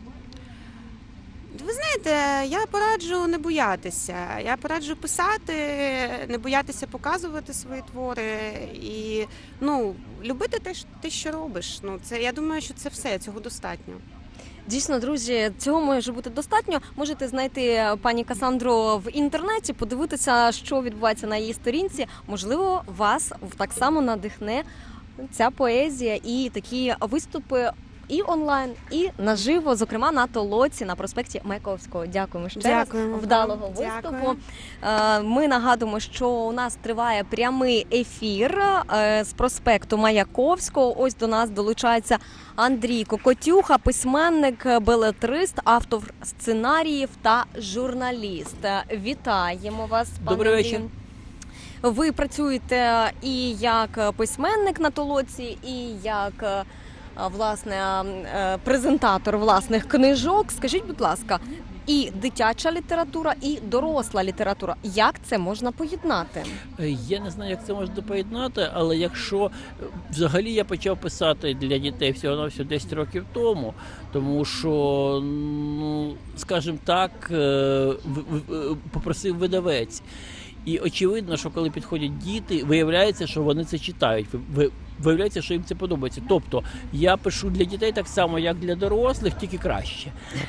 Ви знаєте, я пораджу не боятися. Я пораджу писати, не боятися показувати свої твори і ну, любити те, що- те, що робиш. Ну, це, я думаю, що це все, цього достатньо. Дійсно, друзі, цього може бути достатньо. Можете знайти пані Касандру в інтернеті, подивитися, що відбувається на її сторінці. Можливо, вас так само надихне ця поезія і такі виступи і онлайн, і наживо, зокрема на толоці на проспекті Маяковського. Дякуємо ще Дякуємо раз. вам. Вдалого виступу. Дякую. Е, Ми нагадуємо, що у нас триває прямий ефір е, з проспекту Маяковського. Ось до нас долучається Андрій Кокотюха, письменник, белетрист, автор сценаріїв та журналіст. Вітаємо вас, пане Добрий Андрію. вечір. Ви працюєте і як письменник на толоці, і як е, власне е, презентатор власних книжок. Скажіть, будь ласка, і дитяча література, і доросла література. Як це можна поєднати? Е, Я не знаю, як це можна поєднати, але якщо е, взагалі я почав писати для дітей всього на всього десять років тому, тому що, ну, скажімо так, е, в- в- попросив видавець. І очевидно, що коли підходять діти, виявляється, що вони це читають. Ви- ви- Виявляється, що їм це подобається. Тобто я пишу для дітей так само, як для дорослих, тільки краще.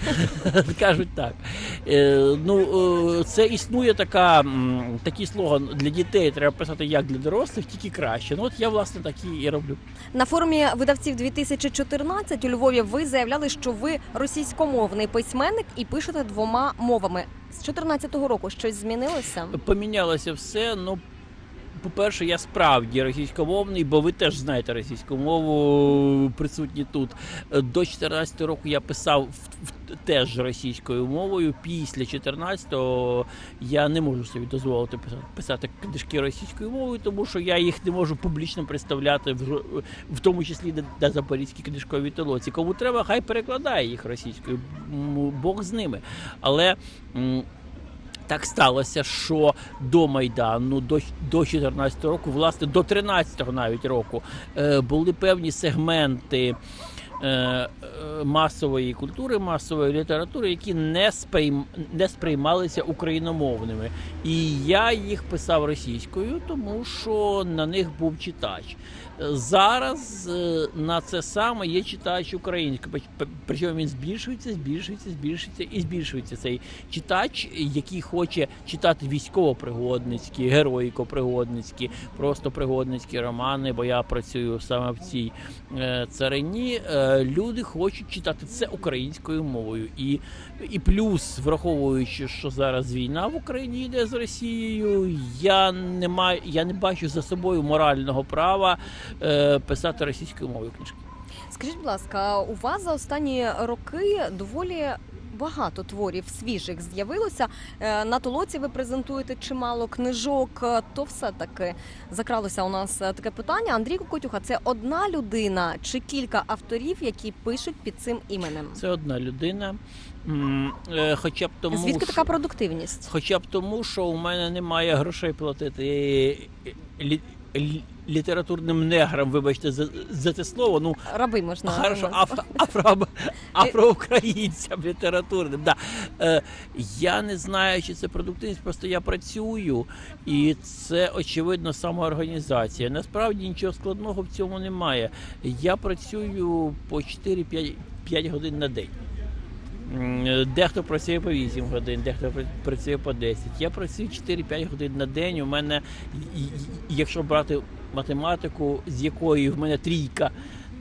Кажуть так. Е, ну, е, це існує така, м, такий слоган: для дітей треба писати як для дорослих, тільки краще. Ну от я, власне, так і- і роблю. На форумі видавців дві тисячі чотирнадцять у Львові ви заявляли, що ви російськомовний письменник і пишете двома мовами. З чотирнадцятого року щось змінилося? Помінялося все. Ну, по-перше, я справді російськомовний, бо ви теж знаєте російську мову, присутні тут. До чотирнадцятого року я писав в- в- теж російською мовою. Після чотирнадцятого я не можу собі дозволити писати, писати книжки російською мовою, тому що я їх не можу публічно представляти, в, в тому числі на, на Запорізькій книжковій толоці. Кому треба, хай перекладає їх російською. М, Бог з ними. Але м, так сталося, що до Майдану, до, до чотирнадцятого року, власне, до тринадцятого навіть року, е, були певні сегменти е, е, масової культури, масової літератури, які не, сприйм, не сприймалися україномовними. І я їх писав російською, тому що на них був читач. Зараз е, на це саме є читач український, П- причому він збільшується, збільшується, збільшується і збільшується цей читач, який хоче читати військово-пригодницькі, героїко-пригодницькі, просто пригодницькі романи, бо я працюю саме в цій е, царині. Е, люди хочуть читати це українською мовою. І, і плюс, враховуючи, що зараз війна в Україні йде з Росією, я не маю, я не бачу за собою морального права е, писати російською мовою книжки. Скажіть, будь ласка, у вас за останні роки доволі багато творів свіжих з'явилося. Е, На толоці ви презентуєте чимало книжок. Е, То все-таки закралося у нас е, таке питання. Андрій Кокотюха – це одна людина чи кілька авторів, які пишуть під цим іменем? Це одна людина. М, е, Хоча б тому, Звідки що- така продуктивність? Хоча б тому, що у мене немає грошей платити лі, лі, літературним неграм, вибачте за, за це слово. Ну, Раби можна. хорошо, назвати. афро, афро, афроукраїнцям літературним. Да. Е, я не знаю, чи це продуктивність, просто я працюю, і це, очевидно, самоорганізація. Насправді нічого складного в цьому немає. Я працюю по чотири-п'ять годин на день. М, Дехто працює по вісім годин, дехто пр- працює по десять. Я працюю чотири-п'ять годин на день. У мене, і- і- якщо брати математику, з якої в мене трійка,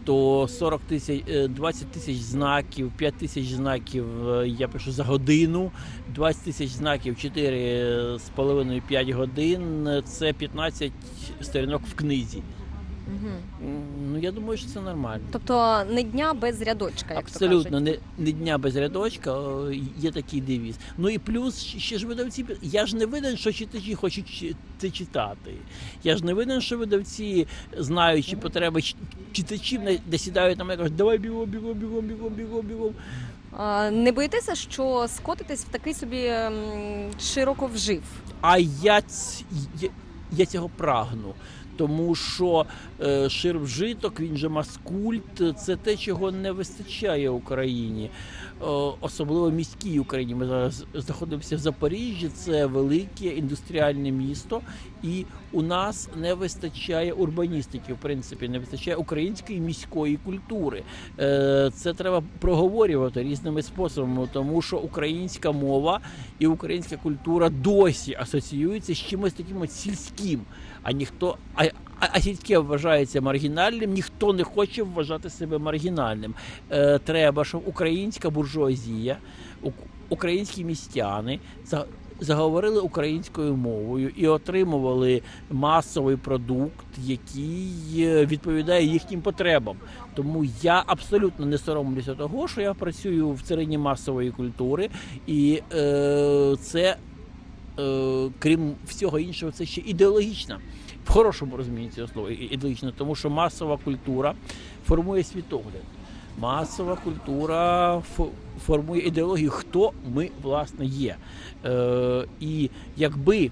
то сорок тисяч, двадцять тисяч знаків, п'ять тисяч знаків я пишу за годину, двадцять тисяч знаків чотири з половиною - п'ять годин, це п'ятнадцять сторінок в книзі. Угу. Ну, я думаю, що це нормально. Тобто не дня без рядочка, як Абсолютно, то кажуть. не, не дня без рядочка, о, є такий девіз. Ну і плюс, ще ж видавці, я ж не виден, що читачі хочуть це читати. Я ж не виден, що видавці, знаючи потреби читачів, не сідають на мене і кажуть, давай бігом, бігом, бігом, бігом, бігом, бігом. А, не боїтеся, що скотитесь в такий собі м, широковжив? А я, ць- я, я цього прагну. Тому що е, ширвжиток, він же маскульт, це те, чого не вистачає Україні, е, особливо міській Україні. Ми зараз знаходимося в Запоріжжі, це велике індустріальне місто, і у нас не вистачає урбаністики, в принципі, не вистачає української міської культури. Е, це треба проговорювати різними способами, тому що українська мова і українська культура досі асоціюються з чимось таким от сільським. А ніхто, а, а, а сільське вважається маргінальним, ніхто не хоче вважати себе маргінальним. Е, треба, щоб українська буржуазія, у, українські містяни за, заговорили українською мовою і отримували масовий продукт, який відповідає їхнім потребам. Тому я абсолютно не соромлюся того, що я працюю в царині масової культури, і е, це, Е, крім всього іншого, це ще ідеологічна, в хорошому розумінні цього слова, ідеологічна, тому що масова культура формує світогляд. Масова культура фо- формує ідеологію, хто ми, власне, є. Е, і якби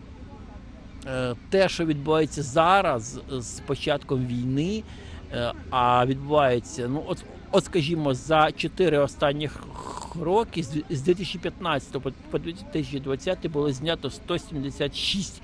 е, те, що відбувається зараз, з початком війни, е, а відбувається, ну, от, от скажімо, за чотири останніх роки, з дві тисячі п'ятнадцятого по дві тисячі двадцятий було знято сто сімдесят шість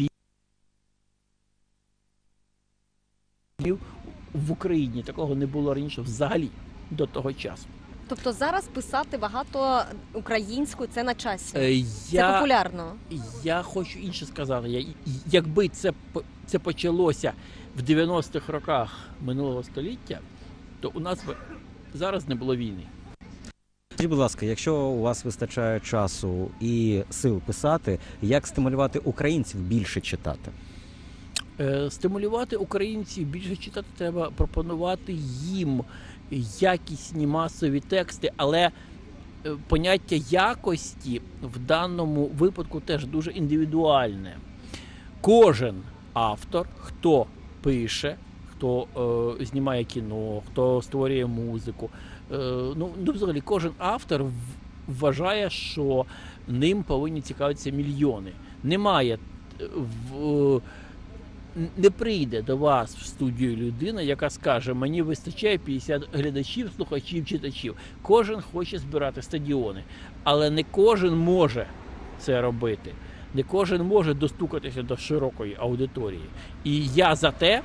фільмів в Україні. Такого не було раніше взагалі до того часу. Тобто зараз писати багато українською – це на часі? Е, Це я, популярно? я хочу інше сказати. Я, якби це, по- це почалося в дев'яностих роках минулого століття, то у нас би зараз не було війни. Скажіть, будь ласка, якщо у вас вистачає часу і сил писати, як стимулювати українців більше читати? Е, Стимулювати українців більше читати треба, пропонувати їм якісні масові тексти, але е, поняття якості в даному випадку теж дуже індивідуальне. Кожен автор, хто пише, хто е, знімає кіно, хто створює музику, е, ну, ну, взагалі, кожен автор в- вважає, що ним повинні цікавитися мільйони. Немає е, в не прийде до вас в студію людина, яка скаже, мені вистачає п'ятдесят глядачів, слухачів, читачів. Кожен хоче збирати стадіони, але не кожен може це робити. Не кожен може достукатися до широкої аудиторії. І я за те,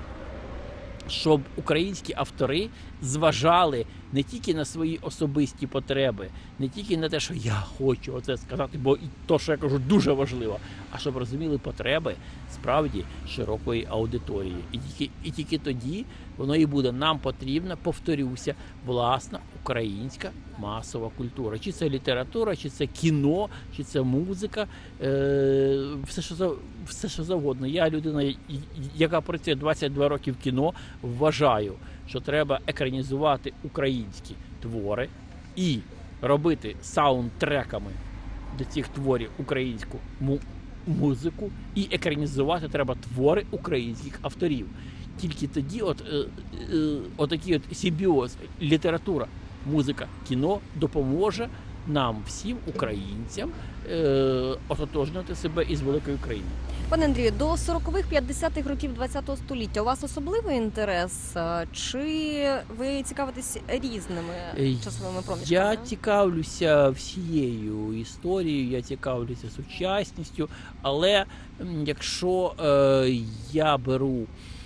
щоб українські автори зважали не тільки на свої особисті потреби, не тільки на те, що я хочу оце сказати, бо і то, що я кажу, дуже важливо, а щоб розуміли потреби справді широкої аудиторії. І тільки, і тільки тоді воно і буде. Нам потрібна, повторюся, власна українська масова культура. Чи це література, чи це кіно, чи це музика, е- все, що за, все, що завгодно. Я людина, яка працює двадцять два роки в кіно, вважаю, що треба екранізувати українські твори і робити саундтреками до цих творів українську му- музику, і екранізувати треба твори українських авторів. Тільки тоді от, е, е, отакий от симбіоз, література, музика, кіно допоможе нам, всім українцям, е, ототожнити себе із великою країною. Пане Андрію, до сорокових-п'ятдесятих років ХХ століття у вас особливий інтерес? е, Чи ви цікавитесь різними Е, часовими проміжками? Я цікавлюся всією історією, я цікавлюся сучасністю, але м, якщо е, я беру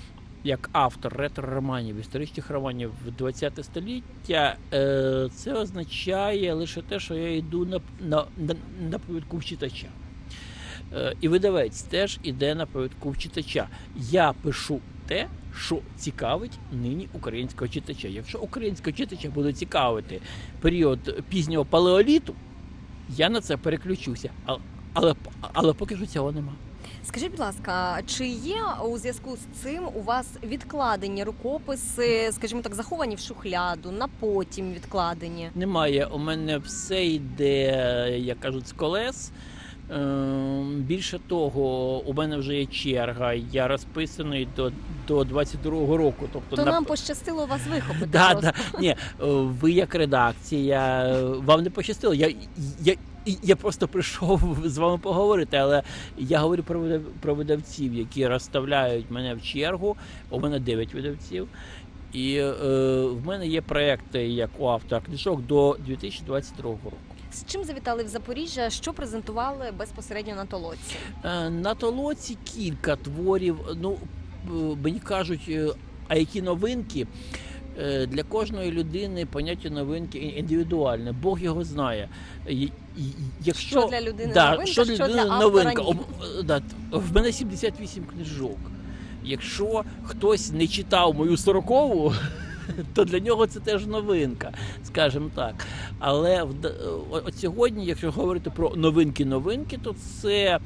як автор ретро-романів, історичних романів ХХ століття, е, це означає лише те, що я йду на, на, на, на повідку в читача. Е, І видавець теж іде на повідку в читача. Я пишу те, що цікавить нині українського читача. Якщо українського читача буде цікавити період пізнього палеоліту, я на це переключуся. Але, але, але поки що цього нема. Скажіть, будь ласка, чи є у зв'язку з цим у вас відкладені рукописи, скажімо так, заховані в шухляду, на потім відкладені? Немає. У мене все йде, як кажуть, з колес. Ем, Більше того, у мене вже є черга, я розписаний до, до двадцять другого року. Тобто То на... нам пощастило вас вихопити Да, просто. да. Ні, ви як редакція, вам не пощастило. Я, я, я просто прийшов з вами поговорити, але я говорю про, видав, про видавців, які розставляють мене в чергу. У мене дев'ять видавців. І е, в мене є проекти, як у автора книжок, до дві тисячі двадцять другого року. З чим завітали в Запоріжжя, що презентували безпосередньо на толоці? Е, На толоці кілька творів. Ну, е, мені кажуть, е, а які новинки? Е, Для кожної людини поняття новинки індивідуальне. Бог його знає. Й- й- Якщо, Що для людини да, новинка, що для що людини для автора новинка? ні. Об- да, в мене сімдесят вісім книжок. Якщо хтось не читав мою сорокову, то для нього це теж новинка, скажімо так. Але в- от сьогодні, якщо говорити про новинки-новинки, то це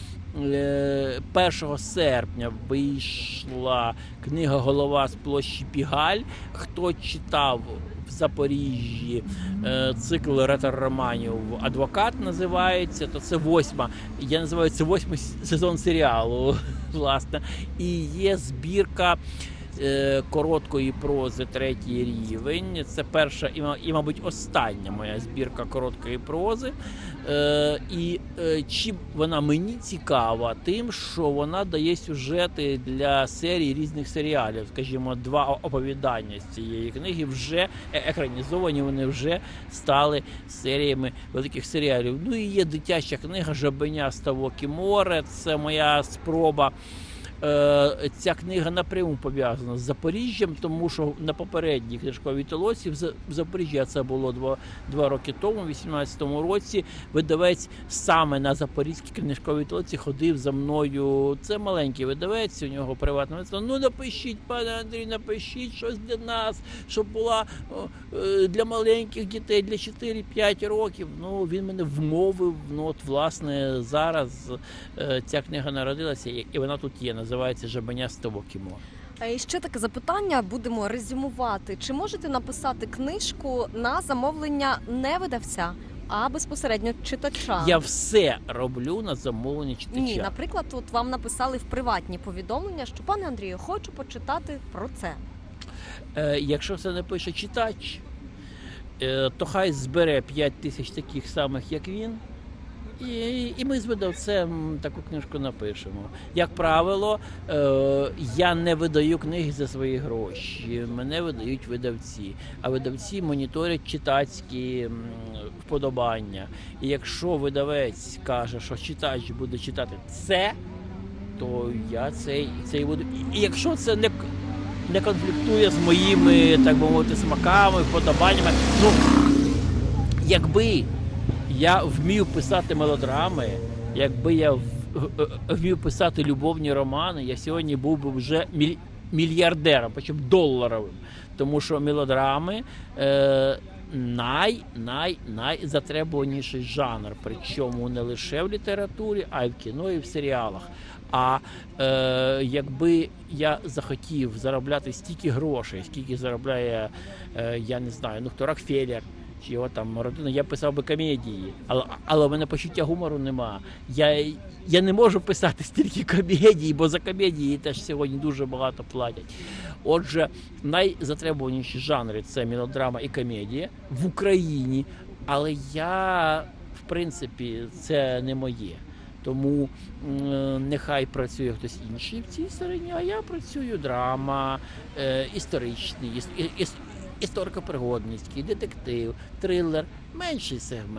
е, першого серпня вийшла книга «Голова з площі Пігаль». Хто читав в Запоріжжі е, цикл ретро-романів «Адвокат» називається, то це восьма, я називаю це восьмий сезон серіалу, власне. І є збірка е, короткої прози «Третій рівень». Це перша і, ма- і, мабуть, остання моя збірка короткої прози. Е, і е, чим вона мені цікава? Тим, що вона дає сюжети для серій різних серіалів. Скажімо, два оповідання з цієї книги вже е- екранізовані, вони вже стали серіями великих серіалів. Ну і є дитяча книга «Жабеня, ставок і море». Це моя спроба. Е, Ця книга напряму пов'язана з Запоріжжям, тому що на попередній книжковій толоці в За- в Запоріжжі, а це було два, два роки тому, у вісімнадцятому році, видавець саме на запорізькій книжковій толоці ходив за мною. Це маленький видавець, у нього приватне видавництво. Ну напишіть, пане Андрій, напишіть щось для нас, щоб була о, е, для маленьких дітей, для чотири-п'ять років. Ну, він мене вмовив. Ну, от, власне, зараз е, ця книга народилася, і і вона тут є. Називається «Жабеня, ставок і море». А і ще таке запитання, будемо резюмувати. Чи можете написати книжку на замовлення не видавця, а безпосередньо читача? Я все роблю на замовлення читача. Ні, наприклад, от вам написали в приватні повідомлення, що пане Андрію, хочу почитати про це. Е, якщо це не пише читач, е, то хай збере п'ять тисяч таких самих, як він, і, і ми з видавцем таку книжку напишемо. Як правило, е, я не видаю книги за свої гроші, мене видають видавці, а видавці моніторять читацькі м, вподобання. І якщо видавець каже, що читач буде читати це, то я цей, цей буду. І якщо це не, не конфліктує з моїми, так би мовити, смаками, вподобаннями, ну, якби я вмів писати мелодрами, якби я в- в- вмів писати любовні романи, я сьогодні був би вже міль- мільярдером, причому доларовим. Тому що мелодрами е, най, най, найзатребуваніший жанр, причому не лише в літературі, а й в кіно і в серіалах. А е, якби я захотів заробляти стільки грошей, скільки заробляє, е, я не знаю, ну хто Рокфеллер, чи його там родина, я писав би комедії, але, але в мене почуття гумору нема. Я, я не можу писати стільки комедій, бо за комедії теж сьогодні дуже багато платять. Отже, найзатребуваніші жанри – це мелодрама і комедія в Україні, але я, в принципі, це не моє. Тому м, нехай працює хтось інший в цій стороні, а я працюю драма, е, історичний, іс, іс, історико-пригодницький, детектив, трилер, менший сегмент.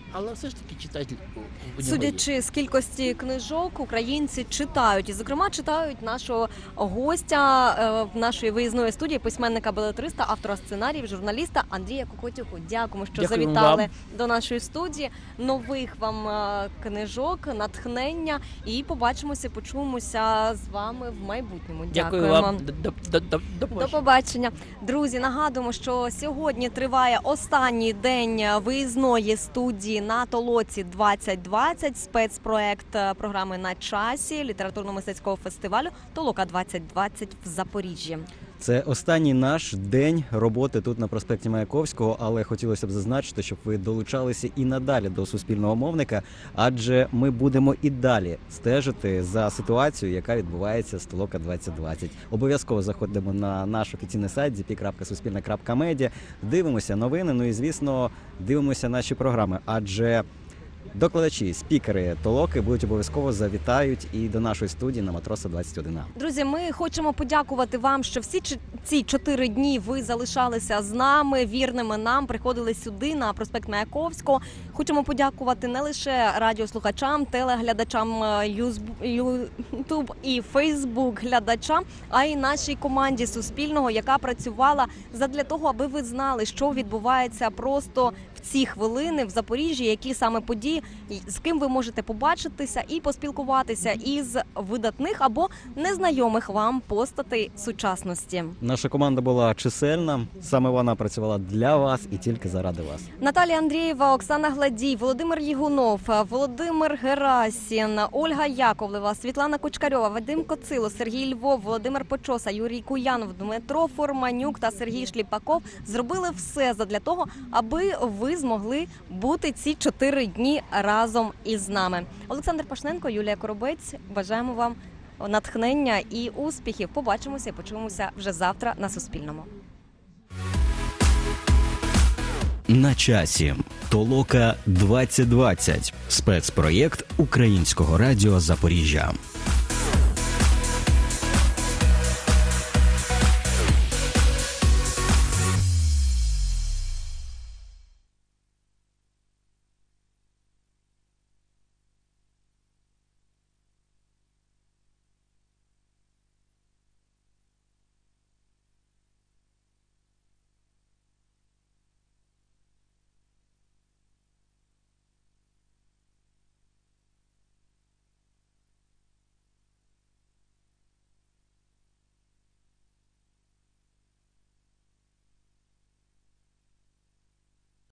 Але все ж таки читатель у- у нього є. Судячи з кількості книжок, українці читають. І, зокрема, читають нашого гостя е, нашої виїзної студії, письменника-белетриста, автора сценаріїв, журналіста Андрія Кокотюку. Дякуємо, що Дякуємо завітали вам. до нашої студії. Нових вам е, книжок, натхнення. І побачимося, почуємося з вами в майбутньому. Дякую Дякуємо. вам. До, до, до, до, до До побачення. побачення. Друзі, нагадуємо, що сьогодні триває останній день виїзної студії на Толоці двадцять двадцять, спецпроект е, програми «На часі» літературно-мистецького фестивалю «Толока двадцять двадцять» в Запоріжжі. Це останній наш день роботи тут на проспекті Маяковського, але хотілося б зазначити, щоб ви долучалися і надалі до суспільного мовника, адже ми будемо і далі стежити за ситуацією, яка відбувається з Толока двадцять двадцять. Обов'язково заходимо на наш офіційний сайт зі пі крапка суспільне крапка медіа, дивимося новини, ну і, звісно, дивимося наші програми, адже докладачі, спікери Толоки будуть обов'язково завітають і до нашої студії на Матроса двадцять один А. Друзі, ми хочемо подякувати вам, що всі чи- ці чотири дні ви залишалися з нами, вірними нам, приходили сюди на проспект Маяковського. Хочемо подякувати не лише радіослухачам, телеглядачам е, Юзб- Ютуб і Фейсбук глядачам, а й нашій команді Суспільного, яка працювала задля того, аби ви знали, що відбувається просто в ці хвилини в Запоріжжі, які саме події, і з ким ви можете побачитися і поспілкуватися із видатних або незнайомих вам постатей сучасності. Наша команда була чисельна, саме вона працювала для вас і тільки заради вас. Наталія Андрієва, Оксана Гладій, Володимир Єгунов, Володимир Герасін, Ольга Яковлева, Світлана Кочкарьова, Вадим Коцило, Сергій Львов, Володимир Почоса, Юрій Куянов, Дмитро Форманюк та Сергій Шліпаков зробили все задля того, аби ви змогли бути ці чотири дні разом із нами. Олександр Пашненко, Юлія Коробець. Бажаємо вам натхнення і успіхів. Побачимося і почуємося вже завтра на Суспільному. На часі. Толока двадцять двадцять. Спецпроєкт Українського радіо Запоріжжя.